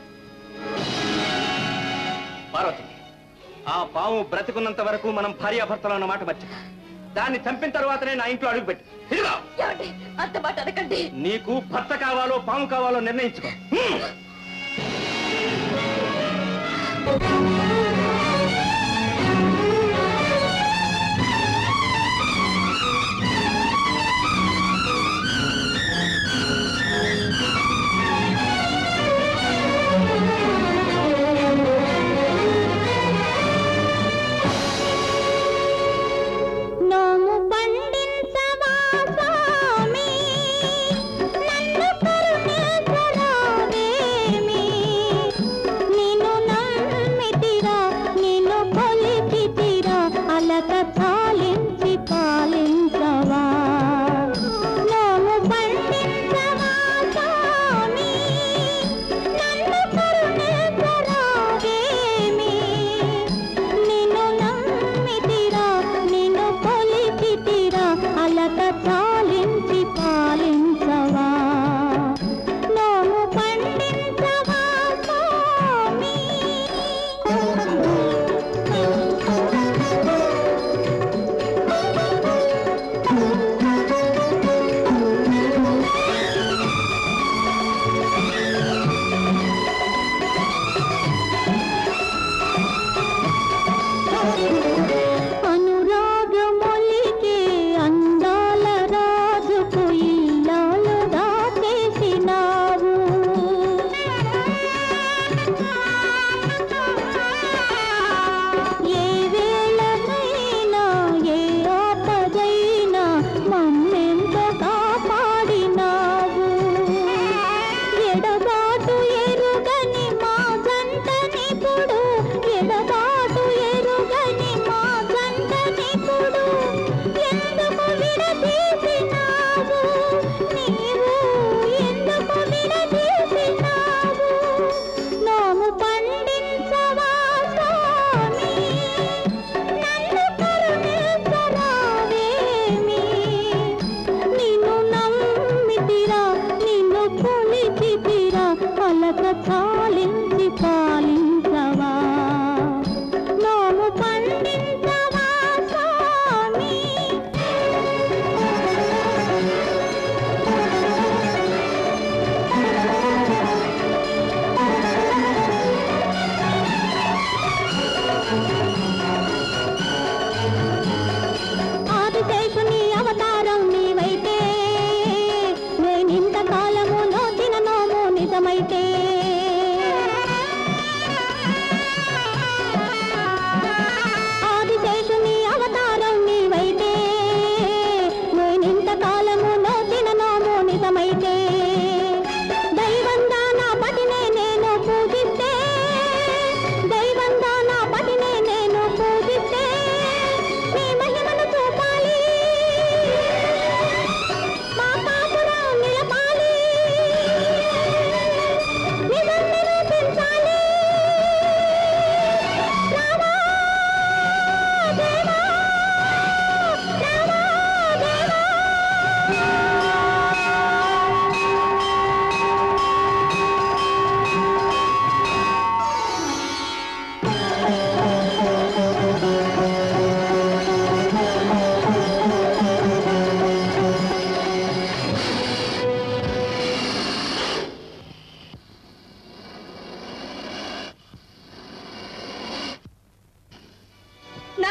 పార్వతి, ఆ పాము బ్రతికున్నంత వరకు మనం భార్యాభర్తలు అన్నమాట మర్చిపో. దాన్ని చంపిన తర్వాతనే నా ఇంట్లో అడుగుపెట్టు. ఇదిగో, అంత మాట అనకండి. నీకు భర్త కావాలో పాము కావాలో నిర్ణయించుకో. నిన్ను నమ్మితి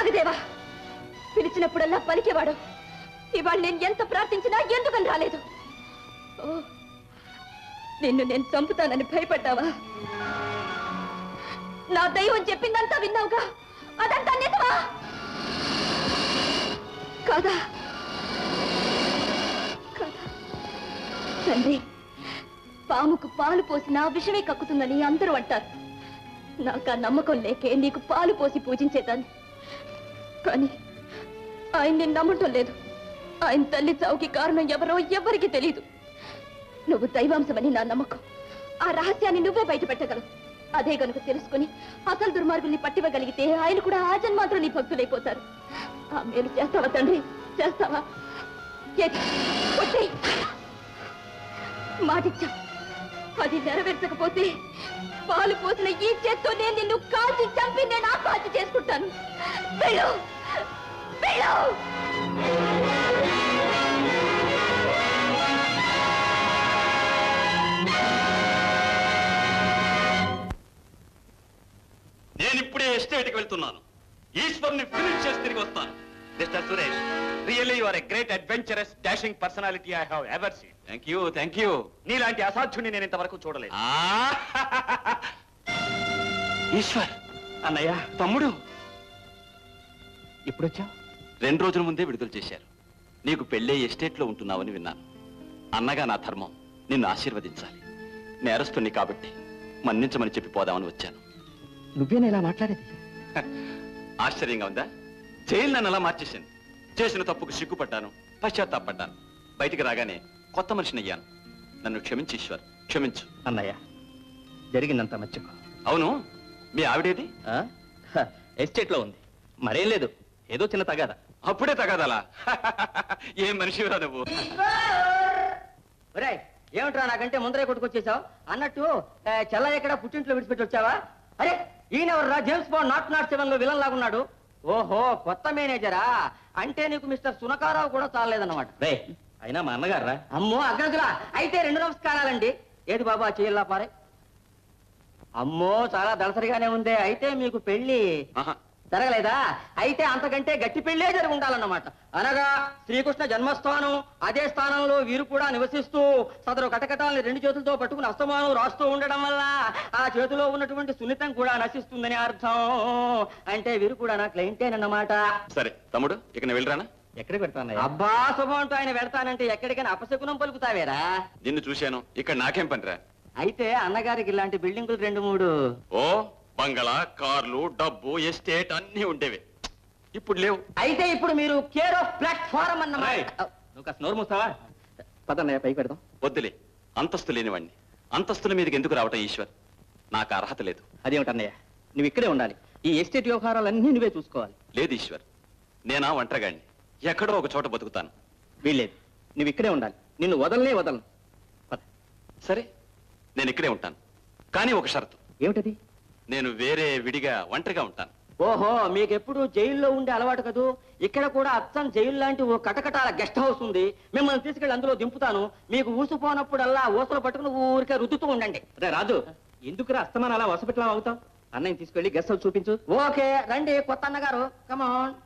నాగదేవా, పిలిచినప్పుడల్లా పలికేవాడు. ఇవాళ నేను ఎంత ప్రార్థించినా ఎందుకని రాలేదు? ఓ, నిన్ను నేను చంపుతానని భయపడ్డావా? నా దైవం చెప్పిందంతా విన్నావుగా, అదంతా నిజమా కాదా? కాదా తండ్రి, పాముకు పాలు పోసినా విషమే కక్కుతుందని అందరూ అంటారు. నాకు ఆ నమ్మకం లేకే నీకు పాలు పోసి పూజించేదాన్ని. కానీ ఆయన్ని నమ్మటం లేదు. ఆయన తల్లి చావుకి కారణం ఎవరో ఎవ్వరికి తెలియదు. నువ్వు దైవాంశమని నా నమ్మకం. ఆ రహస్యాన్ని నువ్వే బయట పెట్టగలవు. అదే గనుక తెలుసుకుని అసలు దుర్మార్గుల్ని పట్టివ్వగలిగితే ఆయన కూడా ఆ జన్మాత్రం నీ భక్తులైపోతారు. ఆ మేలు చేస్తావా తండ్రి? చేస్తావా? మాటిచ్చా, అది నెరవేర్చకపోతే పాలు పోసిన ఈ చేత్తో నేను నిన్ను కాల్చి చంపి నేను ఆత్మహత్య చేసుకుంటాను. వెళ్ళు, వెళ్ళు. నేనిప్పుడే ఎస్టేట్కి వెళ్తున్నాను. ఈశ్వర్ని ఫినిష్ చేసి తిరిగి వస్తాను. Mister Suresh, really you are a great adventurous dashing personality I have ever seen. Thank you, thank you. నీలాంటి అసాధ్యుని నేను ఇంతవరకు చూడలేదు. ఈశ్వర్ అన్నయ్య, తమ్ముడు ఎప్పుడొచ్చా? 2 రోజుల ముందే విడుదల చేశారు. నీకు పెళ్ళే ఎస్టేట్లో ఉంటున్నావని విన్నాను. అన్నగా నా ధర్మం నిన్ను ఆశీర్వదించాలి. నేరస్తుని కాబట్టి మన్నించమని చెప్పి పోదామని వచ్చాను. నువ్వేనా ఇలా మాట్లాడేది? ఆశ్చర్యంగా ఉందా? జైలు నన్ను అలా మార్చేసింది. చేసిన తప్పుకు సిగ్గుపడ్డాను, పశ్చాత్తాపడ్డాను. బయటికి రాగానే కొత్త మనిషిని అయ్యాను. నన్ను క్షమించి ఈశ్వర్, క్షమించు. అన్నయ్య, జరిగిందంత మర్చిపో. అవును, మీ ఆవిడేది? ఎస్టేట్ లో ఉంది. మరేం లేదు, ఏదో చిన్న తగాదా. అప్పుడే తగాదాలా? ఏం మనిషిరా నువ్వు? ఒరేయ్, ఏమిట్రా నాకంటే ముందరే కొట్టుకొచ్చేసావు? అన్నట్టు చెల్ల ఎక్కడ పుట్టింట్లో విడిచిపెట్టి వచ్చావా? అరే, ఈయనెవర్రా? జేమ్స్ బాండ్ 007 లో విలన్ లాగున్నాడు. ఓహో, కొత్త మేనేజరా? అంటే నీకు మిస్టర్ సునకారావు కూడా చాలలేదన్నమాట. రే, అయినా మా అన్నగారా? అమ్మో అగ్రకులా, అయితే 2 నమస్కారాలండి. ఏది బాబా చెయ్యల్లా పారే? అమ్మో, చాలా దళసరిగానే ఉందే. అయితే మీకు పెళ్లి జరగలేదా? అయితే అంతకంటే గట్టి పెళ్లే జరిగి ఉండాలన్నమాట. అనగా శ్రీకృష్ణ జన్మస్థానం, అదే స్థానంలో వీరు కూడా నివసిస్తూ సదరు కటకటాలని 2 చేతులతో పట్టుకుని అస్తమానం రాస్తూ ఉండడం వల్ల ఆ చేతిలో ఉన్నటువంటి సున్నితం కూడా నశిస్తుందని అర్థం. అంటే వీరు కూడా నా క్లయింటేనన్నమాట. సరే తమ్ముడు, ఇక నేను వెళ్ళరానా? ఎక్కడికి పెడతాను? అబ్బా శుభం అంటూ ఆయన వెళ్తానంటే ఎక్కడికైనా అపశకునం పలుకుతావేరా? నిన్ను చూశాను, ఇక్కడ నాకేం పనిరా? అయితే అన్నగారికి ఇలాంటి బిల్డింగులు 2-3. ఓ, బంగళా, కార్లు, డబ్బు, ఎస్టేట్ అన్నీ ఉండేవి. ఇప్పుడు లేవు. అయితే ఇప్పుడు మీరు కేర్ ఆఫ్ ప్లాట్ఫారం అన్నమాట. నువ్వు కాస్త నోరు మూస్తావా? పదన్నయ్య, పైకి పెడదాం. వద్దులే, అంతస్తు లేనివాణ్ణి. అంతస్తుల మీదకి ఎందుకు రావటం ఈశ్వర్? నాకు అర్హత లేదు. అదేమిటన్నయ్య, నువ్వు ఇక్కడే ఉండాలి. ఈ ఎస్టేట్ వ్యవహారాలన్నీ నువ్వే చూసుకోవాలి. లేదు ఈశ్వర్, నేనా ఒంటరిగాడిని. ఎక్కడో ఒక చోట బతుకుతాను. వీల్లేదు, నువ్వు ఇక్కడే ఉండాలి. నిన్ను వదలను. సరే, నేను ఇక్కడే ఉంటాను. కానీ ఒక షరతు. ఏమిటది? నేను వేరే విడిగా ఒంటరిగా ఉంటాను. ఓహో, మీకెప్పుడు జైల్లో ఉండే అలవాటు కదూ. ఇక్కడ కూడా అచ్చం జైలు లాంటి ఓ కటకటాల గెస్ట్ హౌస్ ఉంది. మిమ్మల్ని తీసుకెళ్ళి అందులో దింపుతాను. మీకు ఊసిపోనప్పుడల్లా ఊసలు పట్టుకుని ఊరికే రుద్దుతూ ఉండండి. రే రాజు, ఎందుకురా అస్తమానం అలా వసపెట్లా అవుతావు? అన్నయ్య తీసుకెళ్ళి గెస్ట్ హౌస్ చూపించు. ఓకే, రండి కొత్త అన్నగారు, కమాన్.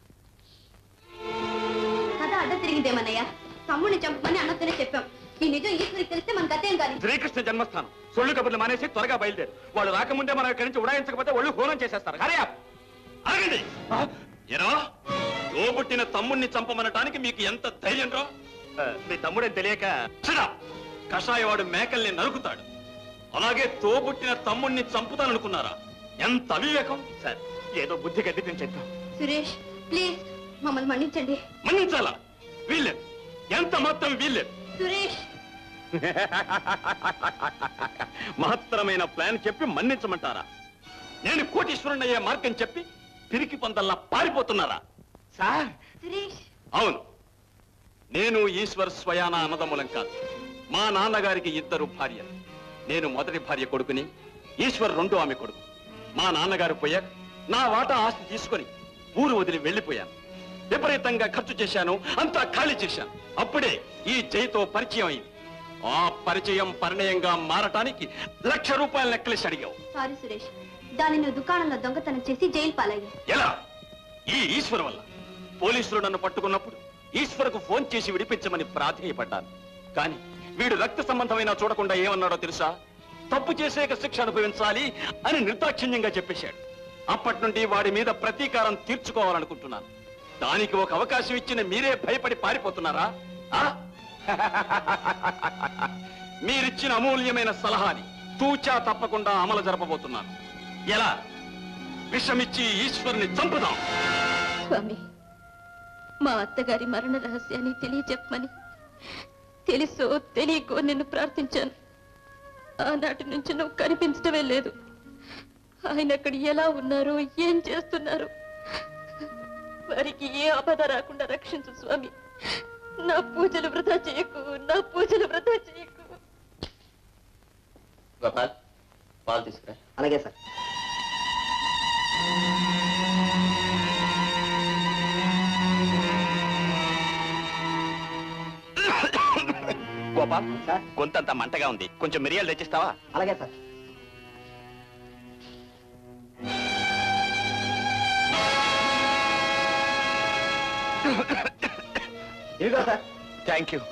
కథ అడ్డ తిరిగిందేమన్నయ్య. తమ్ముడిని చంపమని అన్నతోనే చెప్పాం. ఈ నిజం ఈశ్వరికి తెలిస్తే మన గతేం కాదు. శ్రీకృష్ణ జన్మస్థానం. సొల్లు కబుర్లు మానేసి త్వరగా బయలుదేరు. వాళ్ళు రాకముందే మనం ఇక్కడి నుంచి ఉడాయించకపోతే ఒళ్ళు హోనం చేసేస్తారు. హరియా ఆగండి. ఎరా, తోబుట్టిన తమ్ముణ్ణి చంపమనటానికి మీకు ఎంత ధైర్యం రా? మీ తమ్ముడని తెలియక కషాయవాడు మేకల్ని నరుకుతాడు. అలాగే తోబుట్టిన తమ్ముణ్ణి చంపుతాననుకున్నారా? ఎంత అవివేకం! సార్, ఏదో బుద్ధి గడ్డి చేద్దాం. సురేష్, ప్లీజ్ మమ్మల్ని మన్నించండి. మన్నించాలా? వీల్లేదు, ఎంత మాత్రం వీల్లేదు. సురేష్, మహత్తరమైన ప్లాన్ చెప్పి మన్నించమంటారా? నేను కోటీశ్వరుని అయ్యే మార్గం చెప్పి పిరికి పందల్లా పారిపోతున్నారా? సార్, సురేష్. అవును, నేను ఈశ్వర్ స్వయాన అన్నదమ్ములం కాదు. మా నాన్నగారికి 2 భార్యలు. నేను మొదటి భార్య కొడుకుని, ఈశ్వర్ 2వ ఆమె కొడుకు. మా నాన్నగారు పోయాక నా వాటా ఆస్తి తీసుకొని ఊరు వదిలి వెళ్ళిపోయాను. విపరీతంగా ఖర్చు చేశాను, అంతా ఖాళీ చేశాను. అప్పుడే ఈ జైతో పరిచయం అయింది. ఆ పరిచయం పరిణయంగా మారటానికి ₹1,00,000 నెక్లెస్ అడిగావు. సారీ సురేష్, దాన్ని నువ్వు దుకాణంలో దొంగతనం చేసి జైలు పాలయ్యా. ఎలా? ఈ ఈశ్వర్ వల్ల. పోలీసులు నన్ను పట్టుకున్నప్పుడు ఈశ్వర్కు ఫోన్ చేసి విడిపించమని ప్రాధేయపడ్డాను. కానీ వీడు రక్త సంబంధమైనా చూడకుండా ఏమన్నాడో తెలుసా? తప్పు చేసేక శిక్ష అనుభవించాలి అని నిర్దాక్షిణ్యంగా చెప్పేశాడు. అప్పటి నుండి వాడి మీద ప్రతీకారం తీర్చుకోవాలనుకుంటున్నాను. దానికి ఒక అవకాశం ఇచ్చిన మీరే భయపడి పారిపోతున్నారా? మీరిచ్చిన అమూల్యమైన సలహాని తూచా తప్పకుండా అమలు జరపబోతున్నాను. ఎలా? విషమిచ్చి ఈశ్వరుని చంపుదాం. స్వామి, మా అత్తగారి మరణ రహస్యాన్ని తెలియజెప్పమని తెలుసో తెలియకో నిన్ను ప్రార్థించాను. ఆనాటి నుంచి నువ్వు కనిపించడమే లేదు. ఆయన అక్కడ ఎలా ఉన్నారు, ఏం చేస్తున్నారు? వారికి ఏ ఆపద రాకుండా రక్షించు స్వామి. నా పూజలు వృధా చేయకు, నా పూజలు వృధా చేయకు. గోపాల్, పాలు తీసుకురా. అలాగే సార్. గోపాల్, గొంతంతా మంటగా ఉంది, కొంచెం మిరియాలు తెచ్చిస్తావా? అలాగే సార్. ఇదిగో సార్. Thank you.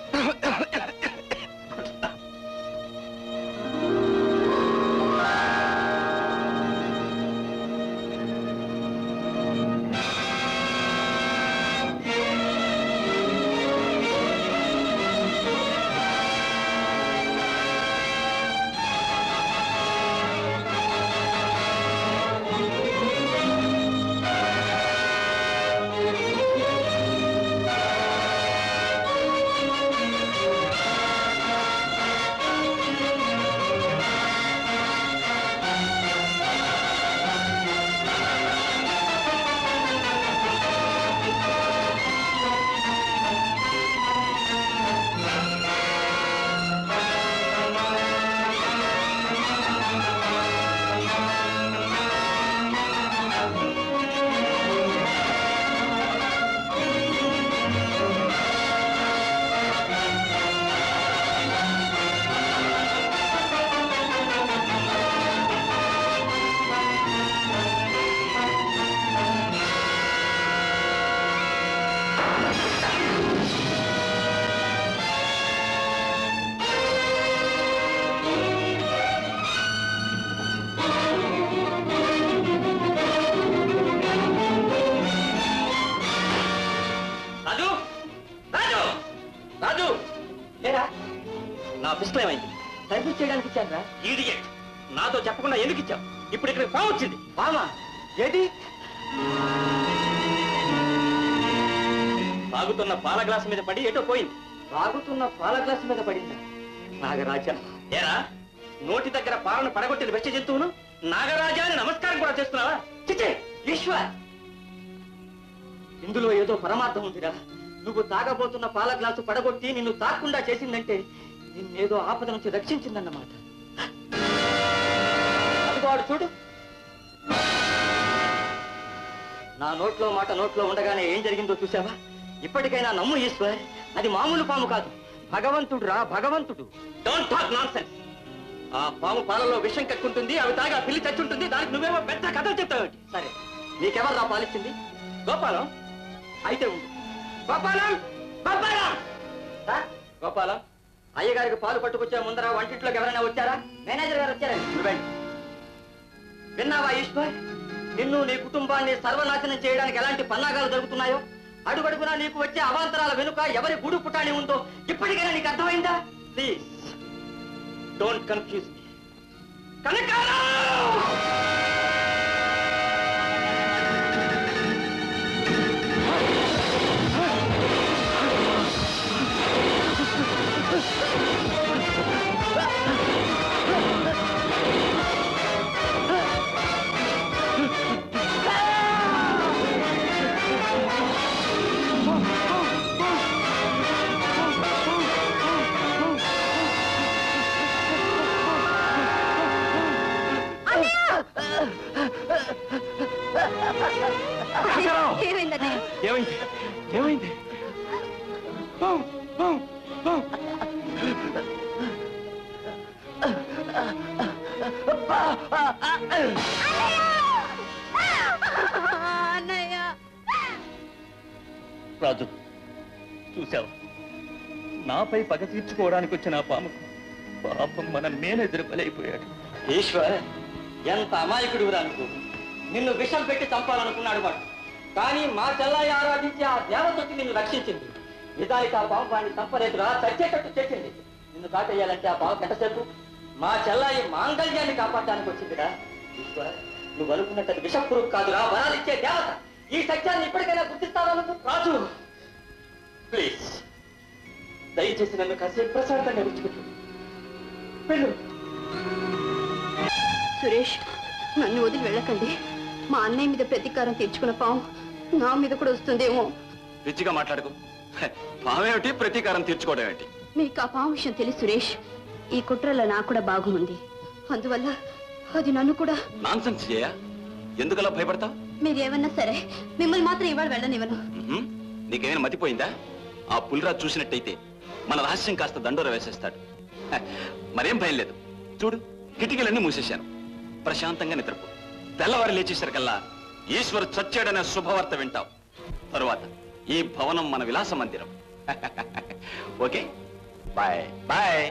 పిస్టల్ ఏమైంది? సర్వీస్ చేయడానికి ఇచ్చాను. ఈడియట్, నాతో చెప్పకుండా ఎందుకు ఇచ్చావు? ఇప్పుడు ఇక్కడ పాము వచ్చింది. పామా? ఏది? తాగుతున్న పాల గ్లాసు మీద పడి ఎటో పోయింది. తాగుతున్న పాల గ్లాసు మీద పడిందా? నాగరాజా, ఏరా నోటి దగ్గర పాలను పడగొట్టిన వెచ్చ జంతువును నాగరాజా అని నమస్కారం కూడా చేస్తున్నావా? చిచ్చే ఈశ్వర్, ఇందులో ఏదో పరమార్థం ఉందిరా. నువ్వు తాగబోతున్న పాల గ్లాసు పడగొట్టి నిన్ను తాకుండా చేసిందంటే నిన్నేదో ఆపద నుంచి రక్షించిందన్నమాట. అదిగో వాడు చూడు. నా నోట్లో మాట నోట్లో ఉండగానే ఏం జరిగిందో చూసావా? ఇప్పటికైనా నమ్ము ఈశ్వర్, అది మామూలు పాము కాదు, భగవంతుడు రా, భగవంతుడు. Don't talk nonsense. ఆ పాము పాలలో విషం కక్కుంటుంది, అవి తాగా పిల్లి చచ్చుంటుంది, దానికి నువ్వేమో పెద్ద కథలు చెప్తావేంటి? సరే, నీకెవరు రా పాలిచ్చింది? గోపాలం అయితే ఉండు. గోపాలం, గోపాలం, గోపాలం, అయ్యగారికి పాలు పట్టుకొచ్చే ముందర వంటింట్లోకి ఎవరైనా వచ్చారా? మేనేజర్ గారు వచ్చారండి. చూడండి. విన్నావా ఈశ్వర్? నిన్ను నీ కుటుంబాన్ని సర్వనాశనం చేయడానికి ఎలాంటి పన్నాగాలు జరుగుతున్నాయో, అడుగడుగునా నీకు వచ్చే అవాంతరాల వెనుక ఎవరి గూడు పుటాని ఉందో ఇప్పటికైనా నీకు అర్థమైందా? Please don't confuse me. Kanakarao! ఏమైంది? ఏమైంది? అన్నయ్య, రాజు, చూశావు, నాపై పగ తీర్చుకోవడానికి వచ్చిన ఆ పాముకు పాపం మన మేనేజర్ బలైపోయాడు. ఈశ్వర్, ఎంత అమాయకుడు రానుకో. నిన్ను విషం పెట్టి చంపాలనుకున్నాడు వాడు. కానీ మా చెల్లాయి ఆరాధించి ఆ దేవత వచ్చి నిన్ను రక్షించింది. నిజానికి ఆ పాము వాడిని చంపలేదురా, చచ్చేటట్టు చేసింది. నిన్ను కాటేయాలంటే ఆ పాము ఎంతసేపు? మా చెల్లాయి మాంగళ్యాన్ని కాపాడడానికి వచ్చిందిరా. ఈశ్వర్, నువ్వు అనుకున్నట్టు అది విషపురుగు కాదురా, వరాలిచ్చే దేవత. ఈ సత్యాన్ని ఇప్పటికైనా గుర్తిస్తావా రాజు? ప్లీజ్, దయచేసి నన్ను కాసేపు ప్రశాంతంగా విడిచిపెట్టు. వెళ్ళు. సురేష్, నన్ను వదిలి వెళ్ళకండి. మా అన్నయ్య మీద ప్రతీకారం తీర్చుకున్న పాము నా మీద కూడా వస్తుందేమో. పిచ్చిగా మాట్లాడుకో. పామేమిటి, ప్రతీకారం తీర్చుకోవడం ఏమిటి? మీకు ఆ పాము విషయం తెలుసు సురేష్. ఈ కుట్రలో నాకు కూడా బాగుంది. అందువల్ల అది నన్ను కూడా. నాన్సెన్స్ చేయ, ఎందుకలా భయపడతావు? మీరేమన్నా సరే, మిమ్మల్ని మాత్రం ఇవాళ వెళ్ళనివ్వను. నీకేమైనా మతిపోయిందా? ఆ పులిరాజు చూసినట్టయితే మన రహస్యం కాస్త దండోర వేసేస్తాడు. మరేం భయం లేదు. చూడు, కిటికీలన్నీ మూసేశాను. ప్రశాంతంగా నిద్రపో. తెల్లవారు లేచేసరికల్లా ఈశ్వరు చచ్చాడనే శుభవార్త వింటావు. తరువాత ఈ భవనం మన విలాస మందిరం. Okay, bye bye.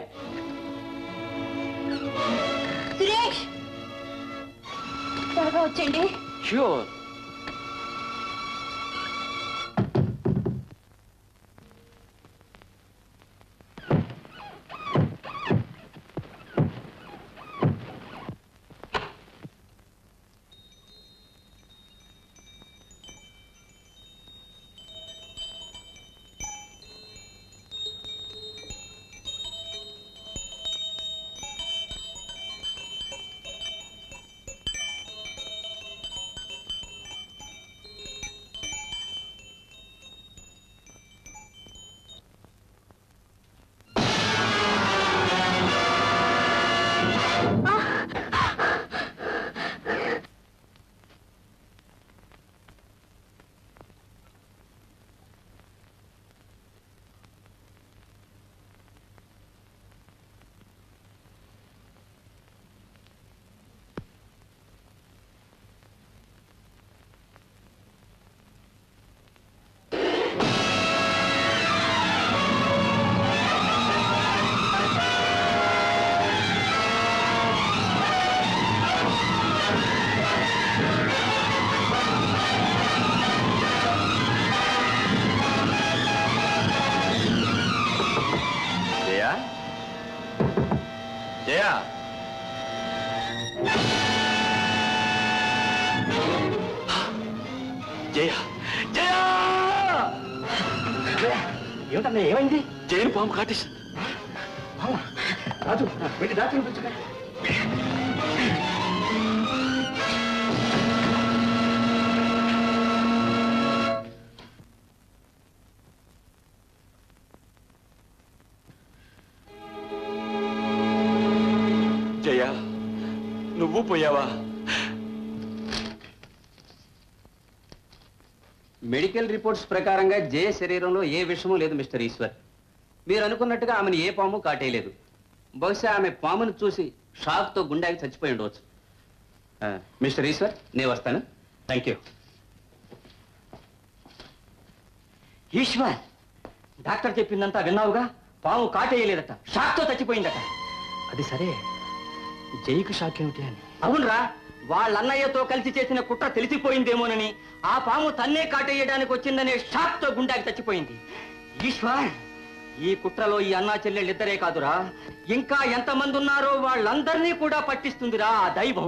సురేష్, త్వరగా వచ్చేయండి. ష్యూర్. ఏమిటన్నా, ఏమైంది? జైలు పాము కాటేసింది. రాజు, వెళ్ళి డాక్టర్ పిలుచుకో. జయ, నువ్వు పోయావా? మెడికల్ రిపోర్ట్స్ ప్రకారంగా జయ శరీరంలో ఏ విషమూ లేదు మిస్టర్ ఈశ్వర్. మీరు అనుకున్నట్టుగా ఆమెను ఏ పాము కాటేయలేదు. బహుశా ఆమె పామును చూసి షాక్తో గుండెకి చచ్చిపోయి ఉండవచ్చు. మిస్టర్ ఈశ్వర్, నేను వస్తాను. Thank you. ఈశ్వర్, డాక్టర్ చెప్పిందంతా విన్నావుగా? పాము కాటేయలేదట, షాక్తో చచ్చిపోయిందట. అది సరే, జైకి షాక్ ఏమిటి అని? అవునరా, వాళ్ళ అన్నయ్యతో కలిసి చేసిన కుట్ర తెలిసిపోయిందేమోనని ఆ పాము తన్నే కాటేయడానికి వచ్చిందనే షాక్తో గుండెకి చచ్చిపోయింది. ఈశ్వర్, ఈ కుట్రలో ఈ అన్నా చెల్లెళ్ళిద్దరే కాదురా, ఇంకా ఎంతమంది ఉన్నారో వాళ్ళందరినీ కూడా పట్టిస్తుందిరా ఆ దైవం.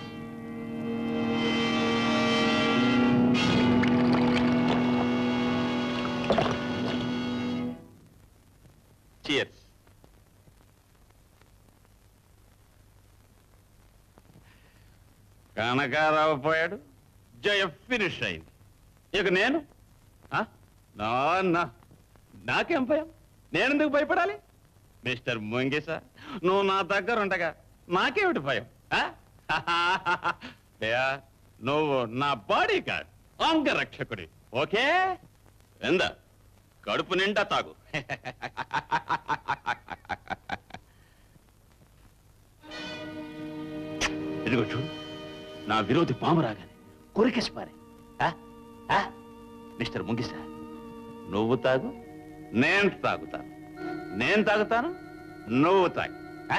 Cheers. కనకారావు పోయాడు, జయ ఫినిష్ అయింది. ఇక నేను నాకేం భయం? నేనెందుకు భయపడాలి? మిస్టర్ ముంగిస, నువ్వు నా దగ్గర ఉండగా నాకేమిటి భయం? నువ్వు నా బాడీ గార్డ్, అంగరక్షకుడి. ఓకే, ఎందా కడుపు నిండా తాగు. ఇదిగో చూడు, నా విరోధి పాము రాగానే కొరికేసి పారే. మిస్టర్ ముంగిస, నువ్వు తాగు, నేను తాగుతాను. నేను తాగుతాను, నువ్వు తాగు.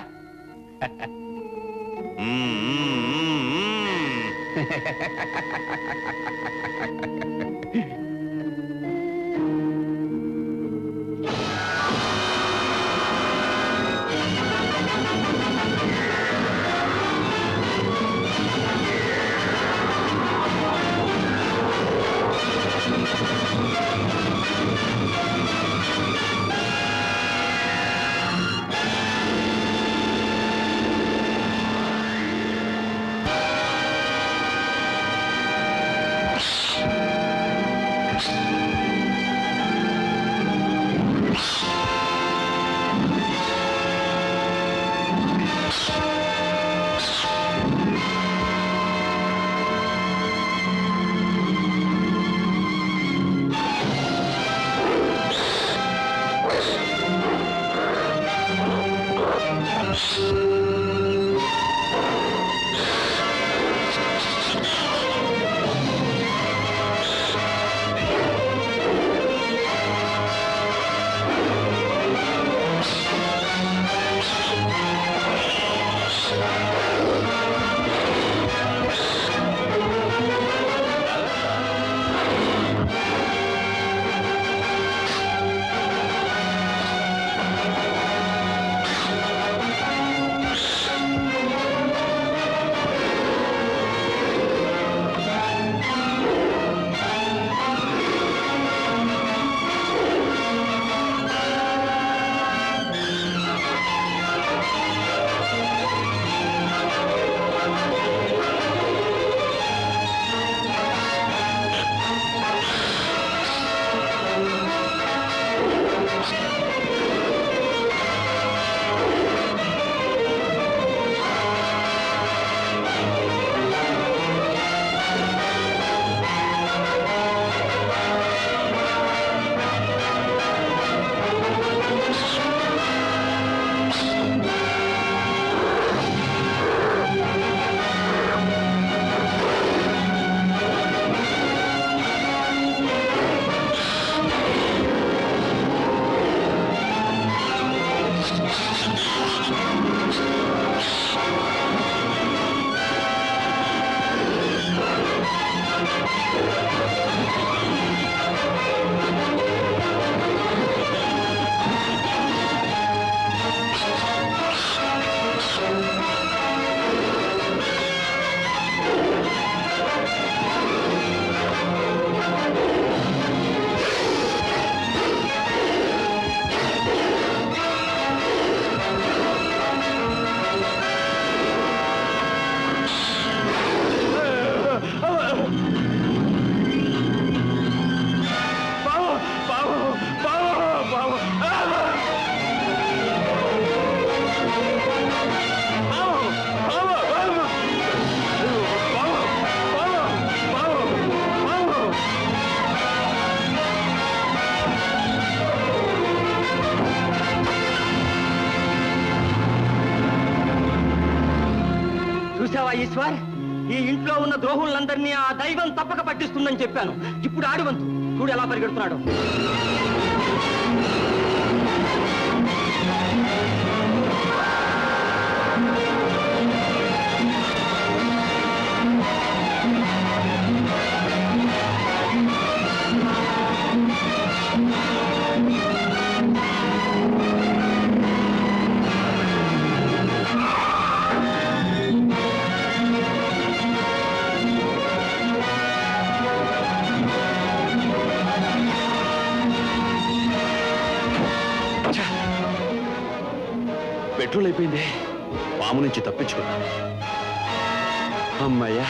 ఈశ్వర్, ఈ ఇంట్లో ఉన్న ద్రోహులందరినీ ఆ దైవం తప్పక పట్టిస్తుందని చెప్పాను. ఇప్పుడు ఆడివంతు చూడు ఎలా పరిగెడుతున్నాడు. పెట్రోల్ అయిపోయింది. పాము నుంచి తప్పించుకున్నాను. అమ్మయ్యా.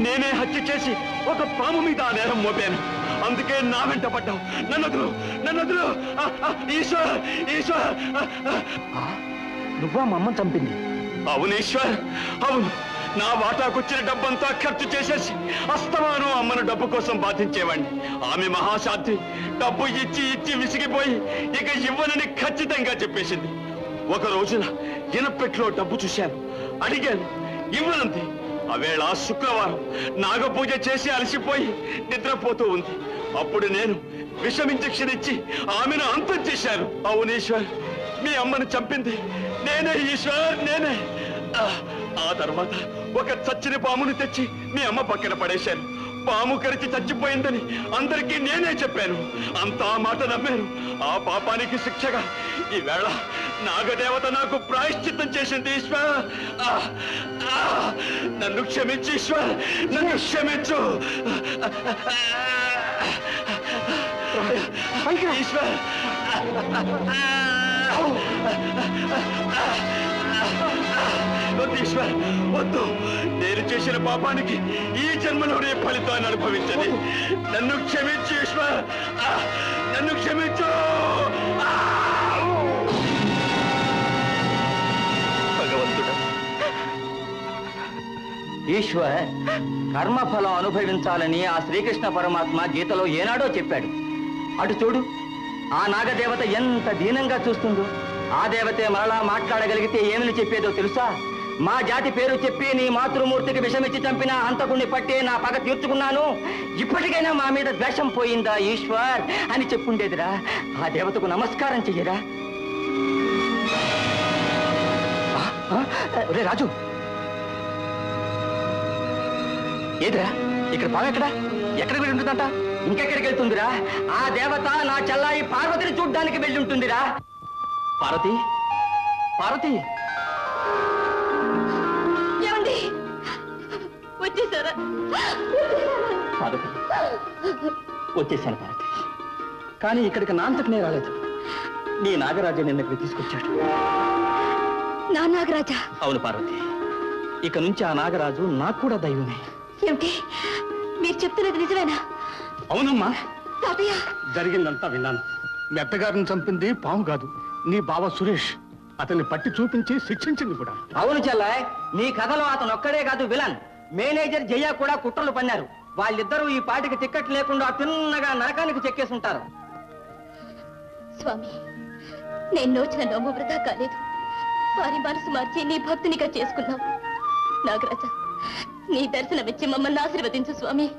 నేనే హత్య చేసి ఒక పాము మీద ఆ నేరం మోపాను. అందుకే నా వెంట పడ్డావు. నన్నొదులు ఈశ్వర్. నువ్వా మా అమ్మని చంపింది? అవును ఈశ్వర్, అవును. నా వాటాకొచ్చిన డబ్బంతా ఖర్చు చేసేసి అస్తమానం అమ్మను డబ్బు కోసం బాధించేవాణ్ణి. ఆమె మహాశాంతి డబ్బు ఇచ్చి విసిగిపోయి ఇక ఇవ్వనని ఖచ్చితంగా చెప్పేసింది. ఒక రోజున ఇనపెట్లో డబ్బు చూశాను, అడిగాను, ఇవ్వనంది. ఆవేళ శుక్రవారం నాగపూజ చేసి అలసిపోయి నిద్రపోతూ ఉంది. అప్పుడు నేను విషం ఇంజెక్షన్ ఇచ్చి ఆమెను అంతం చేశాను. అవును ఈశ్వర్, మీ అమ్మను చంపింది నేనే ఈశ్వర్, నేనే. ఆ తర్వాత ఒక చచ్చిన పామును తెచ్చి మీ అమ్మ పక్కన పడేశాను. పాము కరిచి చచ్చిపోయిందని అందరికీ నేనే చెప్పాను. అంతా మాట నమ్మారు. ఆ పాపానికి శిక్షగా ఈవేళ నాగదేవత నాకు ప్రాయశ్చిత్తం చేసింది. ఈశ్వర్, నన్ను క్షమించు ఈశ్వర్, నన్ను క్షమించు ఈశ్వర్. వద్దు ఈశ్వర్, వద్దు. నేను చేసిన పాపానికి ఈ జన్మలోనే ఫలితాన్ని అనుభవించని. నన్ను క్షమించు ఈశ్వర్, నన్ను క్షమించు. భగవంతుడా, ఈశ్వర్ కర్మఫలం అనుభవించాలని ఆ శ్రీకృష్ణ పరమాత్మ గీతలో ఏనాడో చెప్పాడు. అటు చూడు, ఆ నాగదేవత ఎంత దీనంగా చూస్తుందో. ఆ దేవతే మరలా మాట్లాడగలిగితే ఏమని చెప్పేదో తెలుసా? మా జాతి పేరు చెప్పి నీ మాతృమూర్తికి విషమిచ్చి చంపిన హంతకుణ్ణి పట్టి నా పగ తీర్చుకున్నాను. ఇప్పటికైనా మా మీద ద్వేషం పోయిందా ఈశ్వర్ అని చెప్పుండేదిరా. ఆ దేవతకు నమస్కారం చెయ్యరా. రే రాజు, ఏదిరా ఇక్కడ పాము ఎక్కడికి వెళ్ళి ఉంటుందంట? ఇంకెక్కడికి వెళ్తుందిరా? ఆ దేవత నా చెల్లాయి పార్వతిని చూడ్డానికి వెళ్ళి ఉంటుందిరా. పార్వతి, పార్వతి, ఏమండి వచ్చేసారా? పార్వతి, వచ్చేసాను పార్వతి. కానీ ఇక్కడికి నా అంతకునే రాలేదు. నీ నాగరాజు నిన్న ఇక్కడ తీసుకొచ్చాడు. నా నాగరాజా? అవును పార్వతి, ఇక నుంచి ఆ నాగరాజు నాకు కూడా దైవమే. ఏమిటి మీరు చెప్తున్నది నిజమేనా? అవునమ్మా, తాతయ్య జరిగిందంతా విన్నాను. మీ అత్తగారిని చంపింది పాము కాదు, నీ బావ సురేష్. అతన్ని పట్టి చూపించి శిక్షించింది కూడా. అవును చెల్లాయ్, నీ కథలో అతను ఒక్కడే కాదు విలన్. మేనేజర్ జయ కూడా కుట్రలు పన్నారు. వాళ్ళిద్దరూ ఈ పాటికి టిక్కెట్ లేకుండా తిన్నగా నరకానికి చెక్కేసుంటారు. స్వామి, నేను నోచిన నోము వృధా కాలేదు. వారి మనసు మార్చి నీ భక్తునిగా చేసుకున్నావు. నాగరాజా, నీ దర్శనమిచ్చి మమ్మల్ని ఆశీర్వదించు స్వామి.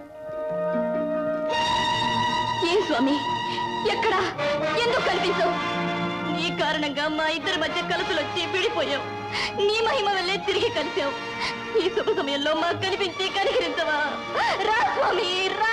ఏం స్వామి, ఎక్కడా, ఎందుకు కనిపించవు? నీ కారణంగా మా ఇద్దరి మధ్య కలసులు వచ్చి విడిపోయావు. నీ మహిమ వల్లే తిరిగి కలిసావు. ఈ శుభ సమయంలో మాకు కనిపించి కనికరించవా? రా స్వామి, రా.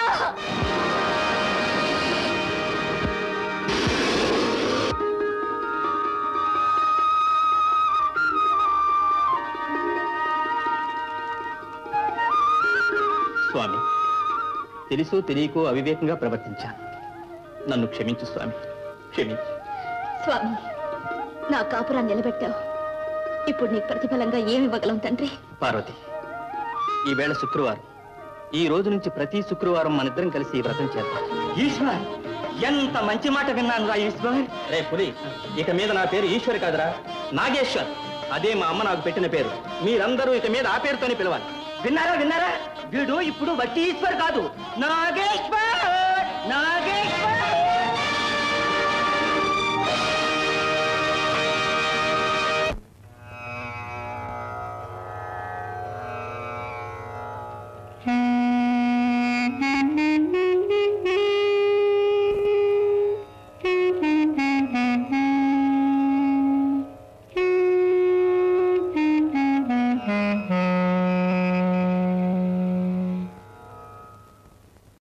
స్వామి, తెలుసో తెలియకో అవివేకంగా ప్రవర్తించాను. నన్ను క్షమించు స్వామి, క్షమించు. స్వామి, నా కాపురాన్ని నిలబెట్టావు. ఇప్పుడు నీకు ప్రతిఫలంగా ఏమి ఇవ్వగలం తండ్రి? పార్వతి, ఈవేళ శుక్రవారం. ఈ రోజు నుంచి ప్రతి శుక్రవారం మనిద్దరం కలిసి ఈ వ్రతం చేద్దాం. ఈశ్వర్, ఎంత మంచి మాట విన్నాను రా ఈశ్వర్. రే పులి, ఇక మీద నా పేరు ఈశ్వర్ కాదురా, నాగేశ్వర్. అదే మా అమ్మ నాకు పెట్టిన పేరు. మీరందరూ ఇక మీద ఆ పేరుతోనే పిలవాలి. విన్నారా? వీడు ఇప్పుడు వట్టి ఈశ్వర్ కాదు, నాగేశ్వర్. నాగేశ్వర్.